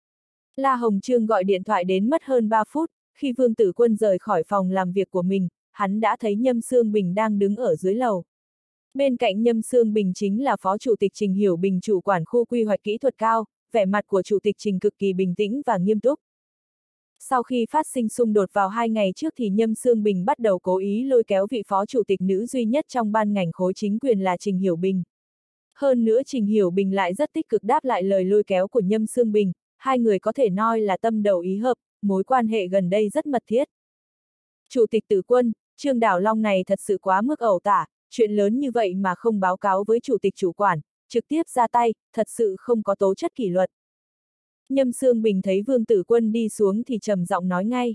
La Hồng Trương gọi điện thoại đến mất hơn ba phút, khi Vương Tử Quân rời khỏi phòng làm việc của mình, hắn đã thấy Nhâm Sương Bình đang đứng ở dưới lầu. Bên cạnh Nhâm Sương Bình chính là Phó Chủ tịch Trình Hiểu Bình chủ quản khu quy hoạch kỹ thuật cao, vẻ mặt của Chủ tịch Trình cực kỳ bình tĩnh và nghiêm túc. Sau khi phát sinh xung đột vào hai ngày trước thì Nhâm Sương Bình bắt đầu cố ý lôi kéo vị Phó Chủ tịch nữ duy nhất trong ban ngành khối chính quyền là Trình Hiểu Bình. Hơn nữa Trình Hiểu Bình lại rất tích cực đáp lại lời lôi kéo của Nhâm Xương Bình, hai người có thể nói là tâm đầu ý hợp, mối quan hệ gần đây rất mật thiết. Chủ tịch Tử Quân, Trương Đảo Long này thật sự quá mức ẩu tả, chuyện lớn như vậy mà không báo cáo với chủ tịch chủ quản, trực tiếp ra tay, thật sự không có tố chất kỷ luật. Nhâm Xương Bình thấy Vương Tử Quân đi xuống thì trầm giọng nói ngay.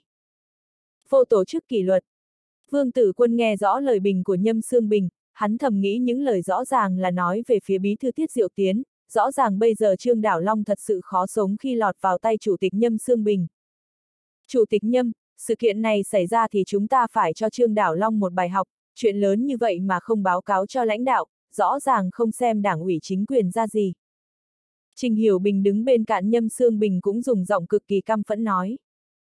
Vô tổ chức kỷ luật. Vương Tử Quân nghe rõ lời bình của Nhâm Xương Bình, hắn thầm nghĩ những lời rõ ràng là nói về phía bí thư Tiết Diệu Tiến, rõ ràng bây giờ Trương Đảo Long thật sự khó sống khi lọt vào tay chủ tịch Nhâm Xương Bình. Chủ tịch Nhâm, sự kiện này xảy ra thì chúng ta phải cho Trương Đảo Long một bài học, chuyện lớn như vậy mà không báo cáo cho lãnh đạo, rõ ràng không xem đảng ủy chính quyền ra gì. Trình Hiểu Bình đứng bên cạnh Nhâm Xương Bình cũng dùng giọng cực kỳ căm phẫn nói.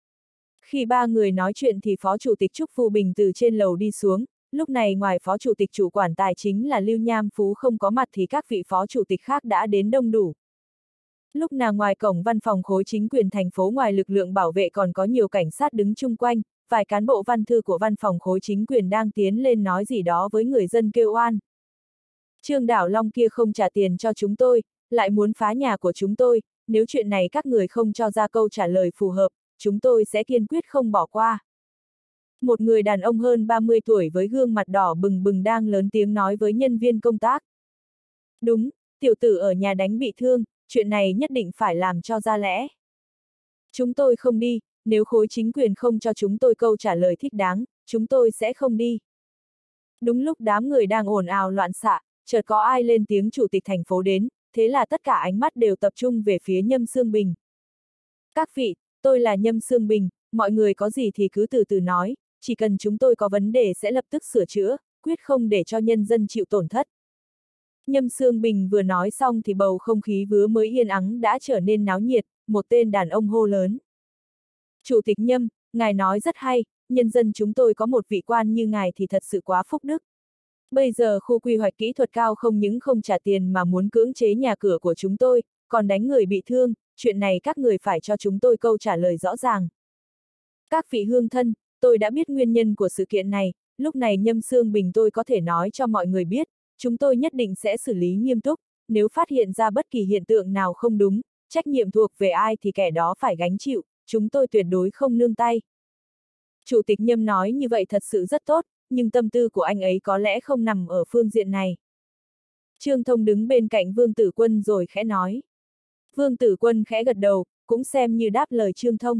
Khi ba người nói chuyện thì Phó Chủ tịch Trúc Phu Bình từ trên lầu đi xuống, lúc này ngoài Phó Chủ tịch chủ quản tài chính là Lưu Nham Phú không có mặt thì các vị Phó Chủ tịch khác đã đến đông đủ. Lúc nào ngoài cổng văn phòng khối chính quyền thành phố ngoài lực lượng bảo vệ còn có nhiều cảnh sát đứng chung quanh, vài cán bộ văn thư của văn phòng khối chính quyền đang tiến lên nói gì đó với người dân kêu oan. Trương Đảo Long kia không trả tiền cho chúng tôi, lại muốn phá nhà của chúng tôi, nếu chuyện này các người không cho ra câu trả lời phù hợp, chúng tôi sẽ kiên quyết không bỏ qua. Một người đàn ông hơn ba mươi tuổi với gương mặt đỏ bừng bừng đang lớn tiếng nói với nhân viên công tác. Đúng, tiểu tử ở nhà đánh bị thương, chuyện này nhất định phải làm cho ra lẽ. Chúng tôi không đi, nếu khối chính quyền không cho chúng tôi câu trả lời thích đáng, chúng tôi sẽ không đi. Đúng lúc đám người đang ồn ào loạn xạ, chợt có ai lên tiếng chủ tịch thành phố đến, thế là tất cả ánh mắt đều tập trung về phía Nhâm Xương Bình. Các vị, tôi là Nhâm Xương Bình, mọi người có gì thì cứ từ từ nói, chỉ cần chúng tôi có vấn đề sẽ lập tức sửa chữa, quyết không để cho nhân dân chịu tổn thất. Nhâm Xương Bình vừa nói xong thì bầu không khí vừa mới yên ắng đã trở nên náo nhiệt, một tên đàn ông hô lớn. Chủ tịch Nhâm, ngài nói rất hay, nhân dân chúng tôi có một vị quan như ngài thì thật sự quá phúc đức. Bây giờ khu quy hoạch kỹ thuật cao không những không trả tiền mà muốn cưỡng chế nhà cửa của chúng tôi, còn đánh người bị thương, chuyện này các người phải cho chúng tôi câu trả lời rõ ràng. Các vị hương thân, tôi đã biết nguyên nhân của sự kiện này, lúc này Nhâm Xương Bình tôi có thể nói cho mọi người biết, chúng tôi nhất định sẽ xử lý nghiêm túc, nếu phát hiện ra bất kỳ hiện tượng nào không đúng, trách nhiệm thuộc về ai thì kẻ đó phải gánh chịu, chúng tôi tuyệt đối không nương tay. Chủ tịch Nhâm nói như vậy thật sự rất tốt, nhưng tâm tư của anh ấy có lẽ không nằm ở phương diện này. Trương Thông đứng bên cạnh Vương Tử Quân rồi khẽ nói. Vương Tử Quân khẽ gật đầu, cũng xem như đáp lời Trương Thông.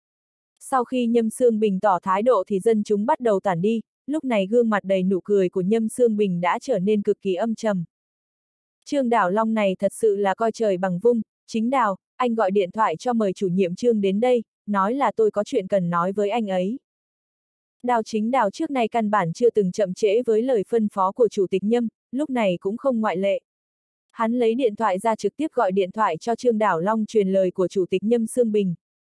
Sau khi Nhâm Xương Bình tỏ thái độ thì dân chúng bắt đầu tản đi, lúc này gương mặt đầy nụ cười của Nhâm Xương Bình đã trở nên cực kỳ âm trầm. Trương Đảo Long này thật sự là coi trời bằng vung, Chính Đào, anh gọi điện thoại cho mời chủ nhiệm Trương đến đây, nói là tôi có chuyện cần nói với anh ấy. Đào Chính Đào trước nay căn bản chưa từng chậm trễ với lời phân phó của Chủ tịch Nhâm, lúc này cũng không ngoại lệ. Hắn lấy điện thoại ra trực tiếp gọi điện thoại cho Trương Đảo Long truyền lời của Chủ tịch Nhâm Xương Bình.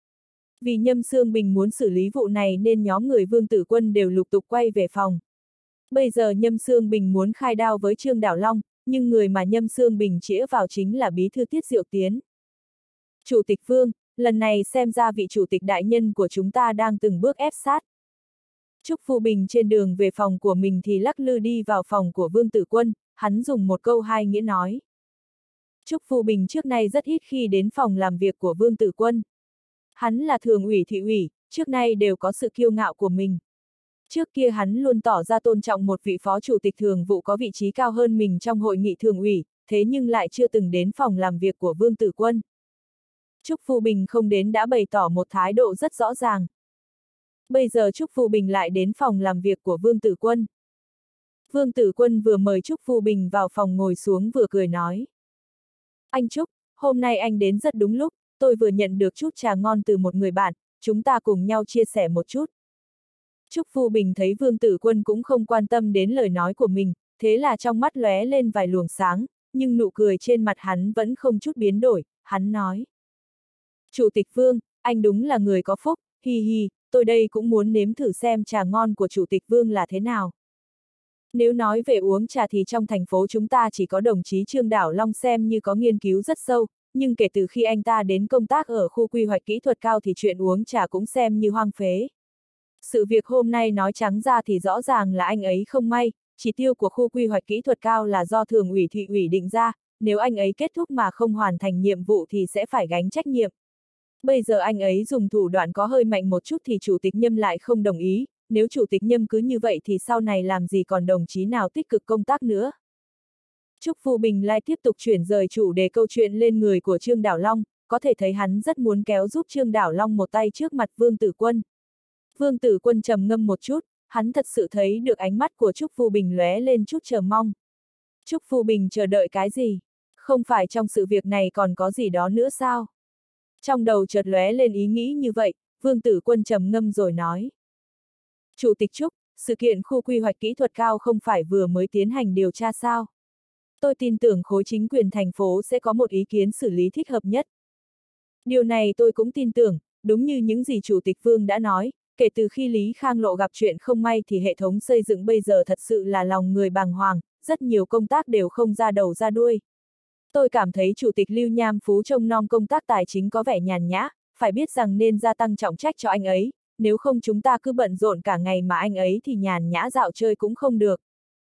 Vì Nhâm Xương Bình muốn xử lý vụ này nên nhóm người Vương Tử Quân đều lục tục quay về phòng. Bây giờ Nhâm Xương Bình muốn khai đao với Trương Đảo Long, nhưng người mà Nhâm Xương Bình chĩa vào chính là bí thư Tiết Diệu Tiến. Chủ tịch Vương, lần này xem ra vị chủ tịch đại nhân của chúng ta đang từng bước ép sát. Trúc Phu Bình trên đường về phòng của mình thì lắc lư đi vào phòng của Vương Tử Quân, hắn dùng một câu hai nghĩa nói. Trúc Phu Bình trước nay rất ít khi đến phòng làm việc của Vương Tử Quân. Hắn là thường ủy thị ủy, trước nay đều có sự kiêu ngạo của mình. Trước kia hắn luôn tỏ ra tôn trọng một vị phó chủ tịch thường vụ có vị trí cao hơn mình trong hội nghị thường ủy, thế nhưng lại chưa từng đến phòng làm việc của Vương Tử Quân. Trúc Phu Bình không đến đã bày tỏ một thái độ rất rõ ràng. Bây giờ Trúc Phu Bình lại đến phòng làm việc của Vương Tử Quân. Vương Tử Quân vừa mời Trúc Phu Bình vào phòng ngồi xuống vừa cười nói. Anh Trúc, hôm nay anh đến rất đúng lúc, tôi vừa nhận được chút trà ngon từ một người bạn, chúng ta cùng nhau chia sẻ một chút. Trúc Phu Bình thấy Vương Tử Quân cũng không quan tâm đến lời nói của mình, thế là trong mắt lóe lên vài luồng sáng, nhưng nụ cười trên mặt hắn vẫn không chút biến đổi, hắn nói. Chủ tịch Vương, anh đúng là người có phúc, hi hi, tôi đây cũng muốn nếm thử xem trà ngon của Chủ tịch Vương là thế nào. Nếu nói về uống trà thì trong thành phố chúng ta chỉ có đồng chí Trương Đảo Long xem như có nghiên cứu rất sâu, nhưng kể từ khi anh ta đến công tác ở khu quy hoạch kỹ thuật cao thì chuyện uống trà cũng xem như hoang phế. Sự việc hôm nay nói trắng ra thì rõ ràng là anh ấy không may, chỉ tiêu của khu quy hoạch kỹ thuật cao là do thường ủy thị ủy định ra, nếu anh ấy kết thúc mà không hoàn thành nhiệm vụ thì sẽ phải gánh trách nhiệm. Bây giờ anh ấy dùng thủ đoạn có hơi mạnh một chút thì chủ tịch Nhâm lại không đồng ý, nếu chủ tịch Nhâm cứ như vậy thì sau này làm gì còn đồng chí nào tích cực công tác nữa. Trúc Phu Bình lại tiếp tục chuyển rời chủ đề câu chuyện lên người của Trương Đảo Long, có thể thấy hắn rất muốn kéo giúp Trương Đảo Long một tay trước mặt Vương Tử Quân. Vương Tử Quân trầm ngâm một chút, hắn thật sự thấy được ánh mắt của Trúc Phu Bình lóe lên chút chờ mong. Trúc Phu Bình chờ đợi cái gì? Không phải trong sự việc này còn có gì đó nữa sao? Trong đầu chợt lóe lên ý nghĩ như vậy, Vương Tử Quân trầm ngâm rồi nói. Chủ tịch Trúc, sự kiện khu quy hoạch kỹ thuật cao không phải vừa mới tiến hành điều tra sao? Tôi tin tưởng khối chính quyền thành phố sẽ có một ý kiến xử lý thích hợp nhất. Điều này tôi cũng tin tưởng, đúng như những gì Chủ tịch Vương đã nói, kể từ khi Lý Khang Lộ gặp chuyện không may thì hệ thống xây dựng bây giờ thật sự là lòng người bàng hoàng, rất nhiều công tác đều không ra đầu ra đuôi. Tôi cảm thấy Chủ tịch Lưu Nham Phú trông nom công tác tài chính có vẻ nhàn nhã, phải biết rằng nên gia tăng trọng trách cho anh ấy, nếu không chúng ta cứ bận rộn cả ngày mà anh ấy thì nhàn nhã dạo chơi cũng không được.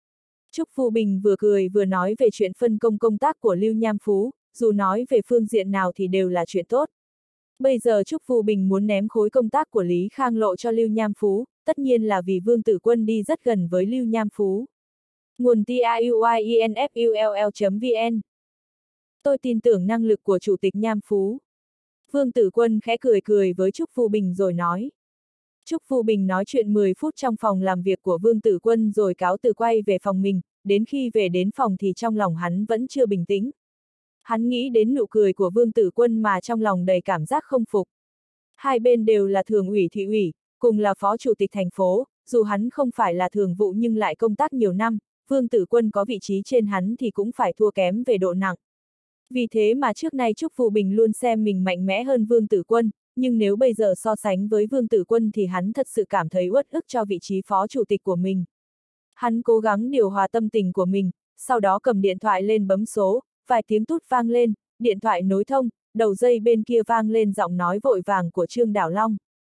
Trúc Phu Bình vừa cười vừa nói về chuyện phân công công tác của Lưu Nham Phú, dù nói về phương diện nào thì đều là chuyện tốt. Bây giờ Trúc Phu Bình muốn ném khối công tác của Lý Khang Lộ cho Lưu Nham Phú, tất nhiên là vì Vương Tử Quân đi rất gần với Lưu Nham Phú. Nguồn T I U I E N F U L L chấm V N. Tôi tin tưởng năng lực của Chủ tịch Nham Phú. Vương Tử Quân khẽ cười cười với Trúc Phu Bình rồi nói. Trúc Phu Bình nói chuyện mười phút trong phòng làm việc của Vương Tử Quân rồi cáo từ quay về phòng mình, đến khi về đến phòng thì trong lòng hắn vẫn chưa bình tĩnh. Hắn nghĩ đến nụ cười của Vương Tử Quân mà trong lòng đầy cảm giác không phục. Hai bên đều là thường ủy thị ủy, cùng là phó chủ tịch thành phố, dù hắn không phải là thường vụ nhưng lại công tác nhiều năm, Vương Tử Quân có vị trí trên hắn thì cũng phải thua kém về độ nặng. Vì thế mà trước nay Trúc Phu Bình luôn xem mình mạnh mẽ hơn Vương Tử Quân, nhưng nếu bây giờ so sánh với Vương Tử Quân thì hắn thật sự cảm thấy uất ức cho vị trí phó chủ tịch của mình. Hắn cố gắng điều hòa tâm tình của mình, sau đó cầm điện thoại lên bấm số, vài tiếng tút vang lên, điện thoại nối thông, đầu dây bên kia vang lên giọng nói vội vàng của Trương Đảo Long.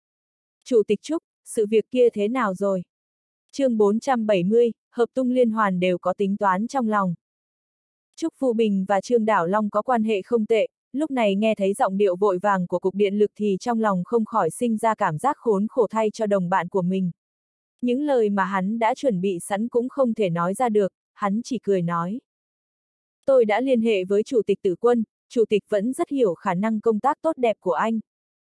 Chủ tịch Trúc, sự việc kia thế nào rồi? Chương bốn trăm bảy mươi, hợp tung liên hoàn đều có tính toán trong lòng. Trúc Phu Bình và Trương Đảo Long có quan hệ không tệ, lúc này nghe thấy giọng điệu vội vàng của Cục Điện lực thì trong lòng không khỏi sinh ra cảm giác khốn khổ thay cho đồng bạn của mình. Những lời mà hắn đã chuẩn bị sẵn cũng không thể nói ra được, hắn chỉ cười nói. Tôi đã liên hệ với Chủ tịch Tử Quân, Chủ tịch vẫn rất hiểu khả năng công tác tốt đẹp của anh.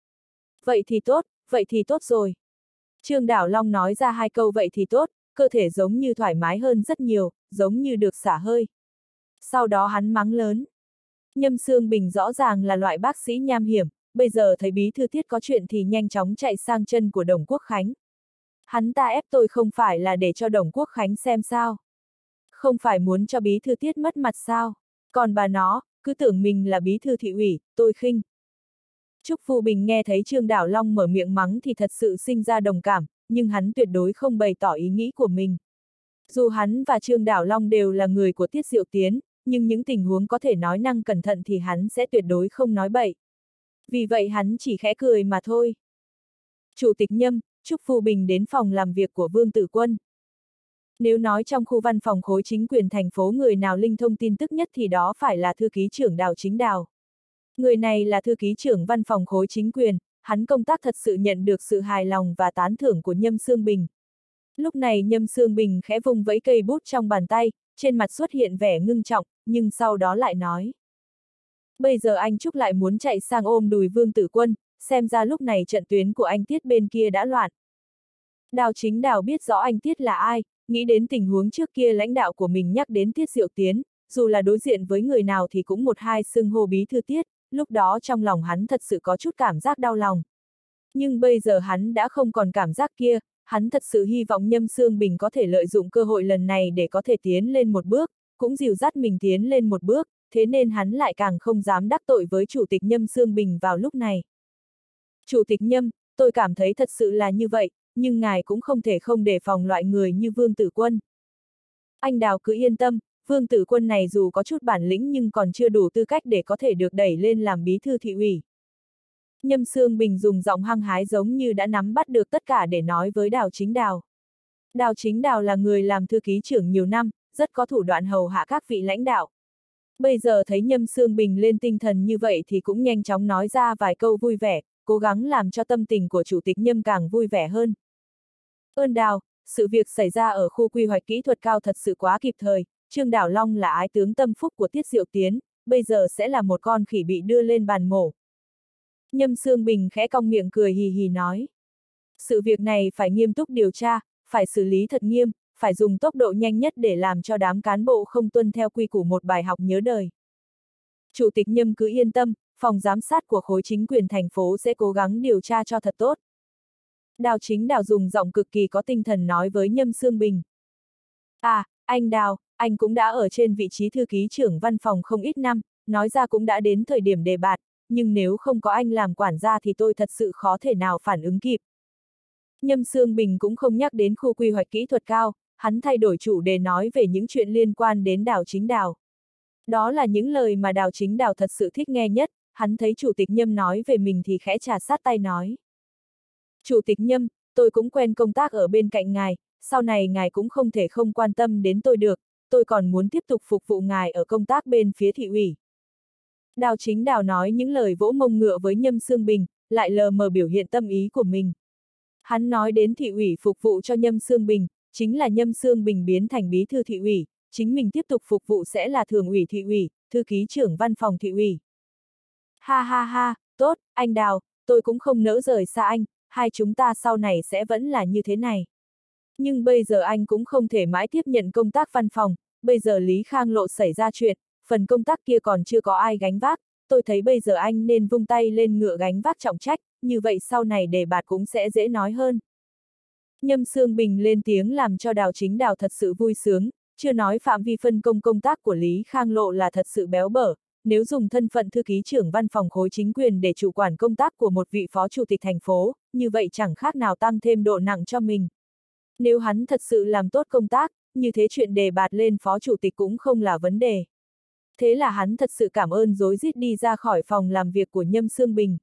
Vậy thì tốt, vậy thì tốt rồi. Trương Đảo Long nói ra hai câu vậy thì tốt, cơ thể giống như thoải mái hơn rất nhiều, giống như được xả hơi. Sau đó hắn mắng lớn. Nhâm Sương Bình rõ ràng là loại bác sĩ nham hiểm, bây giờ thấy bí thư Tiết có chuyện thì nhanh chóng chạy sang chân của Đồng Quốc Khánh. Hắn ta ép tôi không phải là để cho Đồng Quốc Khánh xem sao. Không phải muốn cho bí thư Tiết mất mặt sao. Còn bà nó, cứ tưởng mình là bí thư thị ủy, tôi khinh. Trúc Phu Bình nghe thấy Trương Đảo Long mở miệng mắng thì thật sự sinh ra đồng cảm, nhưng hắn tuyệt đối không bày tỏ ý nghĩ của mình. Dù hắn và Trương Đảo Long đều là người của Tiết Diệu Tiến, nhưng những tình huống có thể nói năng cẩn thận thì hắn sẽ tuyệt đối không nói bậy. Vì vậy hắn chỉ khẽ cười mà thôi. Chủ tịch Nhâm, Trúc Phu Bình đến phòng làm việc của Vương Tử Quân. Nếu nói trong khu văn phòng khối chính quyền thành phố người nào linh thông tin tức nhất thì đó phải là thư ký trưởng Đào Chính Đào. Người này là thư ký trưởng văn phòng khối chính quyền, hắn công tác thật sự nhận được sự hài lòng và tán thưởng của Nhâm Sương Bình. Lúc này Nhâm Sương Bình khẽ vung vẫy cây bút trong bàn tay, trên mặt xuất hiện vẻ ngưng trọng, nhưng sau đó lại nói. Bây giờ anh Trúc lại muốn chạy sang ôm đùi Vương Tử Quân, xem ra lúc này trận tuyến của anh Tiết bên kia đã loạn. Đào Chính Đào biết rõ anh Tiết là ai, nghĩ đến tình huống trước kia lãnh đạo của mình nhắc đến Tiết Diệu Tiến, dù là đối diện với người nào thì cũng một hai xưng hô bí thư Tiết, lúc đó trong lòng hắn thật sự có chút cảm giác đau lòng. Nhưng bây giờ hắn đã không còn cảm giác kia, hắn thật sự hy vọng Nhâm Sương Bình có thể lợi dụng cơ hội lần này để có thể tiến lên một bước, cũng dìu dắt mình tiến lên một bước, thế nên hắn lại càng không dám đắc tội với Chủ tịch Nhâm Sương Bình vào lúc này. Chủ tịch Nhâm, tôi cảm thấy thật sự là như vậy, nhưng ngài cũng không thể không đề phòng loại người như Vương Tử Quân. Anh Đào cứ yên tâm, Vương Tử Quân này dù có chút bản lĩnh nhưng còn chưa đủ tư cách để có thể được đẩy lên làm bí thư thị ủy. Nhâm Sương Bình dùng giọng hăng hái giống như đã nắm bắt được tất cả để nói với Đào Chính Đào. Đào Chính Đào là người làm thư ký trưởng nhiều năm, rất có thủ đoạn hầu hạ các vị lãnh đạo. Bây giờ thấy Nhâm Sương Bình lên tinh thần như vậy thì cũng nhanh chóng nói ra vài câu vui vẻ, cố gắng làm cho tâm tình của Chủ tịch Nhâm càng vui vẻ hơn. Ơn Đào, sự việc xảy ra ở khu quy hoạch kỹ thuật cao thật sự quá kịp thời, Trương Đảo Long là ái tướng tâm phúc của Tiết Diệu Tiến, bây giờ sẽ là một con khỉ bị đưa lên bàn mổ. Nhâm Sương Bình khẽ cong miệng cười hì hì nói. Sự việc này phải nghiêm túc điều tra, phải xử lý thật nghiêm, phải dùng tốc độ nhanh nhất để làm cho đám cán bộ không tuân theo quy củ một bài học nhớ đời. Chủ tịch Nhâm cứ yên tâm, phòng giám sát của khối chính quyền thành phố sẽ cố gắng điều tra cho thật tốt. Đào Chính Đào dùng giọng cực kỳ có tinh thần nói với Nhâm Sương Bình. À, anh Đào, anh cũng đã ở trên vị trí thư ký trưởng văn phòng không ít năm, nói ra cũng đã đến thời điểm đề bạt, nhưng nếu không có anh làm quản gia thì tôi thật sự khó thể nào phản ứng kịp. Nhâm Sương Bình cũng không nhắc đến khu quy hoạch kỹ thuật cao, hắn thay đổi chủ đề nói về những chuyện liên quan đến Đào Chính Đào. Đó là những lời mà Đào Chính Đào thật sự thích nghe nhất, hắn thấy Chủ tịch Nhâm nói về mình thì khẽ trà sát tay nói. Chủ tịch Nhâm, tôi cũng quen công tác ở bên cạnh ngài, sau này ngài cũng không thể không quan tâm đến tôi được, tôi còn muốn tiếp tục phục vụ ngài ở công tác bên phía thị ủy. Đào Chính Đào nói những lời vỗ mông ngựa với Nhâm Sương Bình, lại lờ mờ biểu hiện tâm ý của mình. Hắn nói đến thị ủy phục vụ cho Nhâm Sương Bình, chính là Nhâm Sương Bình biến thành bí thư thị ủy, chính mình tiếp tục phục vụ sẽ là thường ủy thị ủy, thư ký trưởng văn phòng thị ủy. Ha ha ha, tốt, anh Đào, tôi cũng không nỡ rời xa anh, hai chúng ta sau này sẽ vẫn là như thế này. Nhưng bây giờ anh cũng không thể mãi tiếp nhận công tác văn phòng, bây giờ Lý Khang Lộ xảy ra chuyện, phần công tác kia còn chưa có ai gánh vác, tôi thấy bây giờ anh nên vung tay lên ngựa gánh vác trọng trách, như vậy sau này đề bạt cũng sẽ dễ nói hơn. Nhâm Sương Bình lên tiếng làm cho Đào Chính Đào thật sự vui sướng, chưa nói phạm vi phân công công tác của Lý Khang Lộ là thật sự béo bở, nếu dùng thân phận thư ký trưởng văn phòng khối chính quyền để chủ quản công tác của một vị phó chủ tịch thành phố, như vậy chẳng khác nào tăng thêm độ nặng cho mình. Nếu hắn thật sự làm tốt công tác, như thế chuyện đề bạt lên phó chủ tịch cũng không là vấn đề. Thế là hắn thật sự cảm ơn rối rít đi ra khỏi phòng làm việc của Nhâm Sương Bình.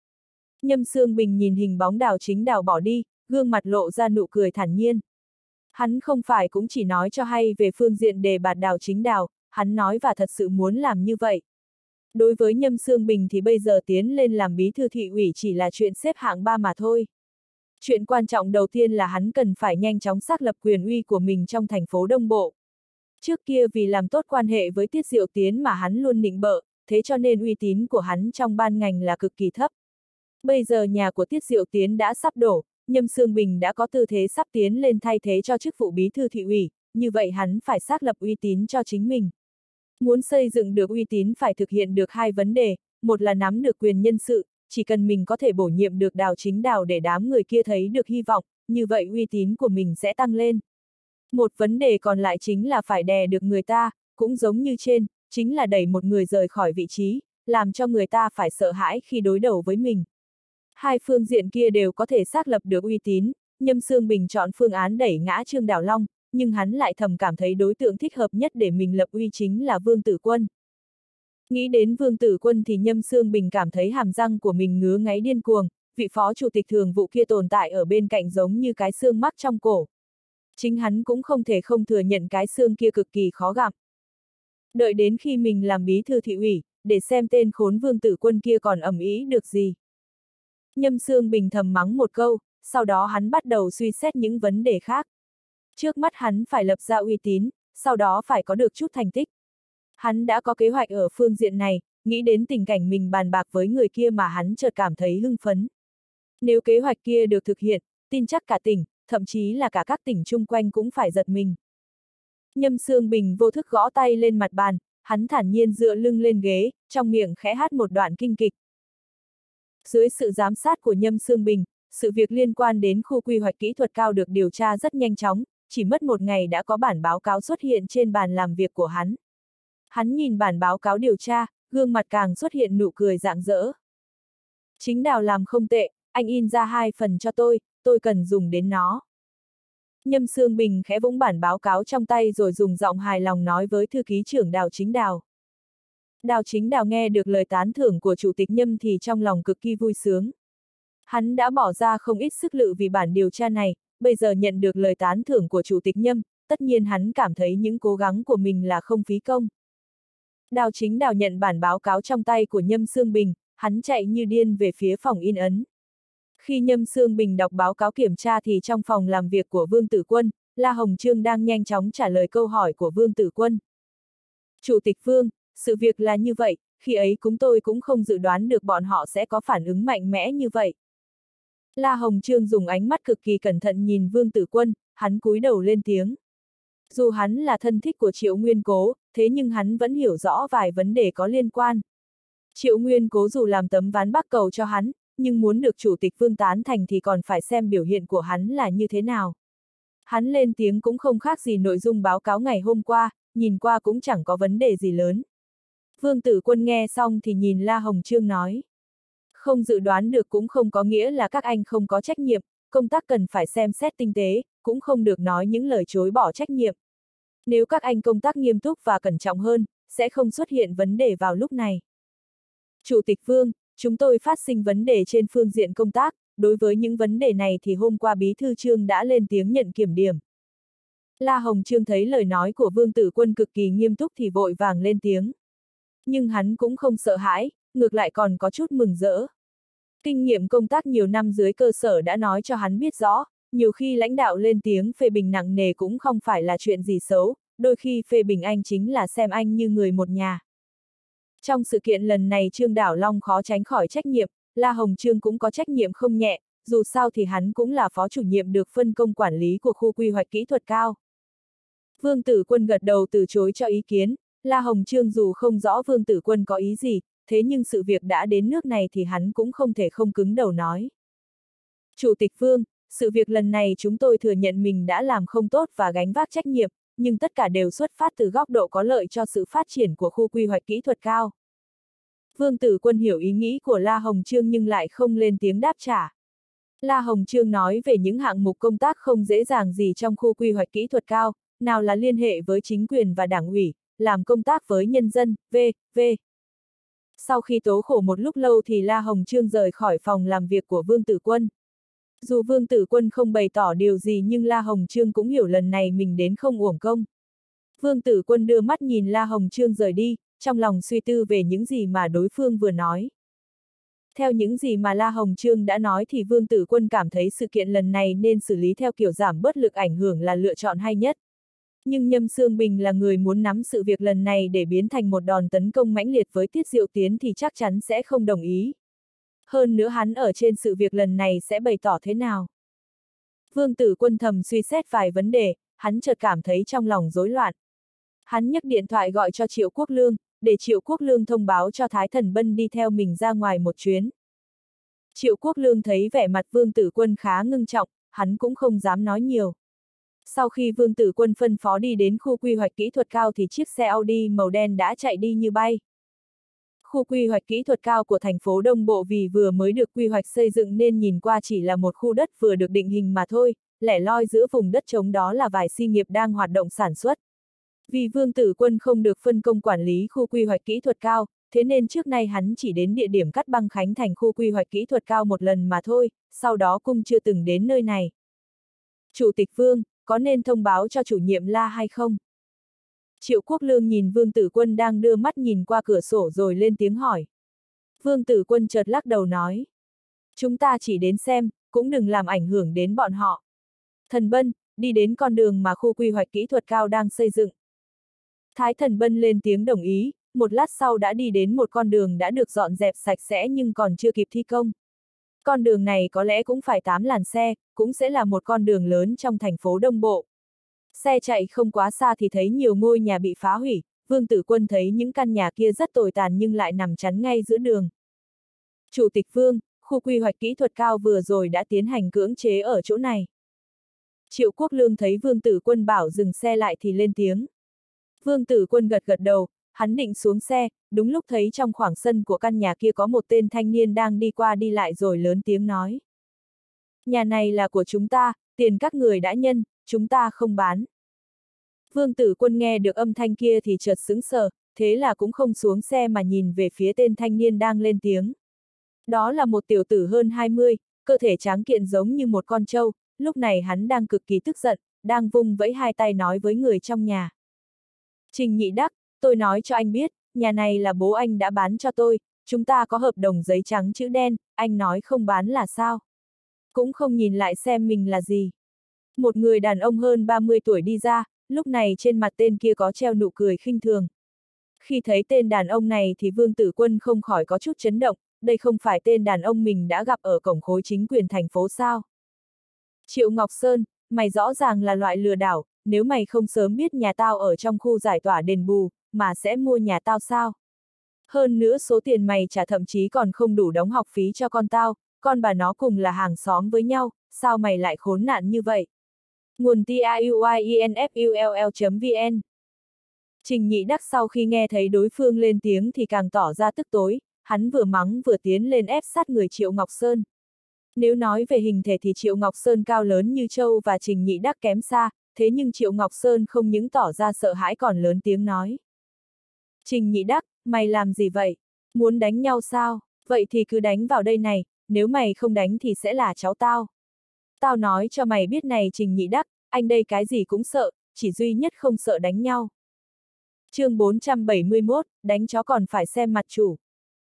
Nhâm Sương Bình nhìn hình bóng Đào Chính Đào bỏ đi, gương mặt lộ ra nụ cười thản nhiên. Hắn không phải cũng chỉ nói cho hay về phương diện đề bạt Đào Chính Đào, hắn nói và thật sự muốn làm như vậy. Đối với Nhâm Sương Bình thì bây giờ tiến lên làm bí thư thị ủy chỉ là chuyện xếp hạng ba mà thôi. Chuyện quan trọng đầu tiên là hắn cần phải nhanh chóng xác lập quyền uy của mình trong thành phố Đông Bộ. Trước kia vì làm tốt quan hệ với Tiết Diệu Tiến mà hắn luôn nịnh bợ, thế cho nên uy tín của hắn trong ban ngành là cực kỳ thấp. Bây giờ nhà của Tiết Diệu Tiến đã sắp đổ, Nhâm Sương Bình đã có tư thế sắp tiến lên thay thế cho chức vụ bí thư thị ủy, như vậy hắn phải xác lập uy tín cho chính mình. Muốn xây dựng được uy tín phải thực hiện được hai vấn đề, một là nắm được quyền nhân sự, chỉ cần mình có thể bổ nhiệm được Đào Chính Đào để đám người kia thấy được hy vọng, như vậy uy tín của mình sẽ tăng lên. Một vấn đề còn lại chính là phải đè được người ta, cũng giống như trên, chính là đẩy một người rời khỏi vị trí, làm cho người ta phải sợ hãi khi đối đầu với mình. Hai phương diện kia đều có thể xác lập được uy tín, Nhâm Sương Bình chọn phương án đẩy ngã Trương Đảo Long, nhưng hắn lại thầm cảm thấy đối tượng thích hợp nhất để mình lập uy chính là Vương Tử Quân. Nghĩ đến Vương Tử Quân thì Nhâm Sương Bình cảm thấy hàm răng của mình ngứa ngáy điên cuồng, vị phó chủ tịch thường vụ kia tồn tại ở bên cạnh giống như cái xương mắc trong cổ. Chính hắn cũng không thể không thừa nhận cái xương kia cực kỳ khó gặm. Đợi đến khi mình làm bí thư thị ủy, để xem tên khốn Vương Tử Quân kia còn ầm ĩ được gì. Nhâm Sương Bình thầm mắng một câu, sau đó hắn bắt đầu suy xét những vấn đề khác. Trước mắt hắn phải lập ra uy tín, sau đó phải có được chút thành tích. Hắn đã có kế hoạch ở phương diện này, nghĩ đến tình cảnh mình bàn bạc với người kia mà hắn chợt cảm thấy hưng phấn. Nếu kế hoạch kia được thực hiện, tin chắc cả tỉnh, thậm chí là cả các tỉnh chung quanh cũng phải giật mình. Nhâm Sương Bình vô thức gõ tay lên mặt bàn, hắn thản nhiên dựa lưng lên ghế, trong miệng khẽ hát một đoạn kinh kịch. Dưới sự giám sát của Nhâm Sương Bình, sự việc liên quan đến khu quy hoạch kỹ thuật cao được điều tra rất nhanh chóng, chỉ mất một ngày đã có bản báo cáo xuất hiện trên bàn làm việc của hắn. Hắn nhìn bản báo cáo điều tra, gương mặt càng xuất hiện nụ cười rạng rỡ. Chính Đào làm không tệ, anh in ra hai phần cho tôi, tôi cần dùng đến nó. Nhâm Sương Bình khẽ vũng bản báo cáo trong tay rồi dùng giọng hài lòng nói với thư ký trưởng Đào Chính Đào. Đào Chính Đào nghe được lời tán thưởng của Chủ tịch Nhâm thì trong lòng cực kỳ vui sướng. Hắn đã bỏ ra không ít sức lực vì bản điều tra này, bây giờ nhận được lời tán thưởng của Chủ tịch Nhâm, tất nhiên hắn cảm thấy những cố gắng của mình là không phí công. Đào Chính Đào nhận bản báo cáo trong tay của Nhâm Sương Bình, hắn chạy như điên về phía phòng in ấn. Khi Nhâm Sương Bình đọc báo cáo kiểm tra thì trong phòng làm việc của Vương Tử Quân, La Hồng Chương đang nhanh chóng trả lời câu hỏi của Vương Tử Quân. Chủ tịch Vương, sự việc là như vậy, khi ấy chúng tôi cũng không dự đoán được bọn họ sẽ có phản ứng mạnh mẽ như vậy. La Hồng Chương dùng ánh mắt cực kỳ cẩn thận nhìn Vương Tử Quân, hắn cúi đầu lên tiếng. Dù hắn là thân thích của Triệu Nguyên Cố, thế nhưng hắn vẫn hiểu rõ vài vấn đề có liên quan. Triệu Nguyên Cố dù làm tấm ván bắc cầu cho hắn, nhưng muốn được Chủ tịch Vương tán thành thì còn phải xem biểu hiện của hắn là như thế nào. Hắn lên tiếng cũng không khác gì nội dung báo cáo ngày hôm qua, nhìn qua cũng chẳng có vấn đề gì lớn. Vương Tử Quân nghe xong thì nhìn La Hồng Chương nói. Không dự đoán được cũng không có nghĩa là các anh không có trách nhiệm, công tác cần phải xem xét tinh tế, cũng không được nói những lời chối bỏ trách nhiệm. Nếu các anh công tác nghiêm túc và cẩn trọng hơn, sẽ không xuất hiện vấn đề vào lúc này. Chủ tịch Vương, chúng tôi phát sinh vấn đề trên phương diện công tác, đối với những vấn đề này thì hôm qua Bí thư Trương đã lên tiếng nhận kiểm điểm. La Hồng Chương thấy lời nói của Vương Tử Quân cực kỳ nghiêm túc thì vội vàng lên tiếng. Nhưng hắn cũng không sợ hãi, ngược lại còn có chút mừng rỡ. Kinh nghiệm công tác nhiều năm dưới cơ sở đã nói cho hắn biết rõ, nhiều khi lãnh đạo lên tiếng phê bình nặng nề cũng không phải là chuyện gì xấu, đôi khi phê bình anh chính là xem anh như người một nhà. Trong sự kiện lần này Trương Đảo Long khó tránh khỏi trách nhiệm, La Hồng Chương cũng có trách nhiệm không nhẹ, dù sao thì hắn cũng là phó chủ nhiệm được phân công quản lý của khu quy hoạch kỹ thuật cao. Vương Tử Quân gật đầu từ chối cho ý kiến, La Hồng Chương dù không rõ Vương Tử Quân có ý gì, thế nhưng sự việc đã đến nước này thì hắn cũng không thể không cứng đầu nói. Chủ tịch Vương, sự việc lần này chúng tôi thừa nhận mình đã làm không tốt và gánh vác trách nhiệm, nhưng tất cả đều xuất phát từ góc độ có lợi cho sự phát triển của khu quy hoạch kỹ thuật cao. Vương Tử Quân hiểu ý nghĩ của La Hồng Chương nhưng lại không lên tiếng đáp trả. La Hồng Chương nói về những hạng mục công tác không dễ dàng gì trong khu quy hoạch kỹ thuật cao, nào là liên hệ với chính quyền và đảng ủy, làm công tác với nhân dân, vân vân Sau khi tố khổ một lúc lâu thì La Hồng Chương rời khỏi phòng làm việc của Vương Tử Quân. Dù Vương Tử Quân không bày tỏ điều gì nhưng La Hồng Chương cũng hiểu lần này mình đến không uổng công. Vương Tử Quân đưa mắt nhìn La Hồng Chương rời đi, trong lòng suy tư về những gì mà đối phương vừa nói. Theo những gì mà La Hồng Chương đã nói thì Vương Tử Quân cảm thấy sự kiện lần này nên xử lý theo kiểu giảm bớt lực ảnh hưởng là lựa chọn hay nhất. Nhưng Nhâm Sương Bình là người muốn nắm sự việc lần này để biến thành một đòn tấn công mãnh liệt với Tiết Diệu Tiến thì chắc chắn sẽ không đồng ý. Hơn nữa hắn ở trên sự việc lần này sẽ bày tỏ thế nào? Vương Tử Quân thầm suy xét vài vấn đề, hắn chợt cảm thấy trong lòng rối loạn. Hắn nhấc điện thoại gọi cho Triệu Quốc Lương, để Triệu Quốc Lương thông báo cho Thái Thần Bân đi theo mình ra ngoài một chuyến. Triệu Quốc Lương thấy vẻ mặt Vương Tử Quân khá ngưng trọng, hắn cũng không dám nói nhiều. Sau khi Vương Tử Quân phân phó đi đến khu quy hoạch kỹ thuật cao thì chiếc xe Audi màu đen đã chạy đi như bay. Khu quy hoạch kỹ thuật cao của thành phố Đông Bộ vì vừa mới được quy hoạch xây dựng nên nhìn qua chỉ là một khu đất vừa được định hình mà thôi, lẻ loi giữa vùng đất trống đó là vài xí nghiệp đang hoạt động sản xuất. Vì Vương Tử Quân không được phân công quản lý khu quy hoạch kỹ thuật cao, thế nên trước nay hắn chỉ đến địa điểm cắt băng khánh thành khu quy hoạch kỹ thuật cao một lần mà thôi, sau đó cũng chưa từng đến nơi này. Chủ tịch Vương, có nên thông báo cho chủ nhiệm La hay không? Triệu Quốc Lương nhìn Vương Tử Quân đang đưa mắt nhìn qua cửa sổ rồi lên tiếng hỏi. Vương Tử Quân chợt lắc đầu nói. Chúng ta chỉ đến xem, cũng đừng làm ảnh hưởng đến bọn họ. Thần Bân, đi đến con đường mà khu quy hoạch kỹ thuật cao đang xây dựng. Thái Thần Bân lên tiếng đồng ý, một lát sau đã đi đến một con đường đã được dọn dẹp sạch sẽ nhưng còn chưa kịp thi công. Con đường này có lẽ cũng phải tám làn xe, cũng sẽ là một con đường lớn trong thành phố Đông Bộ. Xe chạy không quá xa thì thấy nhiều ngôi nhà bị phá hủy, Vương Tử Quân thấy những căn nhà kia rất tồi tàn nhưng lại nằm chắn ngay giữa đường. Chủ tịch Vương, khu quy hoạch kỹ thuật cao vừa rồi đã tiến hành cưỡng chế ở chỗ này. Triệu Quốc Lương thấy Vương Tử Quân bảo dừng xe lại thì lên tiếng. Vương Tử Quân gật gật đầu, hắn định xuống xe, đúng lúc thấy trong khoảng sân của căn nhà kia có một tên thanh niên đang đi qua đi lại rồi lớn tiếng nói. Nhà này là của chúng ta, tiền các người đã nhân, chúng ta không bán. Vương Tử Quân nghe được âm thanh kia thì chợt sững sờ, thế là cũng không xuống xe mà nhìn về phía tên thanh niên đang lên tiếng. Đó là một tiểu tử hơn hai mươi, cơ thể tráng kiện giống như một con trâu, lúc này hắn đang cực kỳ tức giận, đang vung vẫy hai tay nói với người trong nhà. Trình Nhị Đắc, tôi nói cho anh biết, nhà này là bố anh đã bán cho tôi, chúng ta có hợp đồng giấy trắng chữ đen, anh nói không bán là sao? Cũng không nhìn lại xem mình là gì. Một người đàn ông hơn ba mươi tuổi đi ra, lúc này trên mặt tên kia có treo nụ cười khinh thường. Khi thấy tên đàn ông này thì Vương Tử Quân không khỏi có chút chấn động, đây không phải tên đàn ông mình đã gặp ở cổng khối chính quyền thành phố sao? Triệu Ngọc Sơn, mày rõ ràng là loại lừa đảo, nếu mày không sớm biết nhà tao ở trong khu giải tỏa đền bù, mà sẽ mua nhà tao sao? Hơn nữa số tiền mày trả thậm chí còn không đủ đóng học phí cho con tao, con bà nó cùng là hàng xóm với nhau, sao mày lại khốn nạn như vậy? Nguồn T A U I E N F U L L chấm V N. Trình Nhị Đắc sau khi nghe thấy đối phương lên tiếng thì càng tỏ ra tức tối, hắn vừa mắng vừa tiến lên ép sát người Triệu Ngọc Sơn. Nếu nói về hình thể thì Triệu Ngọc Sơn cao lớn như trâu và Trình Nhị Đắc kém xa, thế nhưng Triệu Ngọc Sơn không những tỏ ra sợ hãi còn lớn tiếng nói. Trình Nhị Đắc, mày làm gì vậy? Muốn đánh nhau sao? Vậy thì cứ đánh vào đây này, nếu mày không đánh thì sẽ là cháu tao. Tao nói cho mày biết này Trình Nhị Đắc, anh đây cái gì cũng sợ, chỉ duy nhất không sợ đánh nhau. Chương bốn trăm bảy mươi mốt, đánh chó còn phải xem mặt chủ.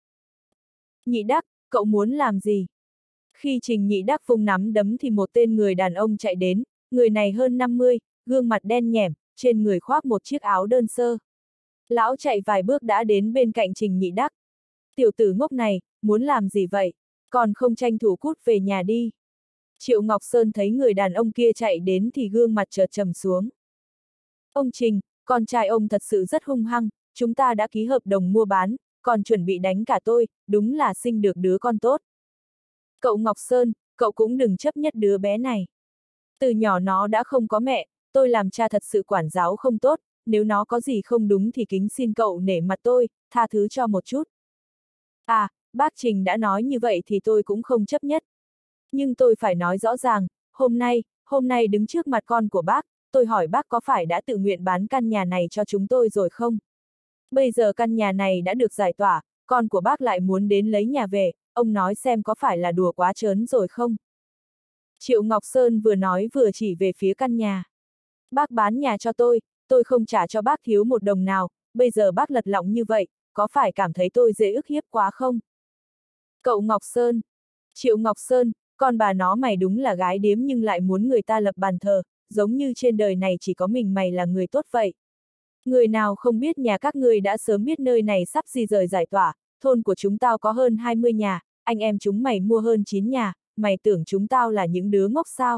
Nhị Đắc, cậu muốn làm gì? Khi Trình Nhị Đắc vung nắm đấm thì một tên người đàn ông chạy đến, người này hơn năm mươi, gương mặt đen nhẻm, trên người khoác một chiếc áo đơn sơ. Lão chạy vài bước đã đến bên cạnh Trình Nhị Đắc. Tiểu tử ngốc này, muốn làm gì vậy? Còn không tranh thủ cút về nhà đi. Triệu Ngọc Sơn thấy người đàn ông kia chạy đến thì gương mặt chợt trầm xuống. Ông Trình, con trai ông thật sự rất hung hăng, chúng ta đã ký hợp đồng mua bán, còn chuẩn bị đánh cả tôi, đúng là sinh được đứa con tốt. Cậu Ngọc Sơn, cậu cũng đừng chấp nhất đứa bé này. Từ nhỏ nó đã không có mẹ, tôi làm cha thật sự quản giáo không tốt, nếu nó có gì không đúng thì kính xin cậu nể mặt tôi, tha thứ cho một chút. À, bác Trình đã nói như vậy thì tôi cũng không chấp nhất. Nhưng tôi phải nói rõ ràng, hôm nay, hôm nay đứng trước mặt con của bác, tôi hỏi bác có phải đã tự nguyện bán căn nhà này cho chúng tôi rồi không? Bây giờ căn nhà này đã được giải tỏa, con của bác lại muốn đến lấy nhà về, ông nói xem có phải là đùa quá trớn rồi không? Triệu Ngọc Sơn vừa nói vừa chỉ về phía căn nhà. Bác bán nhà cho tôi, tôi không trả cho bác thiếu một đồng nào, bây giờ bác lật lọng như vậy, có phải cảm thấy tôi dễ ức hiếp quá không? Cậu Ngọc Sơn. Triệu Ngọc Sơn, con bà nó mày đúng là gái điếm nhưng lại muốn người ta lập bàn thờ, giống như trên đời này chỉ có mình mày là người tốt vậy. Người nào không biết nhà các ngươi đã sớm biết nơi này sắp di rời giải tỏa, thôn của chúng tao có hơn hai mươi nhà, anh em chúng mày mua hơn chín nhà, mày tưởng chúng tao là những đứa ngốc sao?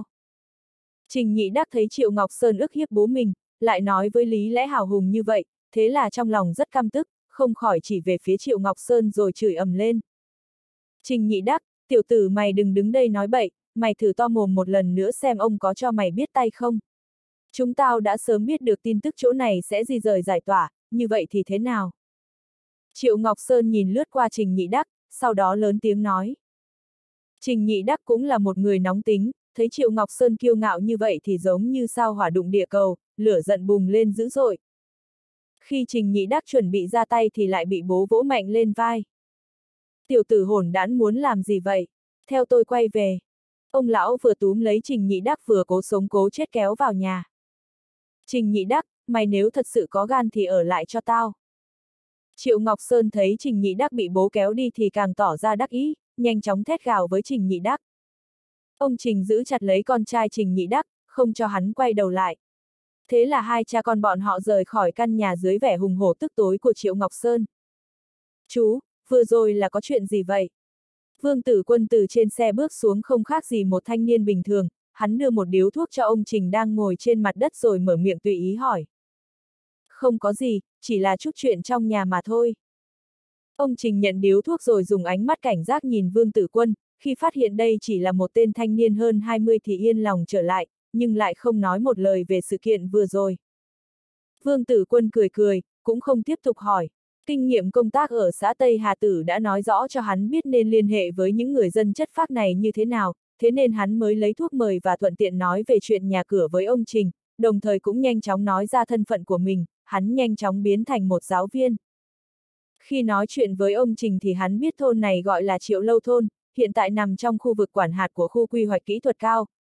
Trình Nhị Đắc thấy Triệu Ngọc Sơn ức hiếp bố mình, lại nói với lý lẽ hào hùng như vậy, thế là trong lòng rất căm tức, không khỏi chỉ về phía Triệu Ngọc Sơn rồi chửi ầm lên. Trình Nhị Đắc, tiểu tử mày đừng đứng đây nói bậy, mày thử to mồm một lần nữa xem ông có cho mày biết tay không? Chúng tao đã sớm biết được tin tức chỗ này sẽ di rời giải tỏa, như vậy thì thế nào? Triệu Ngọc Sơn nhìn lướt qua Trình Nhị Đắc, sau đó lớn tiếng nói. Trình Nhị Đắc cũng là một người nóng tính, thấy Triệu Ngọc Sơn kiêu ngạo như vậy thì giống như sao hỏa đụng địa cầu, lửa giận bùng lên dữ dội. Khi Trình Nhị Đắc chuẩn bị ra tay thì lại bị bố vỗ mạnh lên vai. Tiểu tử hỗn đản muốn làm gì vậy? Theo tôi quay về. Ông lão vừa túm lấy Trình Nhị Đắc vừa cố sống cố chết kéo vào nhà. Trình Nhị Đắc, mày nếu thật sự có gan thì ở lại cho tao. Triệu Ngọc Sơn thấy Trình Nhị Đắc bị bố kéo đi thì càng tỏ ra đắc ý, nhanh chóng thét gào với Trình Nhị Đắc. Ông Trình giữ chặt lấy con trai Trình Nhị Đắc, không cho hắn quay đầu lại. Thế là hai cha con bọn họ rời khỏi căn nhà dưới vẻ hùng hổ tức tối của Triệu Ngọc Sơn. Chú, vừa rồi là có chuyện gì vậy? Vương Tử Quân từ trên xe bước xuống không khác gì một thanh niên bình thường, hắn đưa một điếu thuốc cho ông Trình đang ngồi trên mặt đất rồi mở miệng tùy ý hỏi. Không có gì, chỉ là chút chuyện trong nhà mà thôi. Ông Trình nhận điếu thuốc rồi dùng ánh mắt cảnh giác nhìn Vương Tử Quân, khi phát hiện đây chỉ là một tên thanh niên hơn hai mươi thì yên lòng trở lại, nhưng lại không nói một lời về sự kiện vừa rồi. Vương Tử Quân cười cười, cũng không tiếp tục hỏi. Kinh nghiệm công tác ở xã Tây Hà Tử đã nói rõ cho hắn biết nên liên hệ với những người dân chất phác này như thế nào, thế nên hắn mới lấy thuốc mời và thuận tiện nói về chuyện nhà cửa với ông Trình, đồng thời cũng nhanh chóng nói ra thân phận của mình, hắn nhanh chóng biến thành một giáo viên. Khi nói chuyện với ông Trình thì hắn biết thôn này gọi là Triệu Lâu Thôn, hiện tại nằm trong khu vực quản hạt của khu quy hoạch kỹ thuật cao,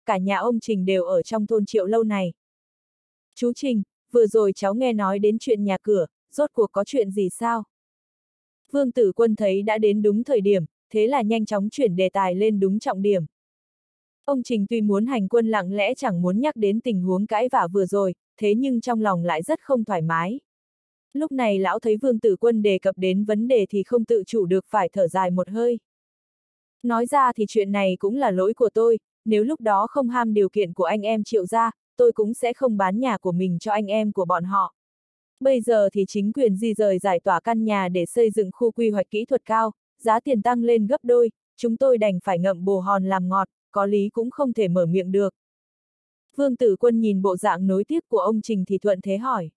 cả nhà ông Trình đều ở trong thôn Triệu Lâu này. Chú Trình, vừa rồi cháu nghe nói đến chuyện nhà cửa, rốt cuộc có chuyện gì sao? Vương Tử Quân thấy đã đến đúng thời điểm, thế là nhanh chóng chuyển đề tài lên đúng trọng điểm. Ông Trình tuy muốn hành quân lặng lẽ chẳng muốn nhắc đến tình huống cãi vã vừa rồi, thế nhưng trong lòng lại rất không thoải mái. Lúc này lão thấy Vương Tử Quân đề cập đến vấn đề thì không tự chủ được phải thở dài một hơi. Nói ra thì chuyện này cũng là lỗi của tôi, nếu lúc đó không ham điều kiện của anh em Triệu gia, tôi cũng sẽ không bán nhà của mình cho anh em của bọn họ. Bây giờ thì chính quyền di rời giải tỏa căn nhà để xây dựng khu quy hoạch kỹ thuật cao, giá tiền tăng lên gấp đôi, chúng tôi đành phải ngậm bồ hòn làm ngọt, có lý cũng không thể mở miệng được. Vương Tử Quân nhìn bộ dạng nối tiếc của ông Trình thì thuận thế hỏi.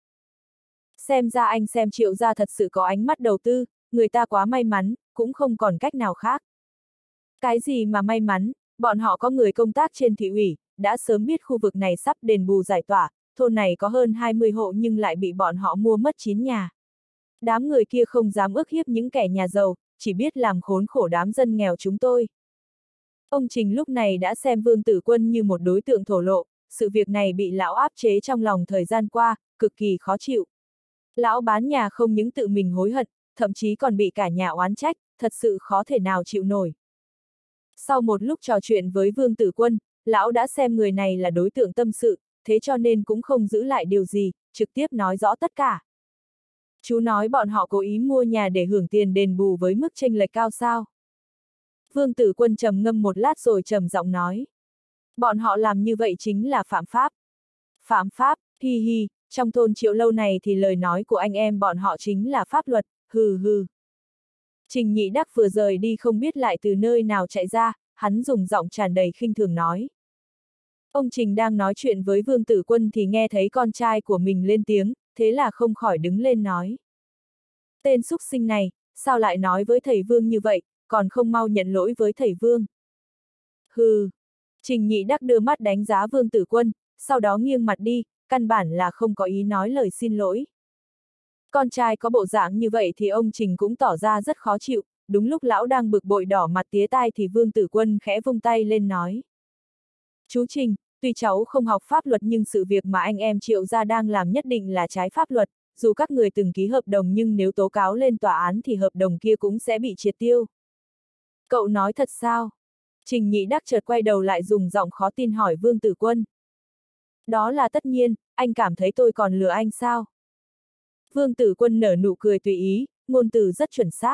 Xem ra anh xem Triệu gia thật sự có ánh mắt đầu tư, người ta quá may mắn, cũng không còn cách nào khác. Cái gì mà may mắn, bọn họ có người công tác trên thị ủy, đã sớm biết khu vực này sắp đền bù giải tỏa, thôn này có hơn hai mươi hộ nhưng lại bị bọn họ mua mất chín nhà. Đám người kia không dám ức hiếp những kẻ nhà giàu, chỉ biết làm khốn khổ đám dân nghèo chúng tôi. Ông Trình lúc này đã xem Vương Tử Quân như một đối tượng thổ lộ, sự việc này bị lão áp chế trong lòng thời gian qua, cực kỳ khó chịu. Lão bán nhà không những tự mình hối hận, thậm chí còn bị cả nhà oán trách, thật sự khó thể nào chịu nổi. Sau một lúc trò chuyện với Vương Tử Quân, lão đã xem người này là đối tượng tâm sự, thế cho nên cũng không giữ lại điều gì, trực tiếp nói rõ tất cả. Chú nói bọn họ cố ý mua nhà để hưởng tiền đền bù với mức chênh lệch cao sao? Vương Tử Quân trầm ngâm một lát rồi trầm giọng nói. Bọn họ làm như vậy chính là phạm pháp. Phạm pháp, hi hi, trong thôn Triệu Lâu này thì lời nói của anh em bọn họ chính là pháp luật, hừ hừ. Trình Nhị Đắc vừa rời đi không biết lại từ nơi nào chạy ra, hắn dùng giọng tràn đầy khinh thường nói. Ông Trình đang nói chuyện với Vương Tử Quân thì nghe thấy con trai của mình lên tiếng, thế là không khỏi đứng lên nói. Tên súc sinh này, sao lại nói với thầy Vương như vậy, còn không mau nhận lỗi với thầy Vương. Hừ. Trình Nhị Đắc đưa mắt đánh giá Vương Tử Quân, sau đó nghiêng mặt đi, căn bản là không có ý nói lời xin lỗi. Con trai có bộ dạng như vậy thì ông Trình cũng tỏ ra rất khó chịu, đúng lúc lão đang bực bội đỏ mặt tía tai thì Vương Tử Quân khẽ vung tay lên nói. Chú Trình, tuy cháu không học pháp luật nhưng sự việc mà anh em Triệu gia đang làm nhất định là trái pháp luật, dù các người từng ký hợp đồng nhưng nếu tố cáo lên tòa án thì hợp đồng kia cũng sẽ bị triệt tiêu. Cậu nói thật sao? Trình Nhị Đắc chợt quay đầu lại dùng giọng khó tin hỏi Vương Tử Quân. Đó là tất nhiên, anh cảm thấy tôi còn lừa anh sao? Vương Tử Quân nở nụ cười tùy ý, ngôn từ rất chuẩn xác.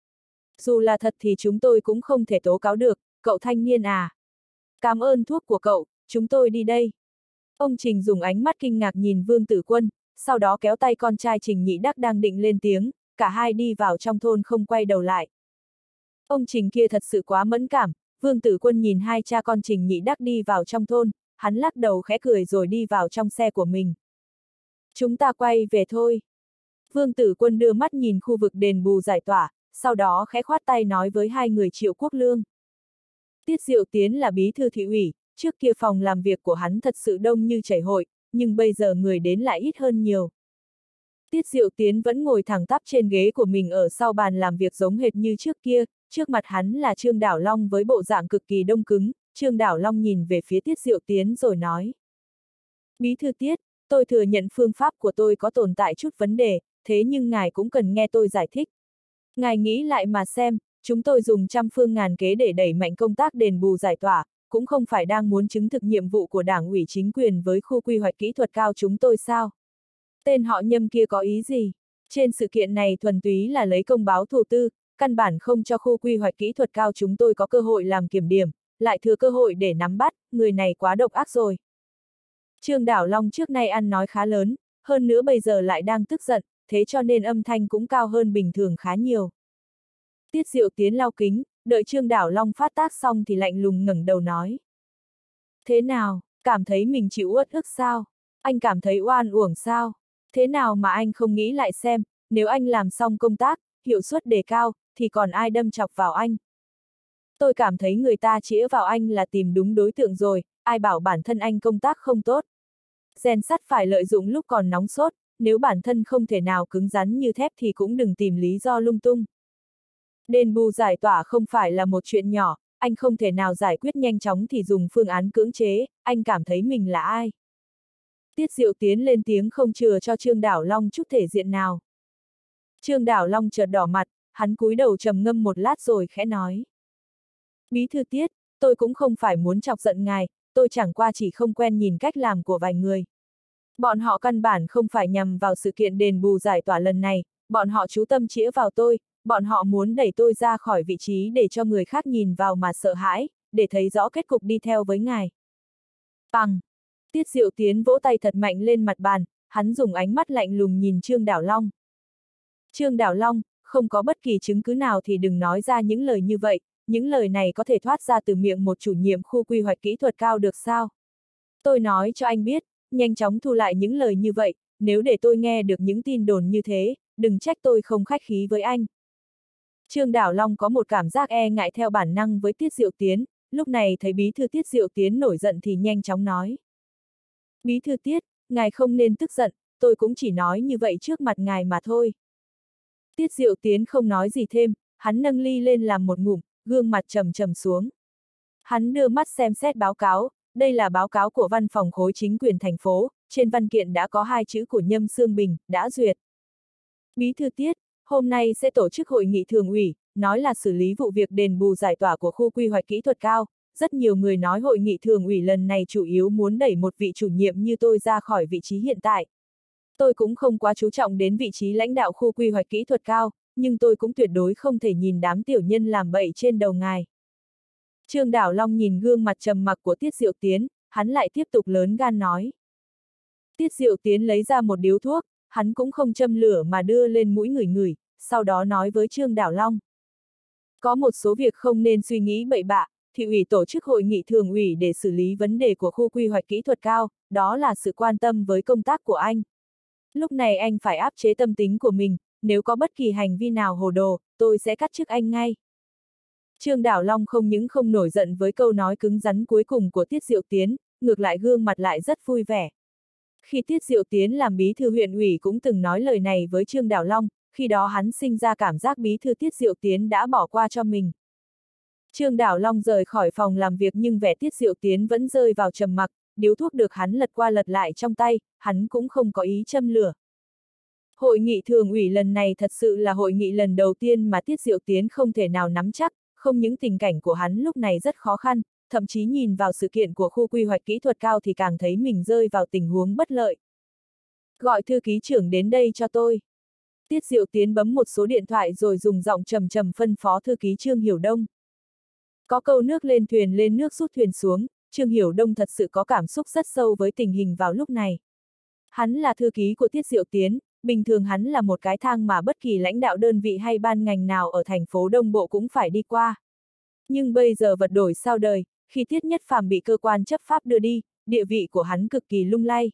Dù là thật thì chúng tôi cũng không thể tố cáo được, cậu thanh niên à. Cảm ơn thuốc của cậu, chúng tôi đi đây. Ông Trình dùng ánh mắt kinh ngạc nhìn Vương Tử Quân, sau đó kéo tay con trai Trình Nhị Đắc đang định lên tiếng, cả hai đi vào trong thôn không quay đầu lại. Ông Trình kia thật sự quá mẫn cảm, Vương Tử Quân nhìn hai cha con Trình Nhị Đắc đi vào trong thôn, hắn lắc đầu khẽ cười rồi đi vào trong xe của mình. Chúng ta quay về thôi. Vương Tử Quân đưa mắt nhìn khu vực đền bù giải tỏa, sau đó khẽ khoát tay nói với hai người Triệu Quốc Lương. Tiết Diệu Tiến là bí thư thị ủy, trước kia phòng làm việc của hắn thật sự đông như chảy hội, nhưng bây giờ người đến lại ít hơn nhiều. Tiết Diệu Tiến vẫn ngồi thẳng tắp trên ghế của mình ở sau bàn làm việc giống hệt như trước kia, trước mặt hắn là Trương Đảo Long với bộ dạng cực kỳ đông cứng, Trương Đảo Long nhìn về phía Tiết Diệu Tiến rồi nói. Bí thư Tiết, tôi thừa nhận phương pháp của tôi có tồn tại chút vấn đề, thế nhưng ngài cũng cần nghe tôi giải thích. Ngài nghĩ lại mà xem, chúng tôi dùng trăm phương ngàn kế để đẩy mạnh công tác đền bù giải tỏa, cũng không phải đang muốn chứng thực nhiệm vụ của Đảng ủy chính quyền với khu quy hoạch kỹ thuật cao chúng tôi sao? Tên họ Nhâm kia có ý gì? Trên sự kiện này thuần túy là lấy công báo thù tư, căn bản không cho khu quy hoạch kỹ thuật cao chúng tôi có cơ hội làm kiểm điểm, lại thừa cơ hội để nắm bắt, người này quá độc ác rồi. Trương Đảo Long trước nay ăn nói khá lớn, hơn nữa bây giờ lại đang tức giận, thế cho nên âm thanh cũng cao hơn bình thường khá nhiều. Tiết Diệu Tiến lau kính, đợi Trương Đảo Long phát tác xong thì lạnh lùng ngẩng đầu nói. Thế nào, cảm thấy mình chịu uất ức sao? Anh cảm thấy oan uổng sao? Thế nào mà anh không nghĩ lại xem, nếu anh làm xong công tác, hiệu suất đề cao, thì còn ai đâm chọc vào anh? Tôi cảm thấy người ta chĩa vào anh là tìm đúng đối tượng rồi, ai bảo bản thân anh công tác không tốt. Rèn sắt phải lợi dụng lúc còn nóng sốt, nếu bản thân không thể nào cứng rắn như thép thì cũng đừng tìm lý do lung tung. Đền bù giải tỏa không phải là một chuyện nhỏ, anh không thể nào giải quyết nhanh chóng thì dùng phương án cưỡng chế, anh cảm thấy mình là ai? Tiết Diệu Tiến lên tiếng không chừa cho Trương Đảo Long chút thể diện nào. Trương Đảo Long chợt đỏ mặt, hắn cúi đầu trầm ngâm một lát rồi khẽ nói. Bí thư Tiết, tôi cũng không phải muốn chọc giận ngài, tôi chẳng qua chỉ không quen nhìn cách làm của vài người. Bọn họ căn bản không phải nhằm vào sự kiện đền bù giải tỏa lần này, bọn họ chú tâm chĩa vào tôi, bọn họ muốn đẩy tôi ra khỏi vị trí để cho người khác nhìn vào mà sợ hãi, để thấy rõ kết cục đi theo với ngài. Bằng! Tiết Diệu Tiến vỗ tay thật mạnh lên mặt bàn, hắn dùng ánh mắt lạnh lùng nhìn Trương Đảo Long. Trương Đảo Long, không có bất kỳ chứng cứ nào thì đừng nói ra những lời như vậy, những lời này có thể thoát ra từ miệng một chủ nhiệm khu quy hoạch kỹ thuật cao được sao? Tôi nói cho anh biết, nhanh chóng thu lại những lời như vậy, nếu để tôi nghe được những tin đồn như thế, đừng trách tôi không khách khí với anh. Trương Đảo Long có một cảm giác e ngại theo bản năng với Tiết Diệu Tiến, lúc này thấy bí thư Tiết Diệu Tiến nổi giận thì nhanh chóng nói. Bí thư Tiết, ngài không nên tức giận, tôi cũng chỉ nói như vậy trước mặt ngài mà thôi. Tiết Diệu Tiến không nói gì thêm, hắn nâng ly lên làm một ngụm, gương mặt trầm trầm xuống. Hắn đưa mắt xem xét báo cáo, đây là báo cáo của văn phòng khối chính quyền thành phố, trên văn kiện đã có hai chữ của Nhâm Sương Bình, đã duyệt. Bí thư Tiết, hôm nay sẽ tổ chức hội nghị thường ủy, nói là xử lý vụ việc đền bù giải tỏa của khu quy hoạch kỹ thuật cao. Rất nhiều người nói hội nghị thường ủy lần này chủ yếu muốn đẩy một vị chủ nhiệm như tôi ra khỏi vị trí hiện tại. Tôi cũng không quá chú trọng đến vị trí lãnh đạo khu quy hoạch kỹ thuật cao, nhưng tôi cũng tuyệt đối không thể nhìn đám tiểu nhân làm bậy trên đầu ngài. Trương Đảo Long nhìn gương mặt trầm mặc của Tiết Diệu Tiến, hắn lại tiếp tục lớn gan nói. Tiết Diệu Tiến lấy ra một điếu thuốc, hắn cũng không châm lửa mà đưa lên mũi ngửi ngửi, sau đó nói với Trương Đảo Long. Có một số việc không nên suy nghĩ bậy bạ, thị ủy tổ chức hội nghị thường ủy để xử lý vấn đề của khu quy hoạch kỹ thuật cao, đó là sự quan tâm với công tác của anh. Lúc này anh phải áp chế tâm tính của mình, nếu có bất kỳ hành vi nào hồ đồ, tôi sẽ cắt chức anh ngay. Trương Đảo Long không những không nổi giận với câu nói cứng rắn cuối cùng của Tiết Diệu Tiến, ngược lại gương mặt lại rất vui vẻ. Khi Tiết Diệu Tiến làm bí thư huyện ủy cũng từng nói lời này với Trương Đảo Long, khi đó hắn sinh ra cảm giác bí thư Tiết Diệu Tiến đã bỏ qua cho mình. Trương Đảo Long rời khỏi phòng làm việc nhưng vẻ Tiết Diệu Tiến vẫn rơi vào trầm mặc, điếu thuốc được hắn lật qua lật lại trong tay, hắn cũng không có ý châm lửa. Hội nghị thường ủy lần này thật sự là hội nghị lần đầu tiên mà Tiết Diệu Tiến không thể nào nắm chắc, không những tình cảnh của hắn lúc này rất khó khăn, thậm chí nhìn vào sự kiện của khu quy hoạch kỹ thuật cao thì càng thấy mình rơi vào tình huống bất lợi. Gọi thư ký trưởng đến đây cho tôi. Tiết Diệu Tiến bấm một số điện thoại rồi dùng giọng trầm trầm phân phó thư ký Trương Hiểu Đông. Có câu nước lên thuyền lên nước rút thuyền xuống, Trương Hiểu Đông thật sự có cảm xúc rất sâu với tình hình vào lúc này. Hắn là thư ký của Tiết Diệu Tiến, bình thường hắn là một cái thang mà bất kỳ lãnh đạo đơn vị hay ban ngành nào ở thành phố Đông Bộ cũng phải đi qua. Nhưng bây giờ vật đổi sao đời, khi Tiết Nhất Phàm bị cơ quan chấp pháp đưa đi, địa vị của hắn cực kỳ lung lay.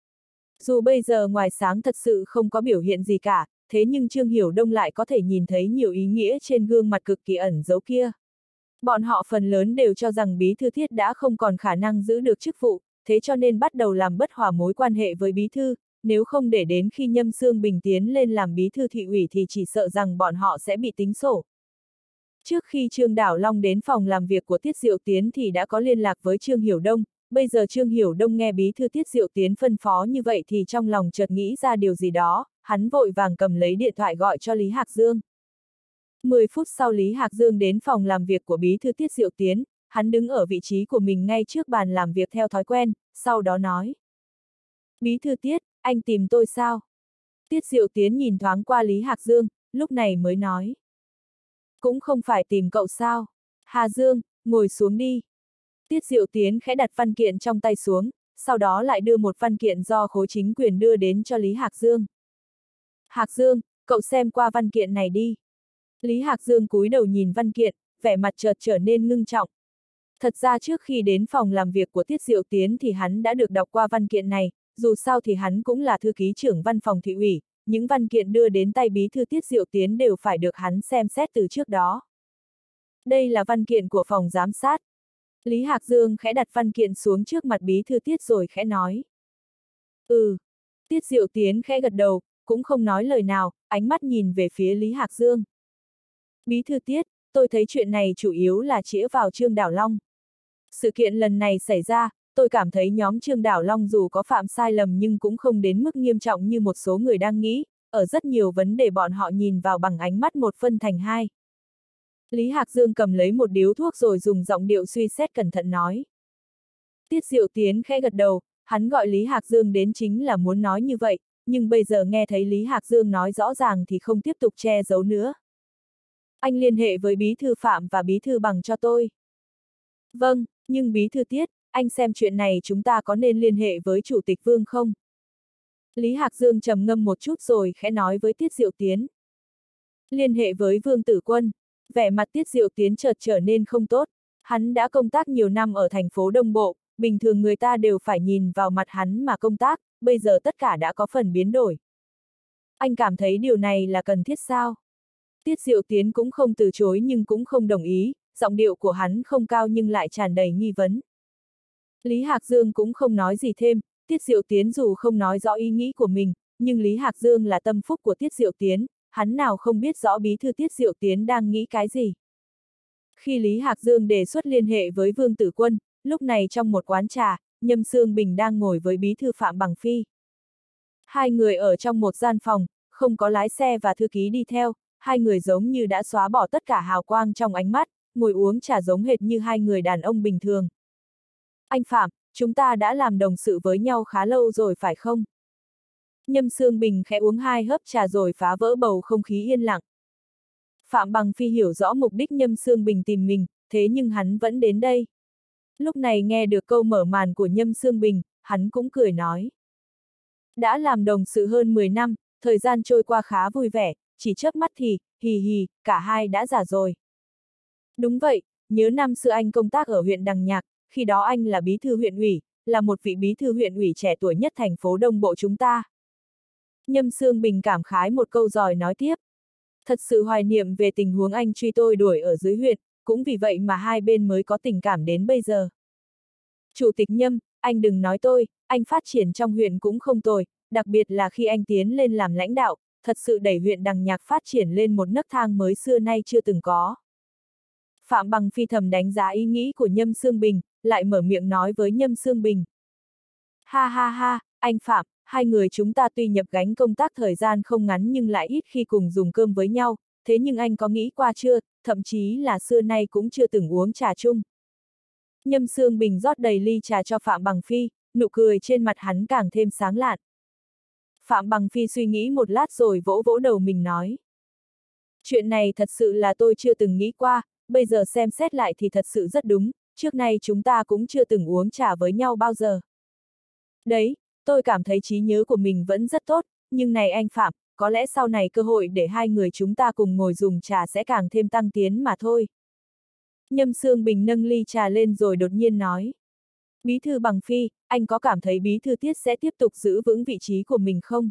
Dù bây giờ ngoài sáng thật sự không có biểu hiện gì cả, thế nhưng Trương Hiểu Đông lại có thể nhìn thấy nhiều ý nghĩa trên gương mặt cực kỳ ẩn giấu kia. Bọn họ phần lớn đều cho rằng bí thư Thiết đã không còn khả năng giữ được chức vụ, thế cho nên bắt đầu làm bất hòa mối quan hệ với bí thư, nếu không để đến khi Nhâm Sương Bình tiến lên làm bí thư thị ủy thì chỉ sợ rằng bọn họ sẽ bị tính sổ. Trước khi Trương Đảo Long đến phòng làm việc của Tiết Diệu Tiến thì đã có liên lạc với Trương Hiểu Đông, bây giờ Trương Hiểu Đông nghe bí thư Tiết Diệu Tiến phân phó như vậy thì trong lòng chợt nghĩ ra điều gì đó, hắn vội vàng cầm lấy điện thoại gọi cho Lý Hạc Dương. mười phút sau Lý Hạc Dương đến phòng làm việc của bí thư Tiết Diệu Tiến, hắn đứng ở vị trí của mình ngay trước bàn làm việc theo thói quen, sau đó nói. Bí thư Tiết, anh tìm tôi sao? Tiết Diệu Tiến nhìn thoáng qua Lý Hạc Dương, lúc này mới nói. Cũng không phải tìm cậu sao? Hà Dương, ngồi xuống đi. Tiết Diệu Tiến khẽ đặt văn kiện trong tay xuống, sau đó lại đưa một văn kiện do khối chính quyền đưa đến cho Lý Hạc Dương. Hạc Dương, cậu xem qua văn kiện này đi. Lý Hạc Dương cúi đầu nhìn văn kiện, vẻ mặt chợt trở nên ngưng trọng. Thật ra trước khi đến phòng làm việc của Tiết Diệu Tiến thì hắn đã được đọc qua văn kiện này, dù sao thì hắn cũng là thư ký trưởng văn phòng thị ủy, những văn kiện đưa đến tay bí thư Tiết Diệu Tiến đều phải được hắn xem xét từ trước đó. Đây là văn kiện của phòng giám sát. Lý Hạc Dương khẽ đặt văn kiện xuống trước mặt bí thư Tiết rồi khẽ nói. Ừ. Tiết Diệu Tiến khẽ gật đầu, cũng không nói lời nào, ánh mắt nhìn về phía Lý Hạc Dương. Bí thư Tiết, tôi thấy chuyện này chủ yếu là chĩa vào Trương Đảo Long. Sự kiện lần này xảy ra, tôi cảm thấy nhóm Trương Đảo Long dù có phạm sai lầm nhưng cũng không đến mức nghiêm trọng như một số người đang nghĩ, ở rất nhiều vấn đề bọn họ nhìn vào bằng ánh mắt một phân thành hai. Lý Hạc Dương cầm lấy một điếu thuốc rồi dùng giọng điệu suy xét cẩn thận nói. Tiết Diệu Tiến khẽ gật đầu, hắn gọi Lý Hạc Dương đến chính là muốn nói như vậy, nhưng bây giờ nghe thấy Lý Hạc Dương nói rõ ràng thì không tiếp tục che giấu nữa. Anh liên hệ với bí thư Phạm và bí thư Bằng cho tôi. Vâng, nhưng bí thư Tiết, anh xem chuyện này chúng ta có nên liên hệ với Chủ tịch Vương không? Lý Hạc Dương trầm ngâm một chút rồi khẽ nói với Tiết Diệu Tiến. Liên hệ với Vương Tử Quân, vẻ mặt Tiết Diệu Tiến chợt trở nên không tốt, hắn đã công tác nhiều năm ở thành phố Đông Bộ, bình thường người ta đều phải nhìn vào mặt hắn mà công tác, bây giờ tất cả đã có phần biến đổi. Anh cảm thấy điều này là cần thiết sao? Tiết Diệu Tiến cũng không từ chối nhưng cũng không đồng ý, giọng điệu của hắn không cao nhưng lại tràn đầy nghi vấn. Lý Hạc Dương cũng không nói gì thêm, Tiết Diệu Tiến dù không nói rõ ý nghĩ của mình, nhưng Lý Hạc Dương là tâm phúc của Tiết Diệu Tiến, hắn nào không biết rõ bí thư Tiết Diệu Tiến đang nghĩ cái gì. Khi Lý Hạc Dương đề xuất liên hệ với Vương Tử Quân, lúc này trong một quán trà, Nhâm Xương Bình đang ngồi với bí thư Phạm Bằng Phi. Hai người ở trong một gian phòng, không có lái xe và thư ký đi theo, hai người giống như đã xóa bỏ tất cả hào quang trong ánh mắt, ngồi uống trà giống hệt như hai người đàn ông bình thường. Anh Phạm, chúng ta đã làm đồng sự với nhau khá lâu rồi phải không? Nhâm Xương Bình khẽ uống hai hớp trà rồi phá vỡ bầu không khí yên lặng. Phạm Bằng Phi hiểu rõ mục đích Nhâm Xương Bình tìm mình, thế nhưng hắn vẫn đến đây. Lúc này nghe được câu mở màn của Nhâm Xương Bình, hắn cũng cười nói. Đã làm đồng sự hơn mười năm, thời gian trôi qua khá vui vẻ, chỉ chớp mắt thì, hì hì, cả hai đã già rồi. Đúng vậy, nhớ năm xưa anh công tác ở huyện Đằng Nhạc, khi đó anh là bí thư huyện ủy, là một vị bí thư huyện ủy trẻ tuổi nhất thành phố Đông Bộ chúng ta. Nhâm Xương Bình cảm khái một câu rồi nói tiếp. Thật sự hoài niệm về tình huống anh truy tôi đuổi ở dưới huyện, cũng vì vậy mà hai bên mới có tình cảm đến bây giờ. Chủ tịch Nhâm, anh đừng nói tôi, anh phát triển trong huyện cũng không tồi, đặc biệt là khi anh tiến lên làm lãnh đạo, thật sự đẩy huyện Đằng Nhạc phát triển lên một nấc thang mới xưa nay chưa từng có. Phạm Bằng Phi thầm đánh giá ý nghĩ của Nhâm Xương Bình, lại mở miệng nói với Nhâm Xương Bình. Ha ha ha, anh Phạm, hai người chúng ta tuy nhập gánh công tác thời gian không ngắn nhưng lại ít khi cùng dùng cơm với nhau, thế nhưng anh có nghĩ qua chưa, thậm chí là xưa nay cũng chưa từng uống trà chung. Nhâm Xương Bình rót đầy ly trà cho Phạm Bằng Phi, nụ cười trên mặt hắn càng thêm sáng lạn. Phạm Bằng Phi suy nghĩ một lát rồi vỗ vỗ đầu mình nói. Chuyện này thật sự là tôi chưa từng nghĩ qua, bây giờ xem xét lại thì thật sự rất đúng, trước nay chúng ta cũng chưa từng uống trà với nhau bao giờ. Đấy, tôi cảm thấy trí nhớ của mình vẫn rất tốt, nhưng này anh Phạm, có lẽ sau này cơ hội để hai người chúng ta cùng ngồi dùng trà sẽ càng thêm tăng tiến mà thôi. Nhâm Xương Bình nâng ly trà lên rồi đột nhiên nói. Bí thư Bằng Phi, anh có cảm thấy bí thư Tiết sẽ tiếp tục giữ vững vị trí của mình không?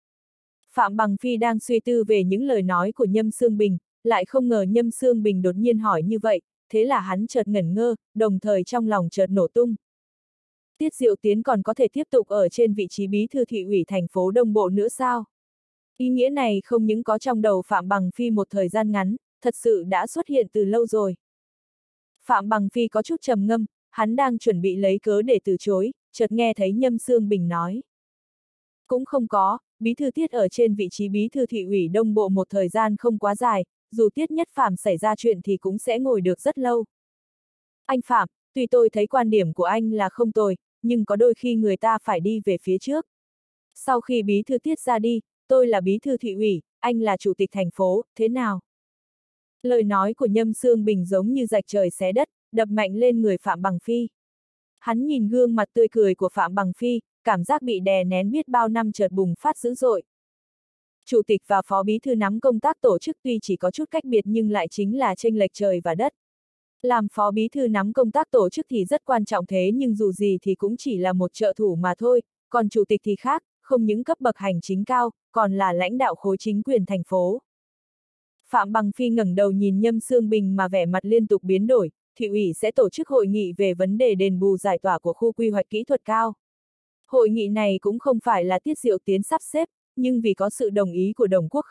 Phạm Bằng Phi đang suy tư về những lời nói của Nhâm Xương Bình, lại không ngờ Nhâm Xương Bình đột nhiên hỏi như vậy, thế là hắn chợt ngẩn ngơ, đồng thời trong lòng chợt nổ tung. Tiết Diệu Tiến còn có thể tiếp tục ở trên vị trí bí thư thị ủy thành phố Đông Bộ nữa sao? Ý nghĩa này không những có trong đầu Phạm Bằng Phi một thời gian ngắn, thật sự đã xuất hiện từ lâu rồi. Phạm Bằng Phi có chút trầm ngâm, hắn đang chuẩn bị lấy cớ để từ chối, chợt nghe thấy Nhâm Xương Bình nói. Cũng không có, bí thư Tiết ở trên vị trí bí thư thị ủy Đông Bộ một thời gian không quá dài, dù Tiết Nhất Phạm xảy ra chuyện thì cũng sẽ ngồi được rất lâu. Anh Phạm, tuy tôi thấy quan điểm của anh là không tồi, nhưng có đôi khi người ta phải đi về phía trước. Sau khi bí thư Tiết ra đi, tôi là bí thư thị ủy, anh là chủ tịch thành phố, thế nào? Lời nói của Nhâm Xương Bình giống như rạch trời xé đất, đập mạnh lên người Phạm Bằng Phi. Hắn nhìn gương mặt tươi cười của Phạm Bằng Phi, cảm giác bị đè nén biết bao năm chợt bùng phát dữ dội. Chủ tịch và phó bí thư nắm công tác tổ chức tuy chỉ có chút cách biệt nhưng lại chính là chênh lệch trời và đất. Làm phó bí thư nắm công tác tổ chức thì rất quan trọng thế nhưng dù gì thì cũng chỉ là một trợ thủ mà thôi, còn chủ tịch thì khác, không những cấp bậc hành chính cao, còn là lãnh đạo khối chính quyền thành phố. Phạm Bằng Phi ngẩng đầu nhìn Nhâm Xương Bình mà vẻ mặt liên tục biến đổi, thị ủy sẽ tổ chức hội nghị về vấn đề đền bù giải tỏa của khu quy hoạch kỹ thuật cao. Hội nghị này cũng không phải là Tiết Diệu Tiến sắp xếp, nhưng vì có sự đồng ý của Đồng Quốc Khánh,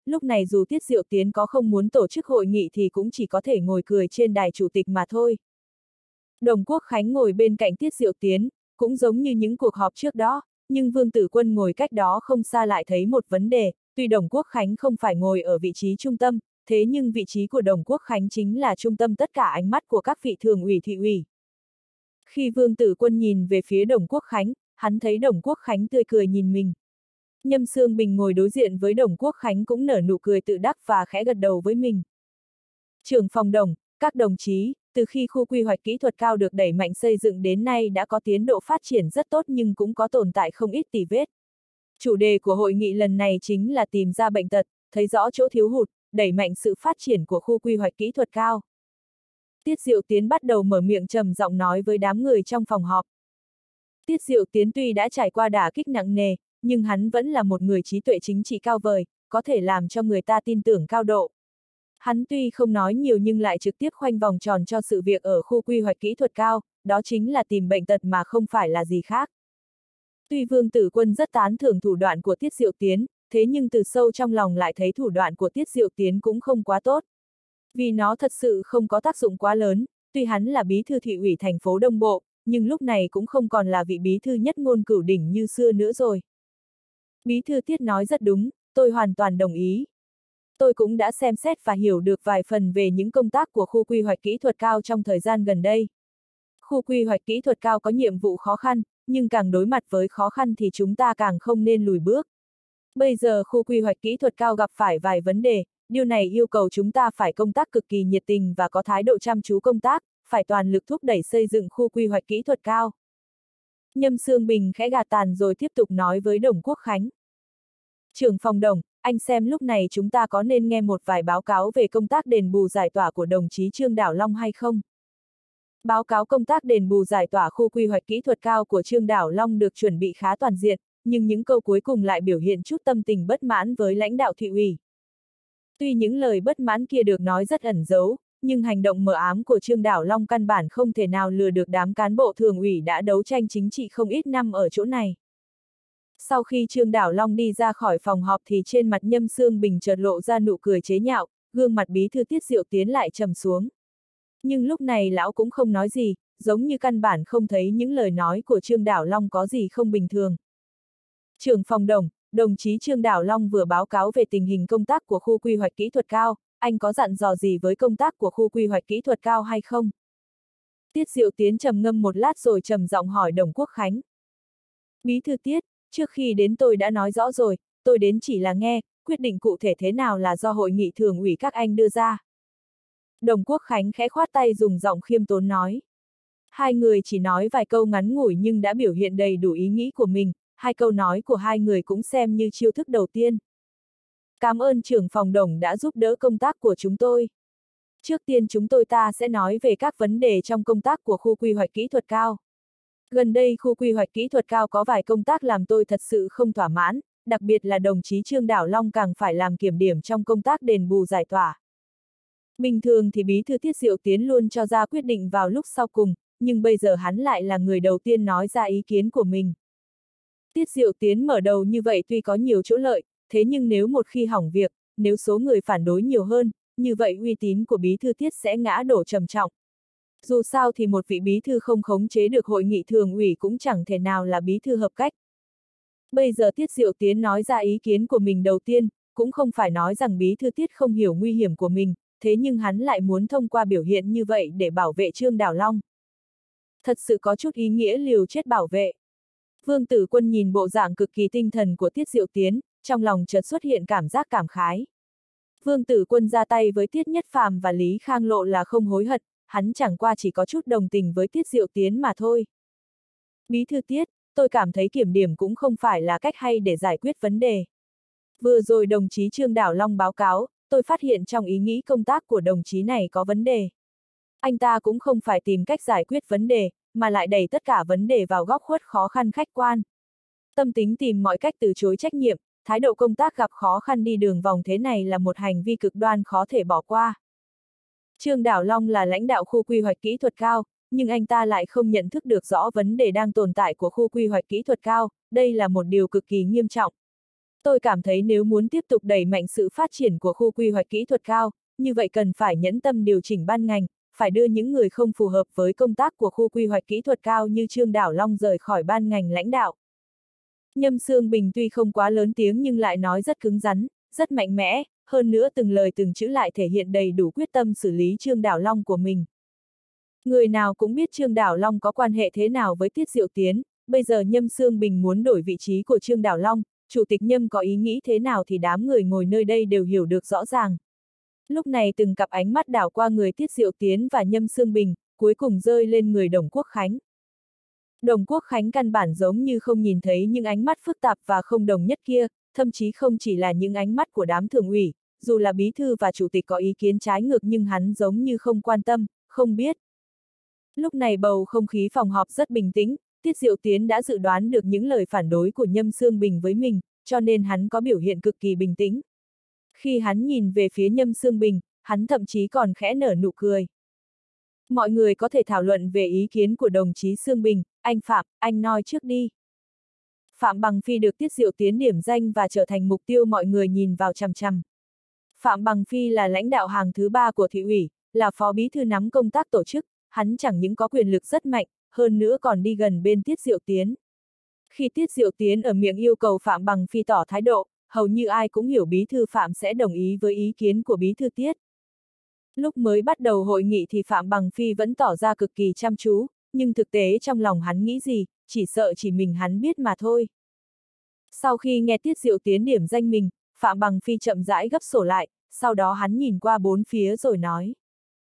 lúc này dù Tiết Diệu Tiến có không muốn tổ chức hội nghị thì cũng chỉ có thể ngồi cười trên đài chủ tịch mà thôi. Đồng Quốc Khánh ngồi bên cạnh Tiết Diệu Tiến, cũng giống như những cuộc họp trước đó, nhưng Vương Tử Quân ngồi cách đó không xa lại thấy một vấn đề, tuy Đồng Quốc Khánh không phải ngồi ở vị trí trung tâm, thế nhưng vị trí của Đồng Quốc Khánh chính là trung tâm tất cả ánh mắt của các vị thường ủy thị ủy. Khi Vương Tử Quân nhìn về phía Đồng Quốc Khánh, hắn thấy Đồng Quốc Khánh tươi cười nhìn mình. Nhâm Sương Bình ngồi đối diện với Đồng Quốc Khánh cũng nở nụ cười tự đắc và khẽ gật đầu với mình. Trưởng phòng Đồng, các đồng chí, từ khi khu quy hoạch kỹ thuật cao được đẩy mạnh xây dựng đến nay đã có tiến độ phát triển rất tốt nhưng cũng có tồn tại không ít tì vết. Chủ đề của hội nghị lần này chính là tìm ra bệnh tật, thấy rõ chỗ thiếu hụt, đẩy mạnh sự phát triển của khu quy hoạch kỹ thuật cao. Tiết Diệu Tiến bắt đầu mở miệng trầm giọng nói với đám người trong phòng họp. Tiết Diệu Tiến tuy đã trải qua đả kích nặng nề, nhưng hắn vẫn là một người trí tuệ chính trị cao vời, có thể làm cho người ta tin tưởng cao độ. Hắn tuy không nói nhiều nhưng lại trực tiếp khoanh vòng tròn cho sự việc ở khu quy hoạch kỹ thuật cao, đó chính là tìm bệnh tật mà không phải là gì khác. Tuy Vương Tử Quân rất tán thưởng thủ đoạn của Tiết Diệu Tiến, thế nhưng từ sâu trong lòng lại thấy thủ đoạn của Tiết Diệu Tiến cũng không quá tốt. Vì nó thật sự không có tác dụng quá lớn, tuy hắn là bí thư thị ủy thành phố Đông Bộ, nhưng lúc này cũng không còn là vị bí thư nhất ngôn cửu đỉnh như xưa nữa rồi. Bí thư Tiết nói rất đúng, tôi hoàn toàn đồng ý. Tôi cũng đã xem xét và hiểu được vài phần về những công tác của khu quy hoạch kỹ thuật cao trong thời gian gần đây. Khu quy hoạch kỹ thuật cao có nhiệm vụ khó khăn, nhưng càng đối mặt với khó khăn thì chúng ta càng không nên lùi bước. Bây giờ khu quy hoạch kỹ thuật cao gặp phải vài vấn đề, điều này yêu cầu chúng ta phải công tác cực kỳ nhiệt tình và có thái độ chăm chú công tác, phải toàn lực thúc đẩy xây dựng khu quy hoạch kỹ thuật cao. Nhâm Sương Bình khẽ gạt tàn rồi tiếp tục nói với Đồng Quốc Khánh. Trưởng phòng Đồng, anh xem lúc này chúng ta có nên nghe một vài báo cáo về công tác đền bù giải tỏa của đồng chí Trương Đảo Long hay không? Báo cáo công tác đền bù giải tỏa khu quy hoạch kỹ thuật cao của Trương Đảo Long được chuẩn bị khá toàn diện, nhưng những câu cuối cùng lại biểu hiện chút tâm tình bất mãn với lãnh đạo thị ủy. Tuy những lời bất mãn kia được nói rất ẩn giấu, nhưng hành động mờ ám của Trương Đảo Long căn bản không thể nào lừa được đám cán bộ thường ủy đã đấu tranh chính trị không ít năm ở chỗ này. Sau khi Trương Đảo Long đi ra khỏi phòng họp thì trên mặt Nhâm Sương Bình chợt lộ ra nụ cười chế nhạo, gương mặt bí thư Tiết Diệu Tiến lại trầm xuống. Nhưng lúc này lão cũng không nói gì, giống như căn bản không thấy những lời nói của Trương Đảo Long có gì không bình thường. Trưởng phòng Đồng, đồng chí Trương Đảo Long vừa báo cáo về tình hình công tác của khu quy hoạch kỹ thuật cao, anh có dặn dò gì với công tác của khu quy hoạch kỹ thuật cao hay không? Tiết Diệu Tiến trầm ngâm một lát rồi trầm giọng hỏi Đồng Quốc Khánh. Bí thư Tiết, trước khi đến tôi đã nói rõ rồi, tôi đến chỉ là nghe, quyết định cụ thể thế nào là do hội nghị thường ủy các anh đưa ra. Đồng Quốc Khánh khẽ khoát tay dùng giọng khiêm tốn nói. Hai người chỉ nói vài câu ngắn ngủi nhưng đã biểu hiện đầy đủ ý nghĩ của mình, hai câu nói của hai người cũng xem như chiêu thức đầu tiên. Cảm ơn trưởng phòng Đồng đã giúp đỡ công tác của chúng tôi. Trước tiên chúng tôi ta sẽ nói về các vấn đề trong công tác của khu quy hoạch kỹ thuật cao. Gần đây khu quy hoạch kỹ thuật cao có vài công tác làm tôi thật sự không thỏa mãn, đặc biệt là đồng chí Trương Đảo Long càng phải làm kiểm điểm trong công tác đền bù giải tỏa. Bình thường thì bí thư Tiết Diệu Tiến luôn cho ra quyết định vào lúc sau cùng, nhưng bây giờ hắn lại là người đầu tiên nói ra ý kiến của mình. Tiết Diệu Tiến mở đầu như vậy tuy có nhiều chỗ lợi, thế nhưng nếu một khi hỏng việc, nếu số người phản đối nhiều hơn, như vậy uy tín của bí thư Tiết sẽ ngã đổ trầm trọng. Dù sao thì một vị bí thư không khống chế được hội nghị thường ủy cũng chẳng thể nào là bí thư hợp cách. Bây giờ Tiết Diệu Tiến nói ra ý kiến của mình đầu tiên, cũng không phải nói rằng bí thư Tiết không hiểu nguy hiểm của mình, thế nhưng hắn lại muốn thông qua biểu hiện như vậy để bảo vệ Trương Đảo Long. Thật sự có chút ý nghĩa liều chết bảo vệ. Vương Tử Quân nhìn bộ dạng cực kỳ tinh thần của Tiết Diệu Tiến, trong lòng chợt xuất hiện cảm giác cảm khái. Vương Tử Quân ra tay với Tiết Nhất Phàm và Lý Khang Lộ là không hối hận, hắn chẳng qua chỉ có chút đồng tình với Tiết Diệu Tiến mà thôi. Bí thư Tiết, tôi cảm thấy kiểm điểm cũng không phải là cách hay để giải quyết vấn đề. Vừa rồi đồng chí Trương Đảo Long báo cáo, tôi phát hiện trong ý nghĩ công tác của đồng chí này có vấn đề. Anh ta cũng không phải tìm cách giải quyết vấn đề, mà lại đẩy tất cả vấn đề vào góc khuất khó khăn khách quan. Tâm tính tìm mọi cách từ chối trách nhiệm, thái độ công tác gặp khó khăn đi đường vòng thế này là một hành vi cực đoan khó thể bỏ qua. Trương Đảo Long là lãnh đạo khu quy hoạch kỹ thuật cao, nhưng anh ta lại không nhận thức được rõ vấn đề đang tồn tại của khu quy hoạch kỹ thuật cao, đây là một điều cực kỳ nghiêm trọng. Tôi cảm thấy nếu muốn tiếp tục đẩy mạnh sự phát triển của khu quy hoạch kỹ thuật cao, như vậy cần phải nhẫn tâm điều chỉnh ban ngành, phải đưa những người không phù hợp với công tác của khu quy hoạch kỹ thuật cao như Trương Đảo Long rời khỏi ban ngành lãnh đạo. Nhâm Sương Bình tuy không quá lớn tiếng nhưng lại nói rất cứng rắn, rất mạnh mẽ, hơn nữa từng lời từng chữ lại thể hiện đầy đủ quyết tâm xử lý Trương Đảo Long của mình. Người nào cũng biết Trương Đảo Long có quan hệ thế nào với Tiết Diệu Tiến, bây giờ Nhâm Sương Bình muốn đổi vị trí của Trương Đảo Long, Chủ tịch Nhâm có ý nghĩ thế nào thì đám người ngồi nơi đây đều hiểu được rõ ràng. Lúc này từng cặp ánh mắt đảo qua người Tiết Diệu Tiến và Nhâm Sương Bình, cuối cùng rơi lên người Đồng Quốc Khánh. Đồng Quốc Khánh căn bản giống như không nhìn thấy những ánh mắt phức tạp và không đồng nhất kia, thậm chí không chỉ là những ánh mắt của đám thường ủy, dù là bí thư và chủ tịch có ý kiến trái ngược nhưng hắn giống như không quan tâm, không biết. Lúc này bầu không khí phòng họp rất bình tĩnh, Tiết Diệu Tiến đã dự đoán được những lời phản đối của Nhâm Sương Bình với mình, cho nên hắn có biểu hiện cực kỳ bình tĩnh. Khi hắn nhìn về phía Nhâm Sương Bình, hắn thậm chí còn khẽ nở nụ cười. Mọi người có thể thảo luận về ý kiến của đồng chí Sương Bình, anh Phạm, anh nói trước đi. Phạm Bằng Phi được Tiết Diệu Tiến điểm danh và trở thành mục tiêu mọi người nhìn vào chằm chằm. Phạm Bằng Phi là lãnh đạo hàng thứ ba của thị ủy, là phó bí thư nắm công tác tổ chức, hắn chẳng những có quyền lực rất mạnh, hơn nữa còn đi gần bên Tiết Diệu Tiến. Khi Tiết Diệu Tiến ở miệng yêu cầu Phạm Bằng Phi tỏ thái độ, hầu như ai cũng hiểu bí thư Phạm sẽ đồng ý với ý kiến của bí thư Tiết. Lúc mới bắt đầu hội nghị thì Phạm Bằng Phi vẫn tỏ ra cực kỳ chăm chú, nhưng thực tế trong lòng hắn nghĩ gì, chỉ sợ chỉ mình hắn biết mà thôi. Sau khi nghe Tiết Diệu Tiến điểm danh mình, Phạm Bằng Phi chậm rãi gấp sổ lại, sau đó hắn nhìn qua bốn phía rồi nói.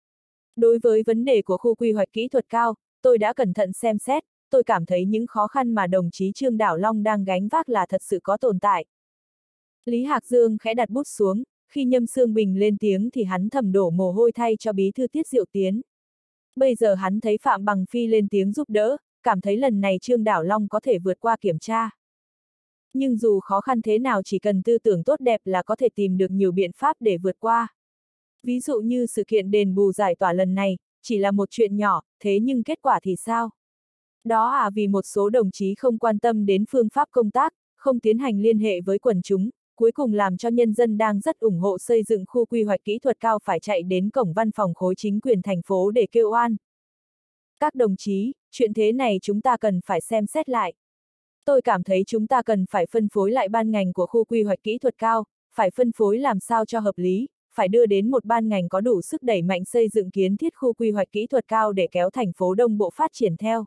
Đối với vấn đề của khu quy hoạch kỹ thuật cao, tôi đã cẩn thận xem xét, tôi cảm thấy những khó khăn mà đồng chí Trương Đảo Long đang gánh vác là thật sự có tồn tại. Lý Hạc Dương khẽ đặt bút xuống, khi Nhâm Sương Bình lên tiếng thì hắn thầm đổ mồ hôi thay cho bí thư Tiết Diệu Tiến. Bây giờ hắn thấy Phạm Bằng Phi lên tiếng giúp đỡ, cảm thấy lần này Trương Đảo Long có thể vượt qua kiểm tra. Nhưng dù khó khăn thế nào chỉ cần tư tưởng tốt đẹp là có thể tìm được nhiều biện pháp để vượt qua. Ví dụ như sự kiện đền bù giải tỏa lần này, chỉ là một chuyện nhỏ, thế nhưng kết quả thì sao? Đó à vì một số đồng chí không quan tâm đến phương pháp công tác, không tiến hành liên hệ với quần chúng, cuối cùng làm cho nhân dân đang rất ủng hộ xây dựng khu quy hoạch kỹ thuật cao phải chạy đến cổng văn phòng khối chính quyền thành phố để kêu oan. Các đồng chí, chuyện thế này chúng ta cần phải xem xét lại. Tôi cảm thấy chúng ta cần phải phân phối lại ban ngành của khu quy hoạch kỹ thuật cao, phải phân phối làm sao cho hợp lý, phải đưa đến một ban ngành có đủ sức đẩy mạnh xây dựng kiến thiết khu quy hoạch kỹ thuật cao để kéo thành phố Đông Bộ phát triển theo.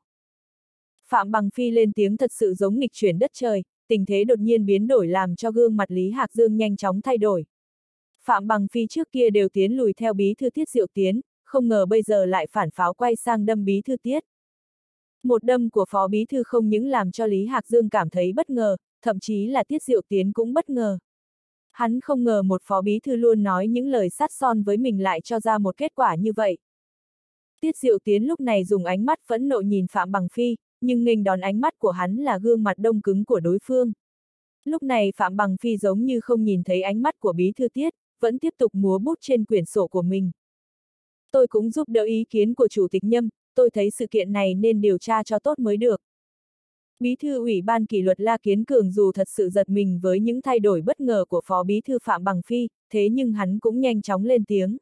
Phạm Bằng Phi lên tiếng thật sự giống nghịch chuyển đất trời, tình thế đột nhiên biến đổi làm cho gương mặt Lý Hạc Dương nhanh chóng thay đổi. Phạm Bằng Phi trước kia đều tiến lùi theo bí thư Tiết Diệu Tiến, không ngờ bây giờ lại phản pháo quay sang đâm bí thư Tiết. Một đâm của phó bí thư không những làm cho Lý Hạc Dương cảm thấy bất ngờ, thậm chí là Tiết Diệu Tiến cũng bất ngờ. Hắn không ngờ một phó bí thư luôn nói những lời sắt son với mình lại cho ra một kết quả như vậy. Tiết Diệu Tiến lúc này dùng ánh mắt phẫn nộ nhìn Phạm Bằng Phi, nhưng nghênh đón ánh mắt của hắn là gương mặt đông cứng của đối phương. Lúc này Phạm Bằng Phi giống như không nhìn thấy ánh mắt của bí thư Tiết, vẫn tiếp tục múa bút trên quyển sổ của mình. Tôi cũng giúp đỡ ý kiến của Chủ tịch Nhâm, tôi thấy sự kiện này nên điều tra cho tốt mới được. Bí thư Ủy ban kỷ luật La Kiến Cường dù thật sự giật mình với những thay đổi bất ngờ của phó bí thư Phạm Bằng Phi, thế nhưng hắn cũng nhanh chóng lên tiếng.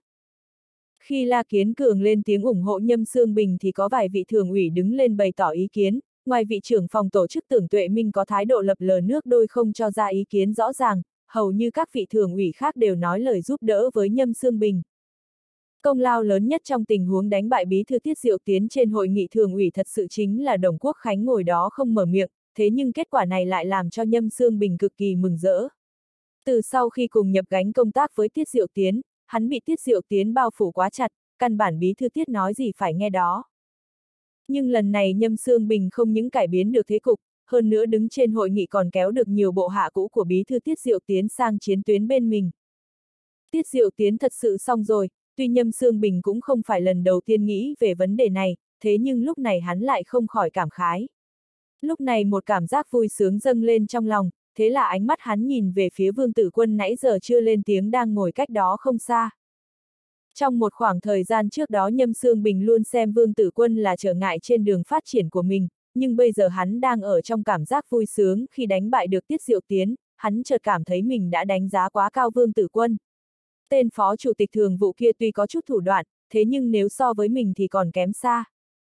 Khi La Kiến Cường lên tiếng ủng hộ Nhâm Sương Bình thì có vài vị thường ủy đứng lên bày tỏ ý kiến, ngoài vị trưởng phòng tổ chức Tưởng Tuệ Minh có thái độ lập lờ nước đôi không cho ra ý kiến rõ ràng, hầu như các vị thường ủy khác đều nói lời giúp đỡ với Nhâm Sương Bình. Công lao lớn nhất trong tình huống đánh bại bí thư Tiết Diệu Tiến trên hội nghị thường ủy thật sự chính là Đồng Quốc Khánh ngồi đó không mở miệng, thế nhưng kết quả này lại làm cho Nhâm Sương Bình cực kỳ mừng rỡ. Từ sau khi cùng nhập gánh công tác với Tiết Diệu Tiến, hắn bị Tiết Diệu Tiến bao phủ quá chặt, căn bản bí thư Tiết nói gì phải nghe đó. Nhưng lần này Nhâm Sương Bình không những cải biến được thế cục, hơn nữa đứng trên hội nghị còn kéo được nhiều bộ hạ cũ của bí thư Tiết Diệu Tiến sang chiến tuyến bên mình. Tiết Diệu Tiến thật sự xong rồi, tuy Nhâm Sương Bình cũng không phải lần đầu tiên nghĩ về vấn đề này, thế nhưng lúc này hắn lại không khỏi cảm khái. Lúc này một cảm giác vui sướng dâng lên trong lòng, thế là ánh mắt hắn nhìn về phía Vương Tử Quân nãy giờ chưa lên tiếng đang ngồi cách đó không xa. Trong một khoảng thời gian trước đó Nhâm Sương Bình luôn xem Vương Tử Quân là trở ngại trên đường phát triển của mình, nhưng bây giờ hắn đang ở trong cảm giác vui sướng khi đánh bại được Tiết Diệu Tiến, hắn chợt cảm thấy mình đã đánh giá quá cao Vương Tử Quân. Tên phó chủ tịch thường vụ kia tuy có chút thủ đoạn, thế nhưng nếu so với mình thì còn kém xa.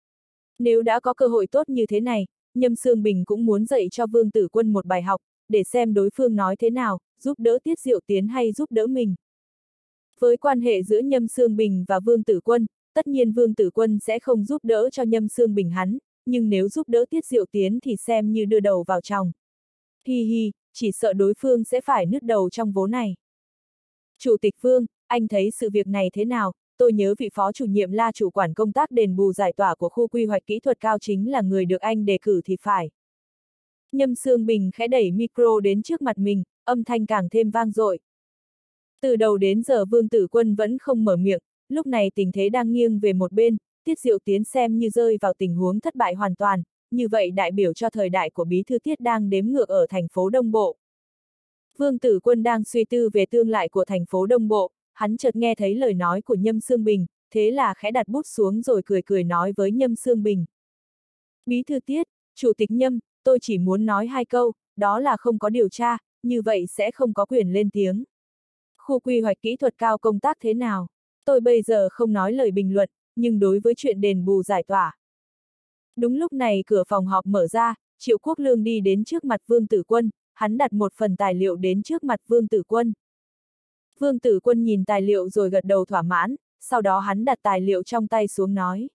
Nếu đã có cơ hội tốt như thế này, Nhâm Sương Bình cũng muốn dạy cho Vương Tử Quân một bài học, để xem đối phương nói thế nào, giúp đỡ Tiết Diệu Tiến hay giúp đỡ mình. Với quan hệ giữa Nhâm Sương Bình và Vương Tử Quân, tất nhiên Vương Tử Quân sẽ không giúp đỡ cho Nhâm Sương Bình hắn, nhưng nếu giúp đỡ Tiết Diệu Tiến thì xem như đưa đầu vào chòng. Hi hi, chỉ sợ đối phương sẽ phải nứt đầu trong vố này. Chủ tịch Vương, anh thấy sự việc này thế nào? Tôi nhớ vị phó chủ nhiệm La chủ quản công tác đền bù giải tỏa của khu quy hoạch kỹ thuật cao chính là người được anh đề cử thì phải. Nhâm Sương Bình khẽ đẩy micro đến trước mặt mình, âm thanh càng thêm vang dội. Từ đầu đến giờ Vương Tử Quân vẫn không mở miệng, lúc này tình thế đang nghiêng về một bên, Tiết Diệu Tiến xem như rơi vào tình huống thất bại hoàn toàn, như vậy đại biểu cho thời đại của Bí thư Tiết đang đếm ngược ở thành phố Đông Bộ. Vương Tử Quân đang suy tư về tương lai của thành phố Đông Bộ, hắn chợt nghe thấy lời nói của Nhâm Sương Bình, thế là khẽ đặt bút xuống rồi cười cười nói với Nhâm Sương Bình. Bí thư Tiết, Chủ tịch Nhâm, tôi chỉ muốn nói hai câu, đó là không có điều tra, như vậy sẽ không có quyền lên tiếng. Khu quy hoạch kỹ thuật cao công tác thế nào? Tôi bây giờ không nói lời bình luận, nhưng đối với chuyện đền bù giải tỏa. Đúng lúc này cửa phòng họp mở ra, Triệu Quốc Lương đi đến trước mặt Vương Tử Quân, hắn đặt một phần tài liệu đến trước mặt Vương Tử Quân. Vương Tử Quân nhìn tài liệu rồi gật đầu thỏa mãn, sau đó hắn đặt tài liệu trong tay xuống nói.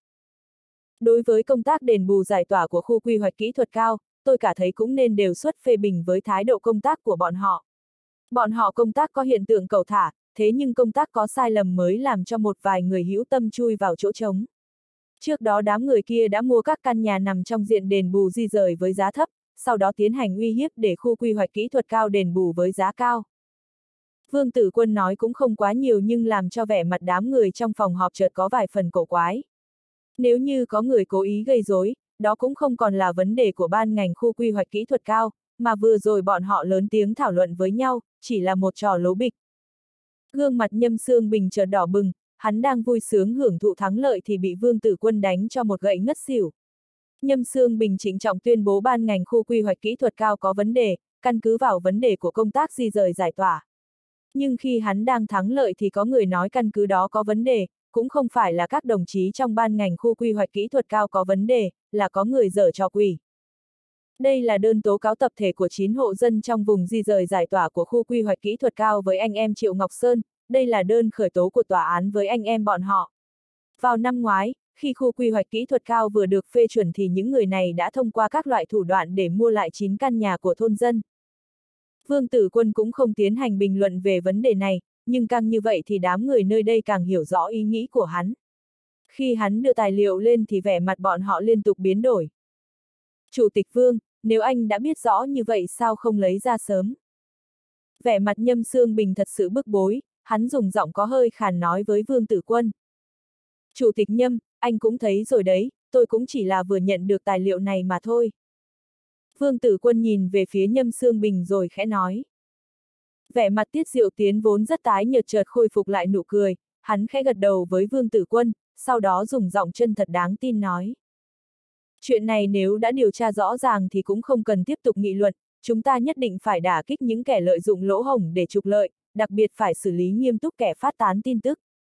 Đối với công tác đền bù giải tỏa của khu quy hoạch kỹ thuật cao, tôi cả thấy cũng nên đều xuất phê bình với thái độ công tác của bọn họ. Bọn họ công tác có hiện tượng cầu thả, thế nhưng công tác có sai lầm mới làm cho một vài người hữu tâm chui vào chỗ trống. Trước đó đám người kia đã mua các căn nhà nằm trong diện đền bù di rời với giá thấp, sau đó tiến hành uy hiếp để khu quy hoạch kỹ thuật cao đền bù với giá cao. Vương Tử Quân nói cũng không quá nhiều nhưng làm cho vẻ mặt đám người trong phòng họp chợt có vài phần cổ quái. Nếu như có người cố ý gây rối, đó cũng không còn là vấn đề của ban ngành khu quy hoạch kỹ thuật cao, mà vừa rồi bọn họ lớn tiếng thảo luận với nhau, chỉ là một trò lố bịch. Gương mặt Nhâm Sương Bình chợt đỏ bừng, hắn đang vui sướng hưởng thụ thắng lợi thì bị Vương Tử Quân đánh cho một gậy ngất xỉu. Nhâm Sương Bình trịnh trọng tuyên bố ban ngành khu quy hoạch kỹ thuật cao có vấn đề, căn cứ vào vấn đề của công tác di rời giải tỏa. Nhưng khi hắn đang thắng lợi thì có người nói căn cứ đó có vấn đề, cũng không phải là các đồng chí trong ban ngành khu quy hoạch kỹ thuật cao có vấn đề, là có người giở trò quỷ. Đây là đơn tố cáo tập thể của chín hộ dân trong vùng di rời giải tỏa của khu quy hoạch kỹ thuật cao với anh em Triệu Ngọc Sơn, đây là đơn khởi tố của tòa án với anh em bọn họ. Vào năm ngoái, khi khu quy hoạch kỹ thuật cao vừa được phê chuẩn thì những người này đã thông qua các loại thủ đoạn để mua lại chín căn nhà của thôn dân. Vương Tử Quân cũng không tiến hành bình luận về vấn đề này, nhưng càng như vậy thì đám người nơi đây càng hiểu rõ ý nghĩ của hắn. Khi hắn đưa tài liệu lên thì vẻ mặt bọn họ liên tục biến đổi. Chủ tịch Vương, nếu anh đã biết rõ như vậy sao không lấy ra sớm? Vẻ mặt Nhâm Sương Bình thật sự bức bối, hắn dùng giọng có hơi khàn nói với Vương Tử Quân. Chủ tịch Nhâm, anh cũng thấy rồi đấy, tôi cũng chỉ là vừa nhận được tài liệu này mà thôi. Vương Tử Quân nhìn về phía Nhâm Sương Bình rồi khẽ nói. Vẻ mặt Tiết Diệu Tiến vốn rất tái nhợt chợt khôi phục lại nụ cười, hắn khẽ gật đầu với Vương Tử Quân, sau đó dùng giọng chân thật đáng tin nói. Chuyện này nếu đã điều tra rõ ràng thì cũng không cần tiếp tục nghị luận, chúng ta nhất định phải đả kích những kẻ lợi dụng lỗ hổng để trục lợi, đặc biệt phải xử lý nghiêm túc kẻ phát tán tin tức.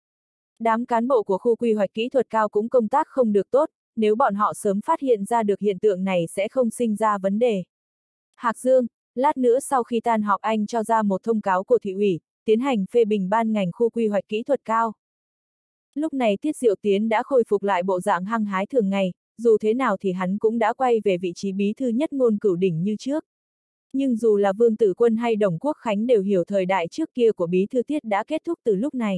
Đám cán bộ của khu quy hoạch kỹ thuật cao cũng công tác không được tốt, nếu bọn họ sớm phát hiện ra được hiện tượng này sẽ không sinh ra vấn đề. Hạc Dương, lát nữa sau khi tan họp anh cho ra một thông cáo của thị ủy, tiến hành phê bình ban ngành khu quy hoạch kỹ thuật cao. Lúc này Tiết Diệu Tiến đã khôi phục lại bộ dạng hăng hái thường ngày, dù thế nào thì hắn cũng đã quay về vị trí bí thư nhất ngôn cửu đỉnh như trước. Nhưng dù là Vương Tử Quân hay Đồng Quốc Khánh đều hiểu thời đại trước kia của bí thư Tiết đã kết thúc từ lúc này.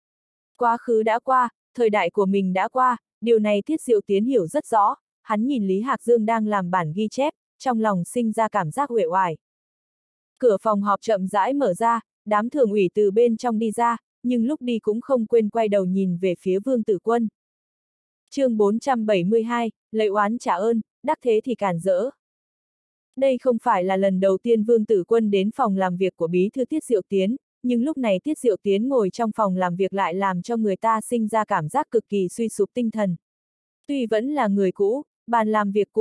Quá khứ đã qua, thời đại của mình đã qua, điều này Tiết Diệu Tiến hiểu rất rõ, hắn nhìn Lý Hạc Dương đang làm bản ghi chép, trong lòng sinh ra cảm giác uể oải. Cửa phòng họp chậm rãi mở ra, đám thường ủy từ bên trong đi ra, nhưng lúc đi cũng không quên quay đầu nhìn về phía Vương Tử Quân. Chương bốn trăm bảy mươi hai, lấy oán trả ơn, đắc thế thì cản rỡ. Đây không phải là lần đầu tiên Vương Tử Quân đến phòng làm việc của bí thư Tiết Diệu Tiến, nhưng lúc này Tiết Diệu Tiến ngồi trong phòng làm việc lại làm cho người ta sinh ra cảm giác cực kỳ suy sụp tinh thần. Tuy vẫn là người cũ, bàn làm việc cũ,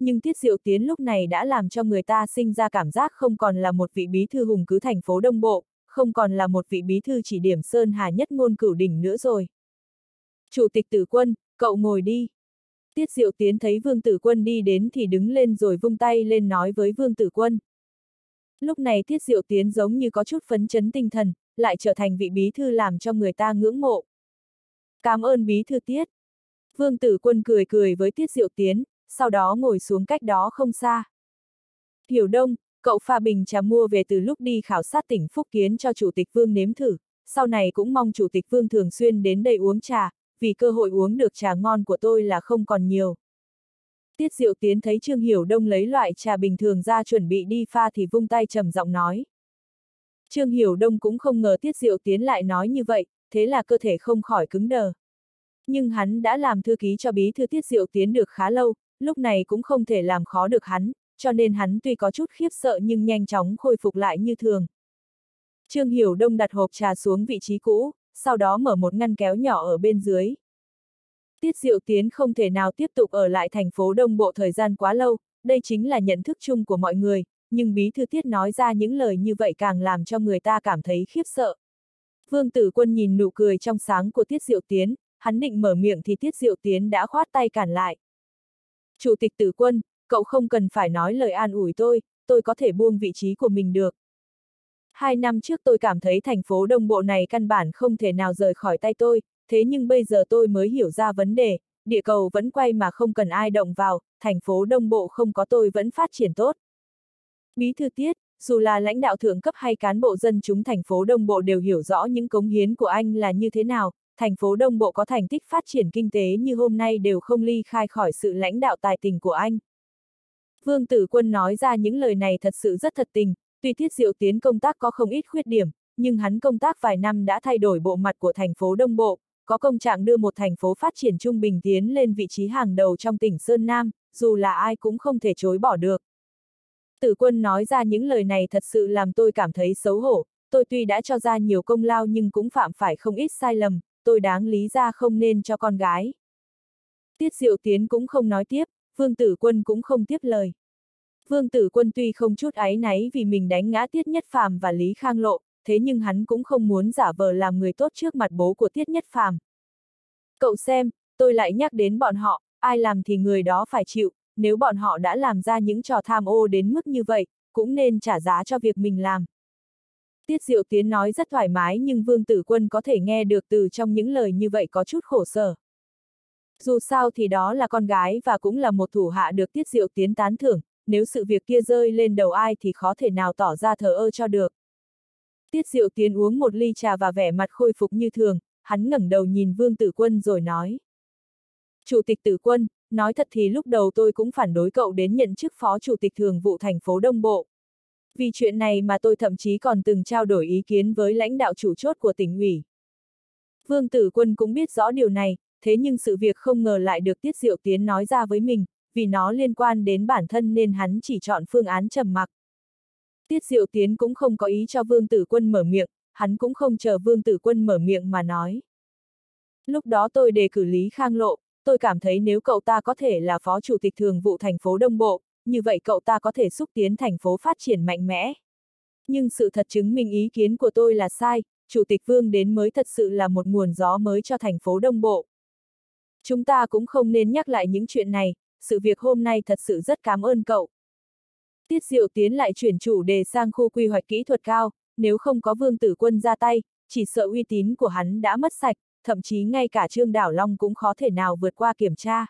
nhưng Tiết Diệu Tiến lúc này đã làm cho người ta sinh ra cảm giác không còn là một vị bí thư hùng cứ thành phố Đông Bộ, không còn là một vị bí thư chỉ điểm Sơn Hà nhất ngôn cửu đỉnh nữa rồi. Chủ tịch Tử Quân, cậu ngồi đi. Tiết Diệu Tiến thấy Vương Tử Quân đi đến thì đứng lên rồi vung tay lên nói với Vương Tử Quân. Lúc này Tiết Diệu Tiến giống như có chút phấn chấn tinh thần, lại trở thành vị bí thư làm cho người ta ngưỡng mộ. Cảm ơn bí thư Tiết. Vương Tử Quân cười cười với Tiết Diệu Tiến, sau đó ngồi xuống cách đó không xa. Hiểu Đông, cậu pha bình trà mua về từ lúc đi khảo sát tỉnh Phúc Kiến cho Chủ tịch Vương nếm thử, sau này cũng mong Chủ tịch Vương thường xuyên đến đây uống trà, vì cơ hội uống được trà ngon của tôi là không còn nhiều. Tiết Diệu Tiến thấy Trương Hiểu Đông lấy loại trà bình thường ra chuẩn bị đi pha thì vung tay trầm giọng nói. Trương Hiểu Đông cũng không ngờ Tiết Diệu Tiến lại nói như vậy, thế là cơ thể không khỏi cứng đờ. Nhưng hắn đã làm thư ký cho bí thư Tiết Diệu Tiến được khá lâu, lúc này cũng không thể làm khó được hắn, cho nên hắn tuy có chút khiếp sợ nhưng nhanh chóng khôi phục lại như thường. Trương Hiểu Đông đặt hộp trà xuống vị trí cũ, sau đó mở một ngăn kéo nhỏ ở bên dưới. Tiết Diệu Tiến không thể nào tiếp tục ở lại thành phố Đông Bộ thời gian quá lâu, đây chính là nhận thức chung của mọi người, nhưng bí thư Tiết nói ra những lời như vậy càng làm cho người ta cảm thấy khiếp sợ. Vương Tử Quân nhìn nụ cười trong sáng của Tiết Diệu Tiến, hắn định mở miệng thì Tiết Diệu Tiến đã khoát tay cản lại. Chủ tịch Tử Quân, cậu không cần phải nói lời an ủi tôi, tôi có thể buông vị trí của mình được. Hai năm trước tôi cảm thấy thành phố Đông Bộ này căn bản không thể nào rời khỏi tay tôi, thế nhưng bây giờ tôi mới hiểu ra vấn đề, địa cầu vẫn quay mà không cần ai động vào, thành phố Đông Bộ không có tôi vẫn phát triển tốt. Bí thư Tiết, dù là lãnh đạo thượng cấp hay cán bộ dân chúng thành phố Đông Bộ đều hiểu rõ những cống hiến của anh là như thế nào, thành phố Đông Bộ có thành tích phát triển kinh tế như hôm nay đều không ly khai khỏi sự lãnh đạo tài tình của anh. Vương Tử Quân nói ra những lời này thật sự rất thật tình, tuy Tiết Diệu Tiến công tác có không ít khuyết điểm, nhưng hắn công tác vài năm đã thay đổi bộ mặt của thành phố Đông Bộ, có công trạng đưa một thành phố phát triển trung bình tiến lên vị trí hàng đầu trong tỉnh Sơn Nam, dù là ai cũng không thể chối bỏ được. Tử Quân nói ra những lời này thật sự làm tôi cảm thấy xấu hổ, tôi tuy đã cho ra nhiều công lao nhưng cũng phạm phải không ít sai lầm, tôi đáng lý ra không nên cho con gái. Tiết Diệu Tiến cũng không nói tiếp, Vương Tử Quân cũng không tiếp lời. Vương Tử Quân tuy không chút áy náy vì mình đánh ngã Tiết Nhất Phàm và Lý Khang Lộ, thế nhưng hắn cũng không muốn giả vờ làm người tốt trước mặt bố của Tiết Nhất Phàm. Cậu xem, tôi lại nhắc đến bọn họ, ai làm thì người đó phải chịu, nếu bọn họ đã làm ra những trò tham ô đến mức như vậy, cũng nên trả giá cho việc mình làm. Tiết Diệu Tiến nói rất thoải mái nhưng Vương Tử Quân có thể nghe được từ trong những lời như vậy có chút khổ sở. Dù sao thì đó là con gái và cũng là một thủ hạ được Tiết Diệu Tiến tán thưởng, nếu sự việc kia rơi lên đầu ai thì khó thể nào tỏ ra thờ ơ cho được. Tiết Diệu Tiến uống một ly trà và vẻ mặt khôi phục như thường, hắn ngẩng đầu nhìn Vương Tử Quân rồi nói. Chủ tịch Tử Quân, nói thật thì lúc đầu tôi cũng phản đối cậu đến nhận chức phó chủ tịch thường vụ thành phố Đông Bộ. Vì chuyện này mà tôi thậm chí còn từng trao đổi ý kiến với lãnh đạo chủ chốt của tỉnh ủy. Vương Tử Quân cũng biết rõ điều này, thế nhưng sự việc không ngờ lại được Tiết Diệu Tiến nói ra với mình, vì nó liên quan đến bản thân nên hắn chỉ chọn phương án trầm mặc. Tiết Diệu Tiến cũng không có ý cho Vương Tử Quân mở miệng, hắn cũng không chờ Vương Tử Quân mở miệng mà nói. Lúc đó tôi đề cử Lý Khang Lộ, tôi cảm thấy nếu cậu ta có thể là phó chủ tịch thường vụ thành phố Đông Bộ, như vậy cậu ta có thể xúc tiến thành phố phát triển mạnh mẽ. Nhưng sự thật chứng minh ý kiến của tôi là sai, Chủ tịch Vương đến mới thật sự là một nguồn gió mới cho thành phố Đông Bộ. Chúng ta cũng không nên nhắc lại những chuyện này, sự việc hôm nay thật sự rất cảm ơn cậu. Tiết Diệu Tiến lại chuyển chủ đề sang khu quy hoạch kỹ thuật cao, nếu không có Vương Tử Quân ra tay, chỉ sợ uy tín của hắn đã mất sạch, thậm chí ngay cả Trương Đảo Long cũng khó thể nào vượt qua kiểm tra.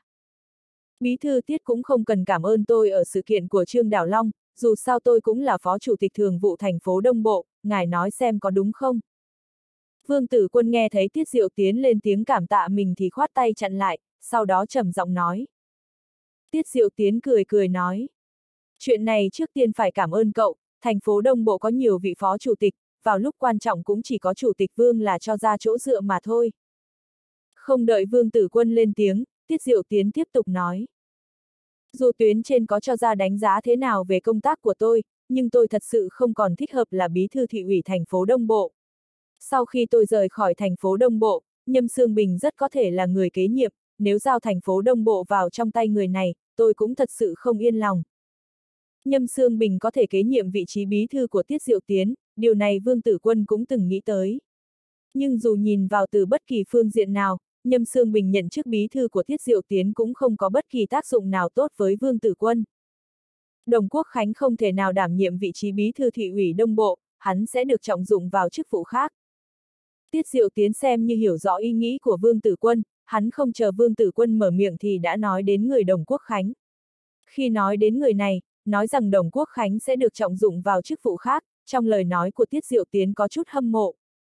Bí thư Tiết cũng không cần cảm ơn tôi ở sự kiện của Trương Đảo Long, dù sao tôi cũng là phó chủ tịch thường vụ thành phố Đông Bộ, ngài nói xem có đúng không? Vương Tử Quân nghe thấy Tiết Diệu Tiến lên tiếng cảm tạ mình thì khoát tay chặn lại, sau đó trầm giọng nói. Tiết Diệu Tiến cười cười nói. Chuyện này trước tiên phải cảm ơn cậu, thành phố Đông Bộ có nhiều vị phó chủ tịch, vào lúc quan trọng cũng chỉ có chủ tịch Vương là cho ra chỗ dựa mà thôi. Không đợi Vương Tử Quân lên tiếng, Tiết Diệu Tiến tiếp tục nói. Dù tuyến trên có cho ra đánh giá thế nào về công tác của tôi, nhưng tôi thật sự không còn thích hợp là bí thư thị ủy thành phố Đông Bộ. Sau khi tôi rời khỏi thành phố Đông Bộ, Nhâm Sương Bình rất có thể là người kế nhiệm, nếu giao thành phố Đông Bộ vào trong tay người này, tôi cũng thật sự không yên lòng. Nhâm Xương Bình có thể kế nhiệm vị trí bí thư của Tiết Diệu Tiến, điều này Vương Tử Quân cũng từng nghĩ tới. Nhưng dù nhìn vào từ bất kỳ phương diện nào, Nhâm Xương Bình nhận chức bí thư của Tiết Diệu Tiến cũng không có bất kỳ tác dụng nào tốt với Vương Tử Quân. Đồng Quốc Khánh không thể nào đảm nhiệm vị trí bí thư thị ủy Đông Bộ, hắn sẽ được trọng dụng vào chức vụ khác. Tiết Diệu Tiến xem như hiểu rõ ý nghĩ của Vương Tử Quân, hắn không chờ Vương Tử Quân mở miệng thì đã nói đến người Đồng Quốc Khánh. Khi nói đến người này, nói rằng Đồng Quốc Khánh sẽ được trọng dụng vào chức vụ khác, trong lời nói của Tiết Diệu Tiến có chút hâm mộ.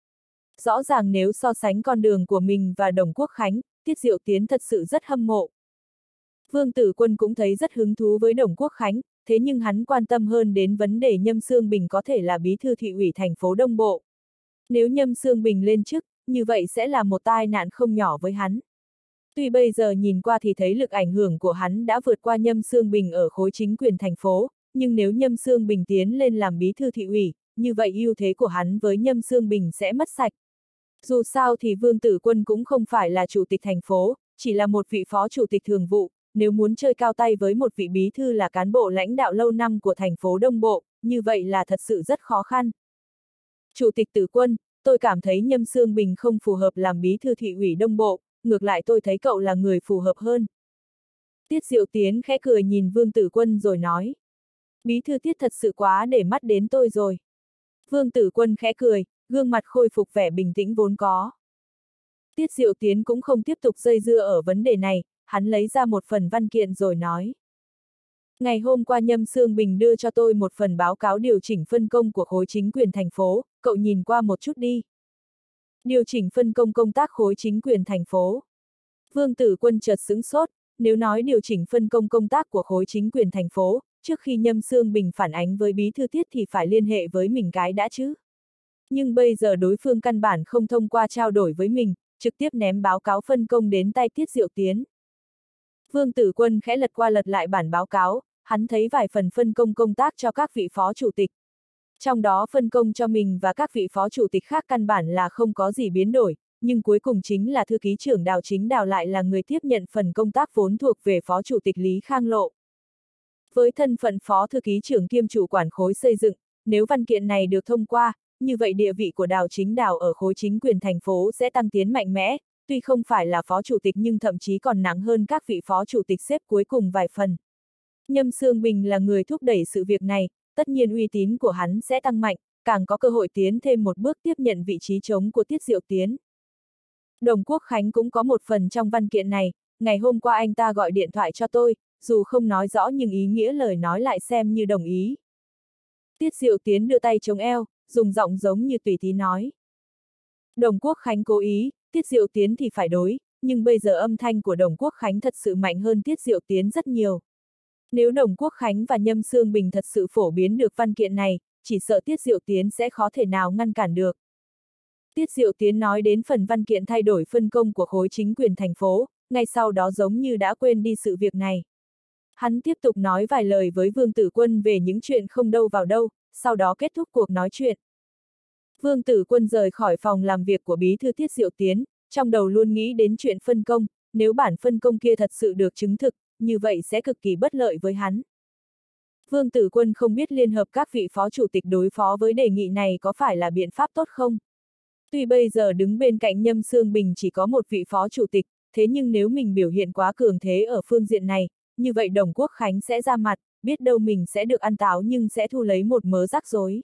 Rõ ràng nếu so sánh con đường của mình và Đồng Quốc Khánh, Tiết Diệu Tiến thật sự rất hâm mộ. Vương Tử Quân cũng thấy rất hứng thú với Đồng Quốc Khánh, thế nhưng hắn quan tâm hơn đến vấn đề Nhâm Xương Bình có thể là bí thư thị ủy thành phố Đông Bộ. Nếu Nhâm Xương Bình lên chức, như vậy sẽ là một tai nạn không nhỏ với hắn. Tuy bây giờ nhìn qua thì thấy lực ảnh hưởng của hắn đã vượt qua Nhâm Xương Bình ở khối chính quyền thành phố, nhưng nếu Nhâm Xương Bình tiến lên làm bí thư thị ủy, như vậy ưu thế của hắn với Nhâm Xương Bình sẽ mất sạch. Dù sao thì Vương Tử Quân cũng không phải là chủ tịch thành phố, chỉ là một vị phó chủ tịch thường vụ, nếu muốn chơi cao tay với một vị bí thư là cán bộ lãnh đạo lâu năm của thành phố Đông Bộ, như vậy là thật sự rất khó khăn. Chủ tịch Tử Quân, tôi cảm thấy Nhâm Xương Bình không phù hợp làm bí thư thị ủy Đông Bộ, ngược lại tôi thấy cậu là người phù hợp hơn. Tiết Diệu Tiến khẽ cười nhìn Vương Tử Quân rồi nói. Bí thư Tiết thật sự quá để mắt đến tôi rồi. Vương Tử Quân khẽ cười, gương mặt khôi phục vẻ bình tĩnh vốn có. Tiết Diệu Tiến cũng không tiếp tục dây dưa ở vấn đề này, hắn lấy ra một phần văn kiện rồi nói. Ngày hôm qua Nhâm Xương Bình đưa cho tôi một phần báo cáo điều chỉnh phân công của khối chính quyền thành phố, cậu nhìn qua một chút đi. Điều chỉnh phân công công tác khối chính quyền thành phố. Vương Tử Quân chợt sững sốt, nếu nói điều chỉnh phân công công tác của khối chính quyền thành phố, trước khi Nhâm Xương Bình phản ánh với bí thư Tiết thì phải liên hệ với mình cái đã chứ. Nhưng bây giờ đối phương căn bản không thông qua trao đổi với mình, trực tiếp ném báo cáo phân công đến tay Tiết Diệu Tiến. Vương Tử Quân khẽ lật qua lật lại bản báo cáo, hắn thấy vài phần phân công công tác cho các vị phó chủ tịch. Trong đó phân công cho mình và các vị phó chủ tịch khác căn bản là không có gì biến đổi, nhưng cuối cùng chính là thư ký trưởng Đào Chính Đào lại là người tiếp nhận phần công tác vốn thuộc về phó chủ tịch Lý Khang Lộ. Với thân phận phó thư ký trưởng kiêm chủ quản khối xây dựng, nếu văn kiện này được thông qua, như vậy địa vị của Đào Chính Đào ở khối chính quyền thành phố sẽ tăng tiến mạnh mẽ, tuy không phải là phó chủ tịch nhưng thậm chí còn nặng hơn các vị phó chủ tịch xếp cuối cùng vài phần. Nhâm Xương Bình là người thúc đẩy sự việc này, tất nhiên uy tín của hắn sẽ tăng mạnh, càng có cơ hội tiến thêm một bước tiếp nhận vị trí trống của Tiết Diệu Tiến. Đồng Quốc Khánh cũng có một phần trong văn kiện này, ngày hôm qua anh ta gọi điện thoại cho tôi, dù không nói rõ nhưng ý nghĩa lời nói lại xem như đồng ý. Tiết Diệu Tiến đưa tay chống eo, dùng giọng giống như tùy tí nói. Đồng Quốc Khánh cố ý, Tiết Diệu Tiến thì phải đối, nhưng bây giờ âm thanh của Đồng Quốc Khánh thật sự mạnh hơn Tiết Diệu Tiến rất nhiều. Nếu Đồng Quốc Khánh và Nhâm Xương Bình thật sự phổ biến được văn kiện này, chỉ sợ Tiết Diệu Tiến sẽ khó thể nào ngăn cản được. Tiết Diệu Tiến nói đến phần văn kiện thay đổi phân công của khối chính quyền thành phố, ngay sau đó giống như đã quên đi sự việc này. Hắn tiếp tục nói vài lời với Vương Tử Quân về những chuyện không đâu vào đâu, sau đó kết thúc cuộc nói chuyện. Vương Tử Quân rời khỏi phòng làm việc của bí thư Tiết Diệu Tiến, trong đầu luôn nghĩ đến chuyện phân công, nếu bản phân công kia thật sự được chứng thực, như vậy sẽ cực kỳ bất lợi với hắn. Vương Tử Quân không biết liên hợp các vị phó chủ tịch đối phó với đề nghị này có phải là biện pháp tốt không? Tuy bây giờ đứng bên cạnh Nhâm Xương Bình chỉ có một vị phó chủ tịch, thế nhưng nếu mình biểu hiện quá cường thế ở phương diện này, như vậy Đồng Quốc Khánh sẽ ra mặt, biết đâu mình sẽ được ăn táo nhưng sẽ thu lấy một mớ rắc rối.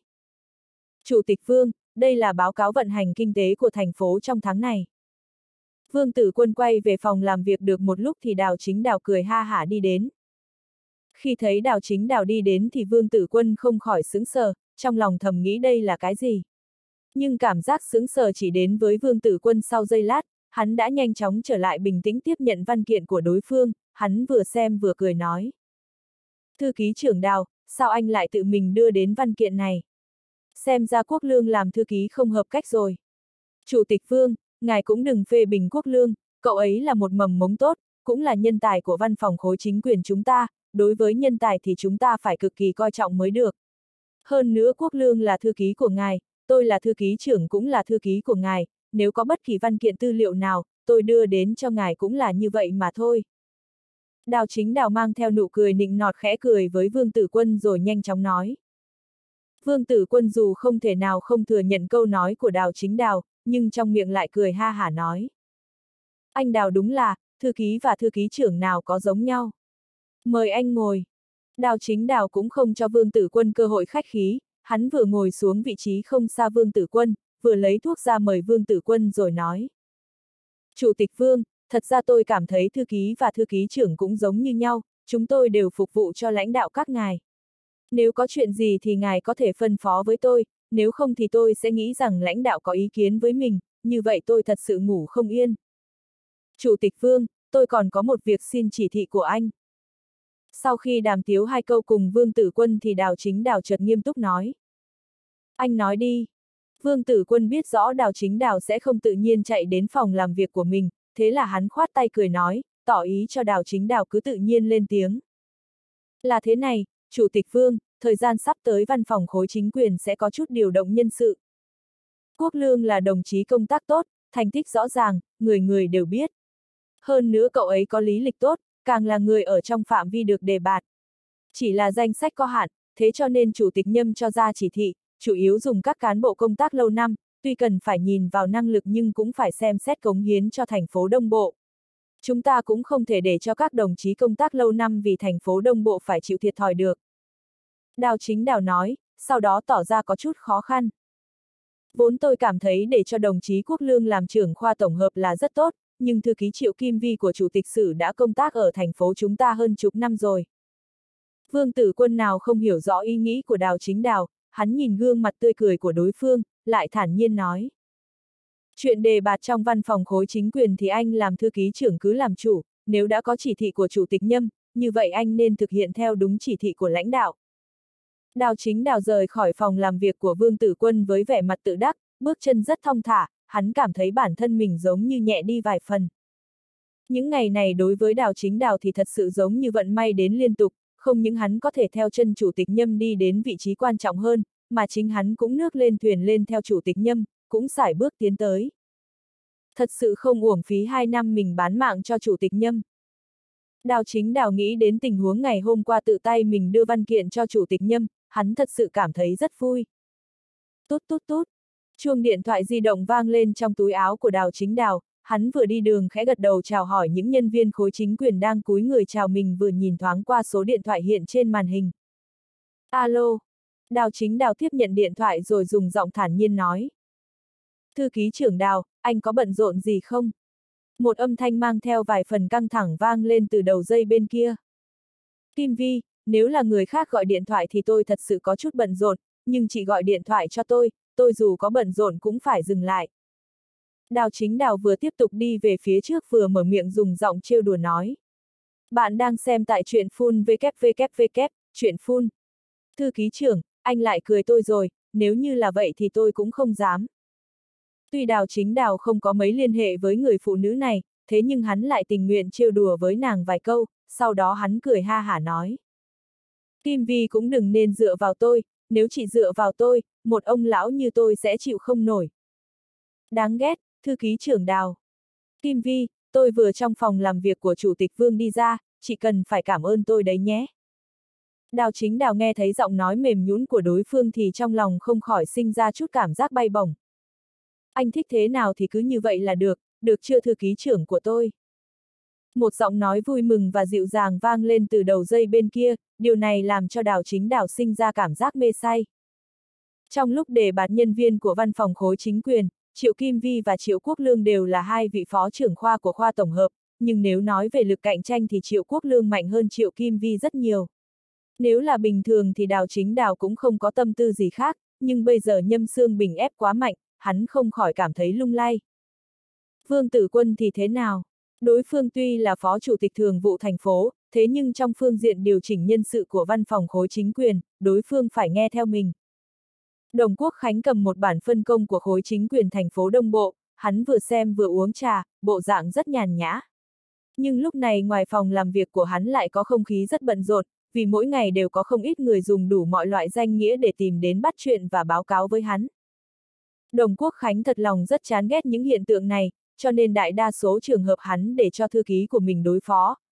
Chủ tịch Vương, đây là báo cáo vận hành kinh tế của thành phố trong tháng này. Vương Tử Quân quay về phòng làm việc được một lúc thì Đào Chính Đào cười ha hả đi đến. Khi thấy Đào Chính Đào đi đến thì Vương Tử Quân không khỏi sững sờ, trong lòng thầm nghĩ đây là cái gì. Nhưng cảm giác sững sờ chỉ đến với Vương Tử Quân sau giây lát, hắn đã nhanh chóng trở lại bình tĩnh tiếp nhận văn kiện của đối phương, hắn vừa xem vừa cười nói. Thư ký trưởng Đào, sao anh lại tự mình đưa đến văn kiện này? Xem ra Quốc Lương làm thư ký không hợp cách rồi. Chủ tịch Vương, ngài cũng đừng phê bình Quốc Lương, cậu ấy là một mầm mống tốt, cũng là nhân tài của văn phòng khối chính quyền chúng ta, đối với nhân tài thì chúng ta phải cực kỳ coi trọng mới được. Hơn nữa Quốc Lương là thư ký của ngài, tôi là thư ký trưởng cũng là thư ký của ngài, nếu có bất kỳ văn kiện tư liệu nào, tôi đưa đến cho ngài cũng là như vậy mà thôi. Đào Chính Đào mang theo nụ cười nịnh nọt khẽ cười với Vương Tử Quân rồi nhanh chóng nói. Vương Tử Quân dù không thể nào không thừa nhận câu nói của Đào Chính Đào, nhưng trong miệng lại cười ha hả nói. Anh Đào đúng là, thư ký và thư ký trưởng nào có giống nhau. Mời anh ngồi. Đào Chính Đào cũng không cho Vương Tử Quân cơ hội khách khí, hắn vừa ngồi xuống vị trí không xa Vương Tử Quân, vừa lấy thuốc ra mời Vương Tử Quân rồi nói. Chủ tịch Vương, thật ra tôi cảm thấy thư ký và thư ký trưởng cũng giống như nhau, chúng tôi đều phục vụ cho lãnh đạo các ngài. Nếu có chuyện gì thì ngài có thể phân phó với tôi, nếu không thì tôi sẽ nghĩ rằng lãnh đạo có ý kiến với mình, như vậy tôi thật sự ngủ không yên. Chủ tịch Vương, tôi còn có một việc xin chỉ thị của anh. Sau khi đàm tiếu hai câu cùng Vương Tử Quân thì Đào Chính Đào chợt nghiêm túc nói. Anh nói đi. Vương Tử Quân biết rõ Đào Chính Đào sẽ không tự nhiên chạy đến phòng làm việc của mình, thế là hắn khoát tay cười nói, tỏ ý cho Đào Chính Đào cứ tự nhiên lên tiếng. Là thế này, Chủ tịch Vương, thời gian sắp tới văn phòng khối chính quyền sẽ có chút điều động nhân sự. Quốc Lương là đồng chí công tác tốt, thành tích rõ ràng, người người đều biết. Hơn nữa cậu ấy có lý lịch tốt, càng là người ở trong phạm vi được đề bạt. Chỉ là danh sách có hạn, thế cho nên Chủ tịch Nhâm cho ra chỉ thị, chủ yếu dùng các cán bộ công tác lâu năm, tuy cần phải nhìn vào năng lực nhưng cũng phải xem xét cống hiến cho thành phố Đông Bộ. Chúng ta cũng không thể để cho các đồng chí công tác lâu năm vì thành phố Đông Bộ phải chịu thiệt thòi được. Đào Chính Đào nói, sau đó tỏ ra có chút khó khăn. Vốn tôi cảm thấy để cho đồng chí Quốc Lương làm trưởng khoa tổng hợp là rất tốt, nhưng thư ký Triệu Kim Vi của Chủ tịch Sử đã công tác ở thành phố chúng ta hơn chục năm rồi. Vương Tử Quân nào không hiểu rõ ý nghĩ của Đào Chính Đào, hắn nhìn gương mặt tươi cười của đối phương, lại thản nhiên nói. Chuyện đề bạt trong văn phòng khối chính quyền thì anh làm thư ký trưởng cứ làm chủ, nếu đã có chỉ thị của Chủ tịch Nhâm, như vậy anh nên thực hiện theo đúng chỉ thị của lãnh đạo. Đào Chính Đào rời khỏi phòng làm việc của Vương Tử Quân với vẻ mặt tự đắc, bước chân rất thong thả, hắn cảm thấy bản thân mình giống như nhẹ đi vài phần. Những ngày này đối với Đào Chính Đào thì thật sự giống như vận may đến liên tục, không những hắn có thể theo chân Chủ tịch Nhâm đi đến vị trí quan trọng hơn, mà chính hắn cũng nước lên thuyền lên theo Chủ tịch Nhâm, cũng sải bước tiến tới. Thật sự không uổng phí hai năm mình bán mạng cho Chủ tịch Nhâm. Đào Chính Đào nghĩ đến tình huống ngày hôm qua tự tay mình đưa văn kiện cho Chủ tịch Nhâm, hắn thật sự cảm thấy rất vui. Tút tút tút, chuông điện thoại di động vang lên trong túi áo của Đào Chính Đào, hắn vừa đi đường khẽ gật đầu chào hỏi những nhân viên khối chính quyền đang cúi người chào mình vừa nhìn thoáng qua số điện thoại hiện trên màn hình. Alo, Đào Chính Đào tiếp nhận điện thoại rồi dùng giọng thản nhiên nói. Thư ký trưởng Đào, anh có bận rộn gì không? Một âm thanh mang theo vài phần căng thẳng vang lên từ đầu dây bên kia. Kim Vi, nếu là người khác gọi điện thoại thì tôi thật sự có chút bận rộn, nhưng chị gọi điện thoại cho tôi, tôi dù có bận rộn cũng phải dừng lại. Đào Chính Đào vừa tiếp tục đi về phía trước vừa mở miệng dùng giọng trêu đùa nói. Bạn đang xem tại truyện phun www, truyện phun. Thư ký trưởng, anh lại cười tôi rồi, nếu như là vậy thì tôi cũng không dám. Tuy Đào Chính Đào không có mấy liên hệ với người phụ nữ này, thế nhưng hắn lại tình nguyện trêu đùa với nàng vài câu, sau đó hắn cười ha hả nói. Kim Vi cũng đừng nên dựa vào tôi, nếu chỉ dựa vào tôi, một ông lão như tôi sẽ chịu không nổi. Đáng ghét, thư ký trưởng Đào. Kim Vi, tôi vừa trong phòng làm việc của Chủ tịch Vương đi ra, chỉ cần phải cảm ơn tôi đấy nhé. Đào Chính Đào nghe thấy giọng nói mềm nhũn của đối phương thì trong lòng không khỏi sinh ra chút cảm giác bay bổng. Anh thích thế nào thì cứ như vậy là được, được chưa thư ký trưởng của tôi? Một giọng nói vui mừng và dịu dàng vang lên từ đầu dây bên kia, điều này làm cho Đào Chính Đào sinh ra cảm giác mê say. Trong lúc đề bạt nhân viên của văn phòng khối chính quyền, Triệu Kim Vi và Triệu Quốc Lương đều là hai vị phó trưởng khoa của khoa tổng hợp, nhưng nếu nói về lực cạnh tranh thì Triệu Quốc Lương mạnh hơn Triệu Kim Vi rất nhiều. Nếu là bình thường thì Đào Chính Đào cũng không có tâm tư gì khác, nhưng bây giờ Nhâm Xương Bình ép quá mạnh, hắn không khỏi cảm thấy lung lay. Vương Tử Quân thì thế nào? Đối phương tuy là phó chủ tịch thường vụ thành phố, thế nhưng trong phương diện điều chỉnh nhân sự của văn phòng khối chính quyền, đối phương phải nghe theo mình. Đồng Quốc Khánh cầm một bản phân công của khối chính quyền thành phố Đông Bộ, hắn vừa xem vừa uống trà, bộ dạng rất nhàn nhã. Nhưng lúc này ngoài phòng làm việc của hắn lại có không khí rất bận rộn, vì mỗi ngày đều có không ít người dùng đủ mọi loại danh nghĩa để tìm đến bắt chuyện và báo cáo với hắn. Đồng Quốc Khánh thật lòng rất chán ghét những hiện tượng này, cho nên đại đa số trường hợp hắn để cho thư ký của mình đối phó,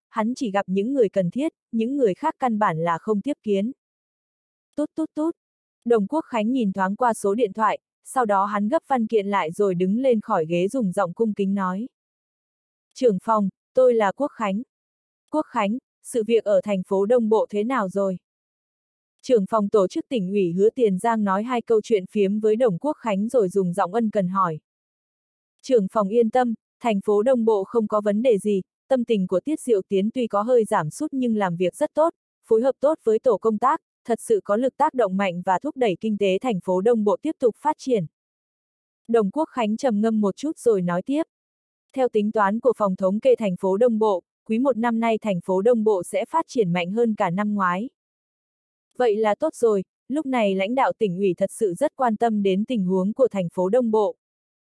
hắn chỉ gặp những người cần thiết, những người khác căn bản là không tiếp kiến. Tút tút tút. Đồng Quốc Khánh nhìn thoáng qua số điện thoại, sau đó hắn gấp văn kiện lại rồi đứng lên khỏi ghế dùng giọng cung kính nói. Trưởng phòng, tôi là Quốc Khánh. Quốc Khánh, sự việc ở thành phố Đông Bộ thế nào rồi? Trưởng phòng tổ chức tỉnh ủy Hứa Tiền Giang nói hai câu chuyện phiếm với Đồng Quốc Khánh rồi dùng giọng ân cần hỏi. Trưởng phòng yên tâm, thành phố Đông Bộ không có vấn đề gì, tâm tình của Tiết Diệu Tiến tuy có hơi giảm sút nhưng làm việc rất tốt, phối hợp tốt với tổ công tác, thật sự có lực tác động mạnh và thúc đẩy kinh tế thành phố Đông Bộ tiếp tục phát triển. Đồng Quốc Khánh trầm ngâm một chút rồi nói tiếp. Theo tính toán của phòng thống kê thành phố Đông Bộ, quý một năm nay thành phố Đông Bộ sẽ phát triển mạnh hơn cả năm ngoái. Vậy là tốt rồi, lúc này lãnh đạo tỉnh ủy thật sự rất quan tâm đến tình huống của thành phố Đông Bộ.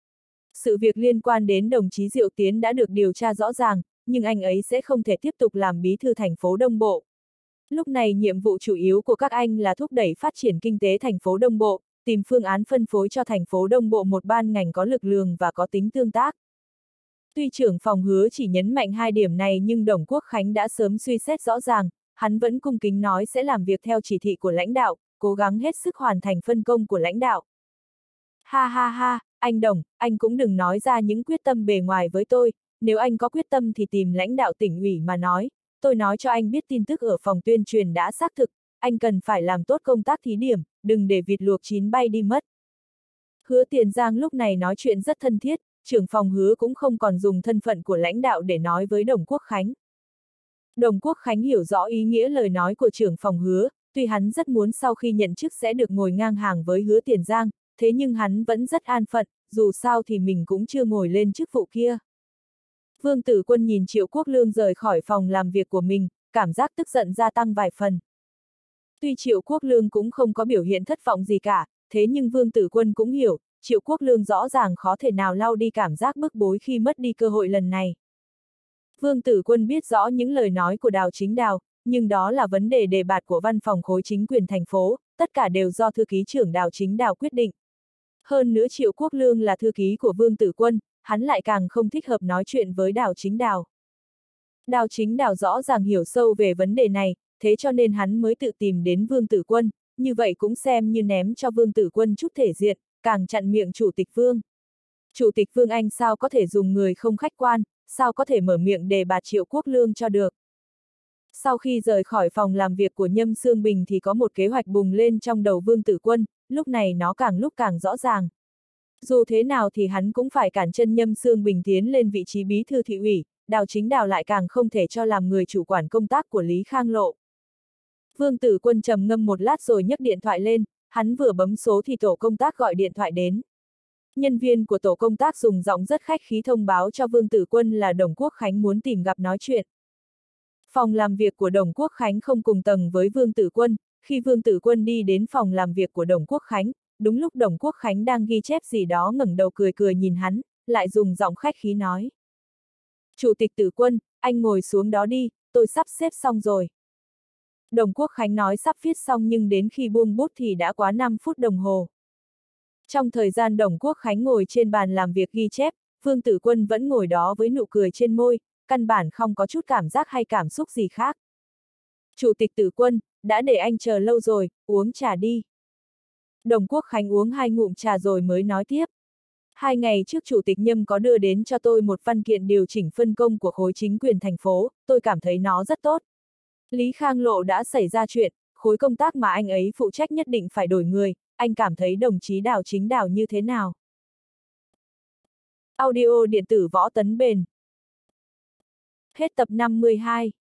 Sự việc liên quan đến đồng chí Diệu Tiến đã được điều tra rõ ràng, nhưng anh ấy sẽ không thể tiếp tục làm bí thư thành phố Đông Bộ. Lúc này nhiệm vụ chủ yếu của các anh là thúc đẩy phát triển kinh tế thành phố Đông Bộ, tìm phương án phân phối cho thành phố Đông Bộ một ban ngành có lực lượng và có tính tương tác. Tuy trưởng phòng Hứa chỉ nhấn mạnh hai điểm này nhưng Đồng Quốc Khánh đã sớm suy xét rõ ràng, hắn vẫn cung kính nói sẽ làm việc theo chỉ thị của lãnh đạo, cố gắng hết sức hoàn thành phân công của lãnh đạo. Ha ha ha, anh Đồng, anh cũng đừng nói ra những quyết tâm bề ngoài với tôi, nếu anh có quyết tâm thì tìm lãnh đạo tỉnh ủy mà nói, tôi nói cho anh biết tin tức ở phòng tuyên truyền đã xác thực, anh cần phải làm tốt công tác thí điểm, đừng để vịt luộc chín bay đi mất. Hứa Tiền Giang lúc này nói chuyện rất thân thiết, trưởng phòng Hứa cũng không còn dùng thân phận của lãnh đạo để nói với Đồng Quốc Khánh. Đồng Quốc Khánh hiểu rõ ý nghĩa lời nói của trưởng phòng Hứa, tuy hắn rất muốn sau khi nhận chức sẽ được ngồi ngang hàng với Hứa Tiền Giang, thế nhưng hắn vẫn rất an phận, dù sao thì mình cũng chưa ngồi lên chức vụ kia. Vương Tử Quân nhìn Triệu Quốc Lương rời khỏi phòng làm việc của mình, cảm giác tức giận gia tăng vài phần. Tuy Triệu Quốc Lương cũng không có biểu hiện thất vọng gì cả, thế nhưng Vương Tử Quân cũng hiểu, Triệu Quốc Lương rõ ràng khó thể nào lau đi cảm giác bức bối khi mất đi cơ hội lần này. Vương Tử Quân biết rõ những lời nói của Đào Chính Đào, nhưng đó là vấn đề đề bạt của văn phòng khối chính quyền thành phố, tất cả đều do thư ký trưởng Đào Chính Đào quyết định. Hơn nữa Triệu Quốc Lương là thư ký của Vương Tử Quân, hắn lại càng không thích hợp nói chuyện với Đào Chính Đào. Đào Chính Đào rõ ràng hiểu sâu về vấn đề này, thế cho nên hắn mới tự tìm đến Vương Tử Quân, như vậy cũng xem như ném cho Vương Tử Quân chút thể diện, càng chặn miệng Chủ tịch Vương. Chủ tịch Vương anh sao có thể dùng người không khách quan, sao có thể mở miệng đề bạt Triệu Quốc Lương cho được. Sau khi rời khỏi phòng làm việc của Nhâm Sương Bình thì có một kế hoạch bùng lên trong đầu Vương Tử Quân, lúc này nó càng lúc càng rõ ràng. Dù thế nào thì hắn cũng phải cản chân Nhâm Sương Bình tiến lên vị trí bí thư thị ủy, Đào Chính Đào lại càng không thể cho làm người chủ quản công tác của Lý Khang Lộ. Vương Tử Quân trầm ngâm một lát rồi nhấc điện thoại lên, hắn vừa bấm số thì tổ công tác gọi điện thoại đến. Nhân viên của tổ công tác dùng giọng rất khách khí thông báo cho Vương Tử Quân là Đồng Quốc Khánh muốn tìm gặp nói chuyện. Phòng làm việc của Đồng Quốc Khánh không cùng tầng với Vương Tử Quân, khi Vương Tử Quân đi đến phòng làm việc của Đồng Quốc Khánh, đúng lúc Đồng Quốc Khánh đang ghi chép gì đó ngẩng đầu cười cười nhìn hắn, lại dùng giọng khách khí nói. Chủ tịch Tử Quân, anh ngồi xuống đó đi, tôi sắp xếp xong rồi. Đồng Quốc Khánh nói sắp viết xong nhưng đến khi buông bút thì đã quá năm phút đồng hồ. Trong thời gian Đồng Quốc Khánh ngồi trên bàn làm việc ghi chép, Vương Tử Quân vẫn ngồi đó với nụ cười trên môi, căn bản không có chút cảm giác hay cảm xúc gì khác. Chủ tịch Tử Quân, đã để anh chờ lâu rồi, uống trà đi. Đồng Quốc Khánh uống hai ngụm trà rồi mới nói tiếp. Hai ngày trước Chủ tịch Nhâm có đưa đến cho tôi một văn kiện điều chỉnh phân công của khối chính quyền thành phố, tôi cảm thấy nó rất tốt. Lý Khang Lộ đã xảy ra chuyện, khối công tác mà anh ấy phụ trách nhất định phải đổi người, anh cảm thấy đồng chí Đào Chính Đào như thế nào? Audio điện tử Võ Tấn Bền. Hết tập năm mươi hai.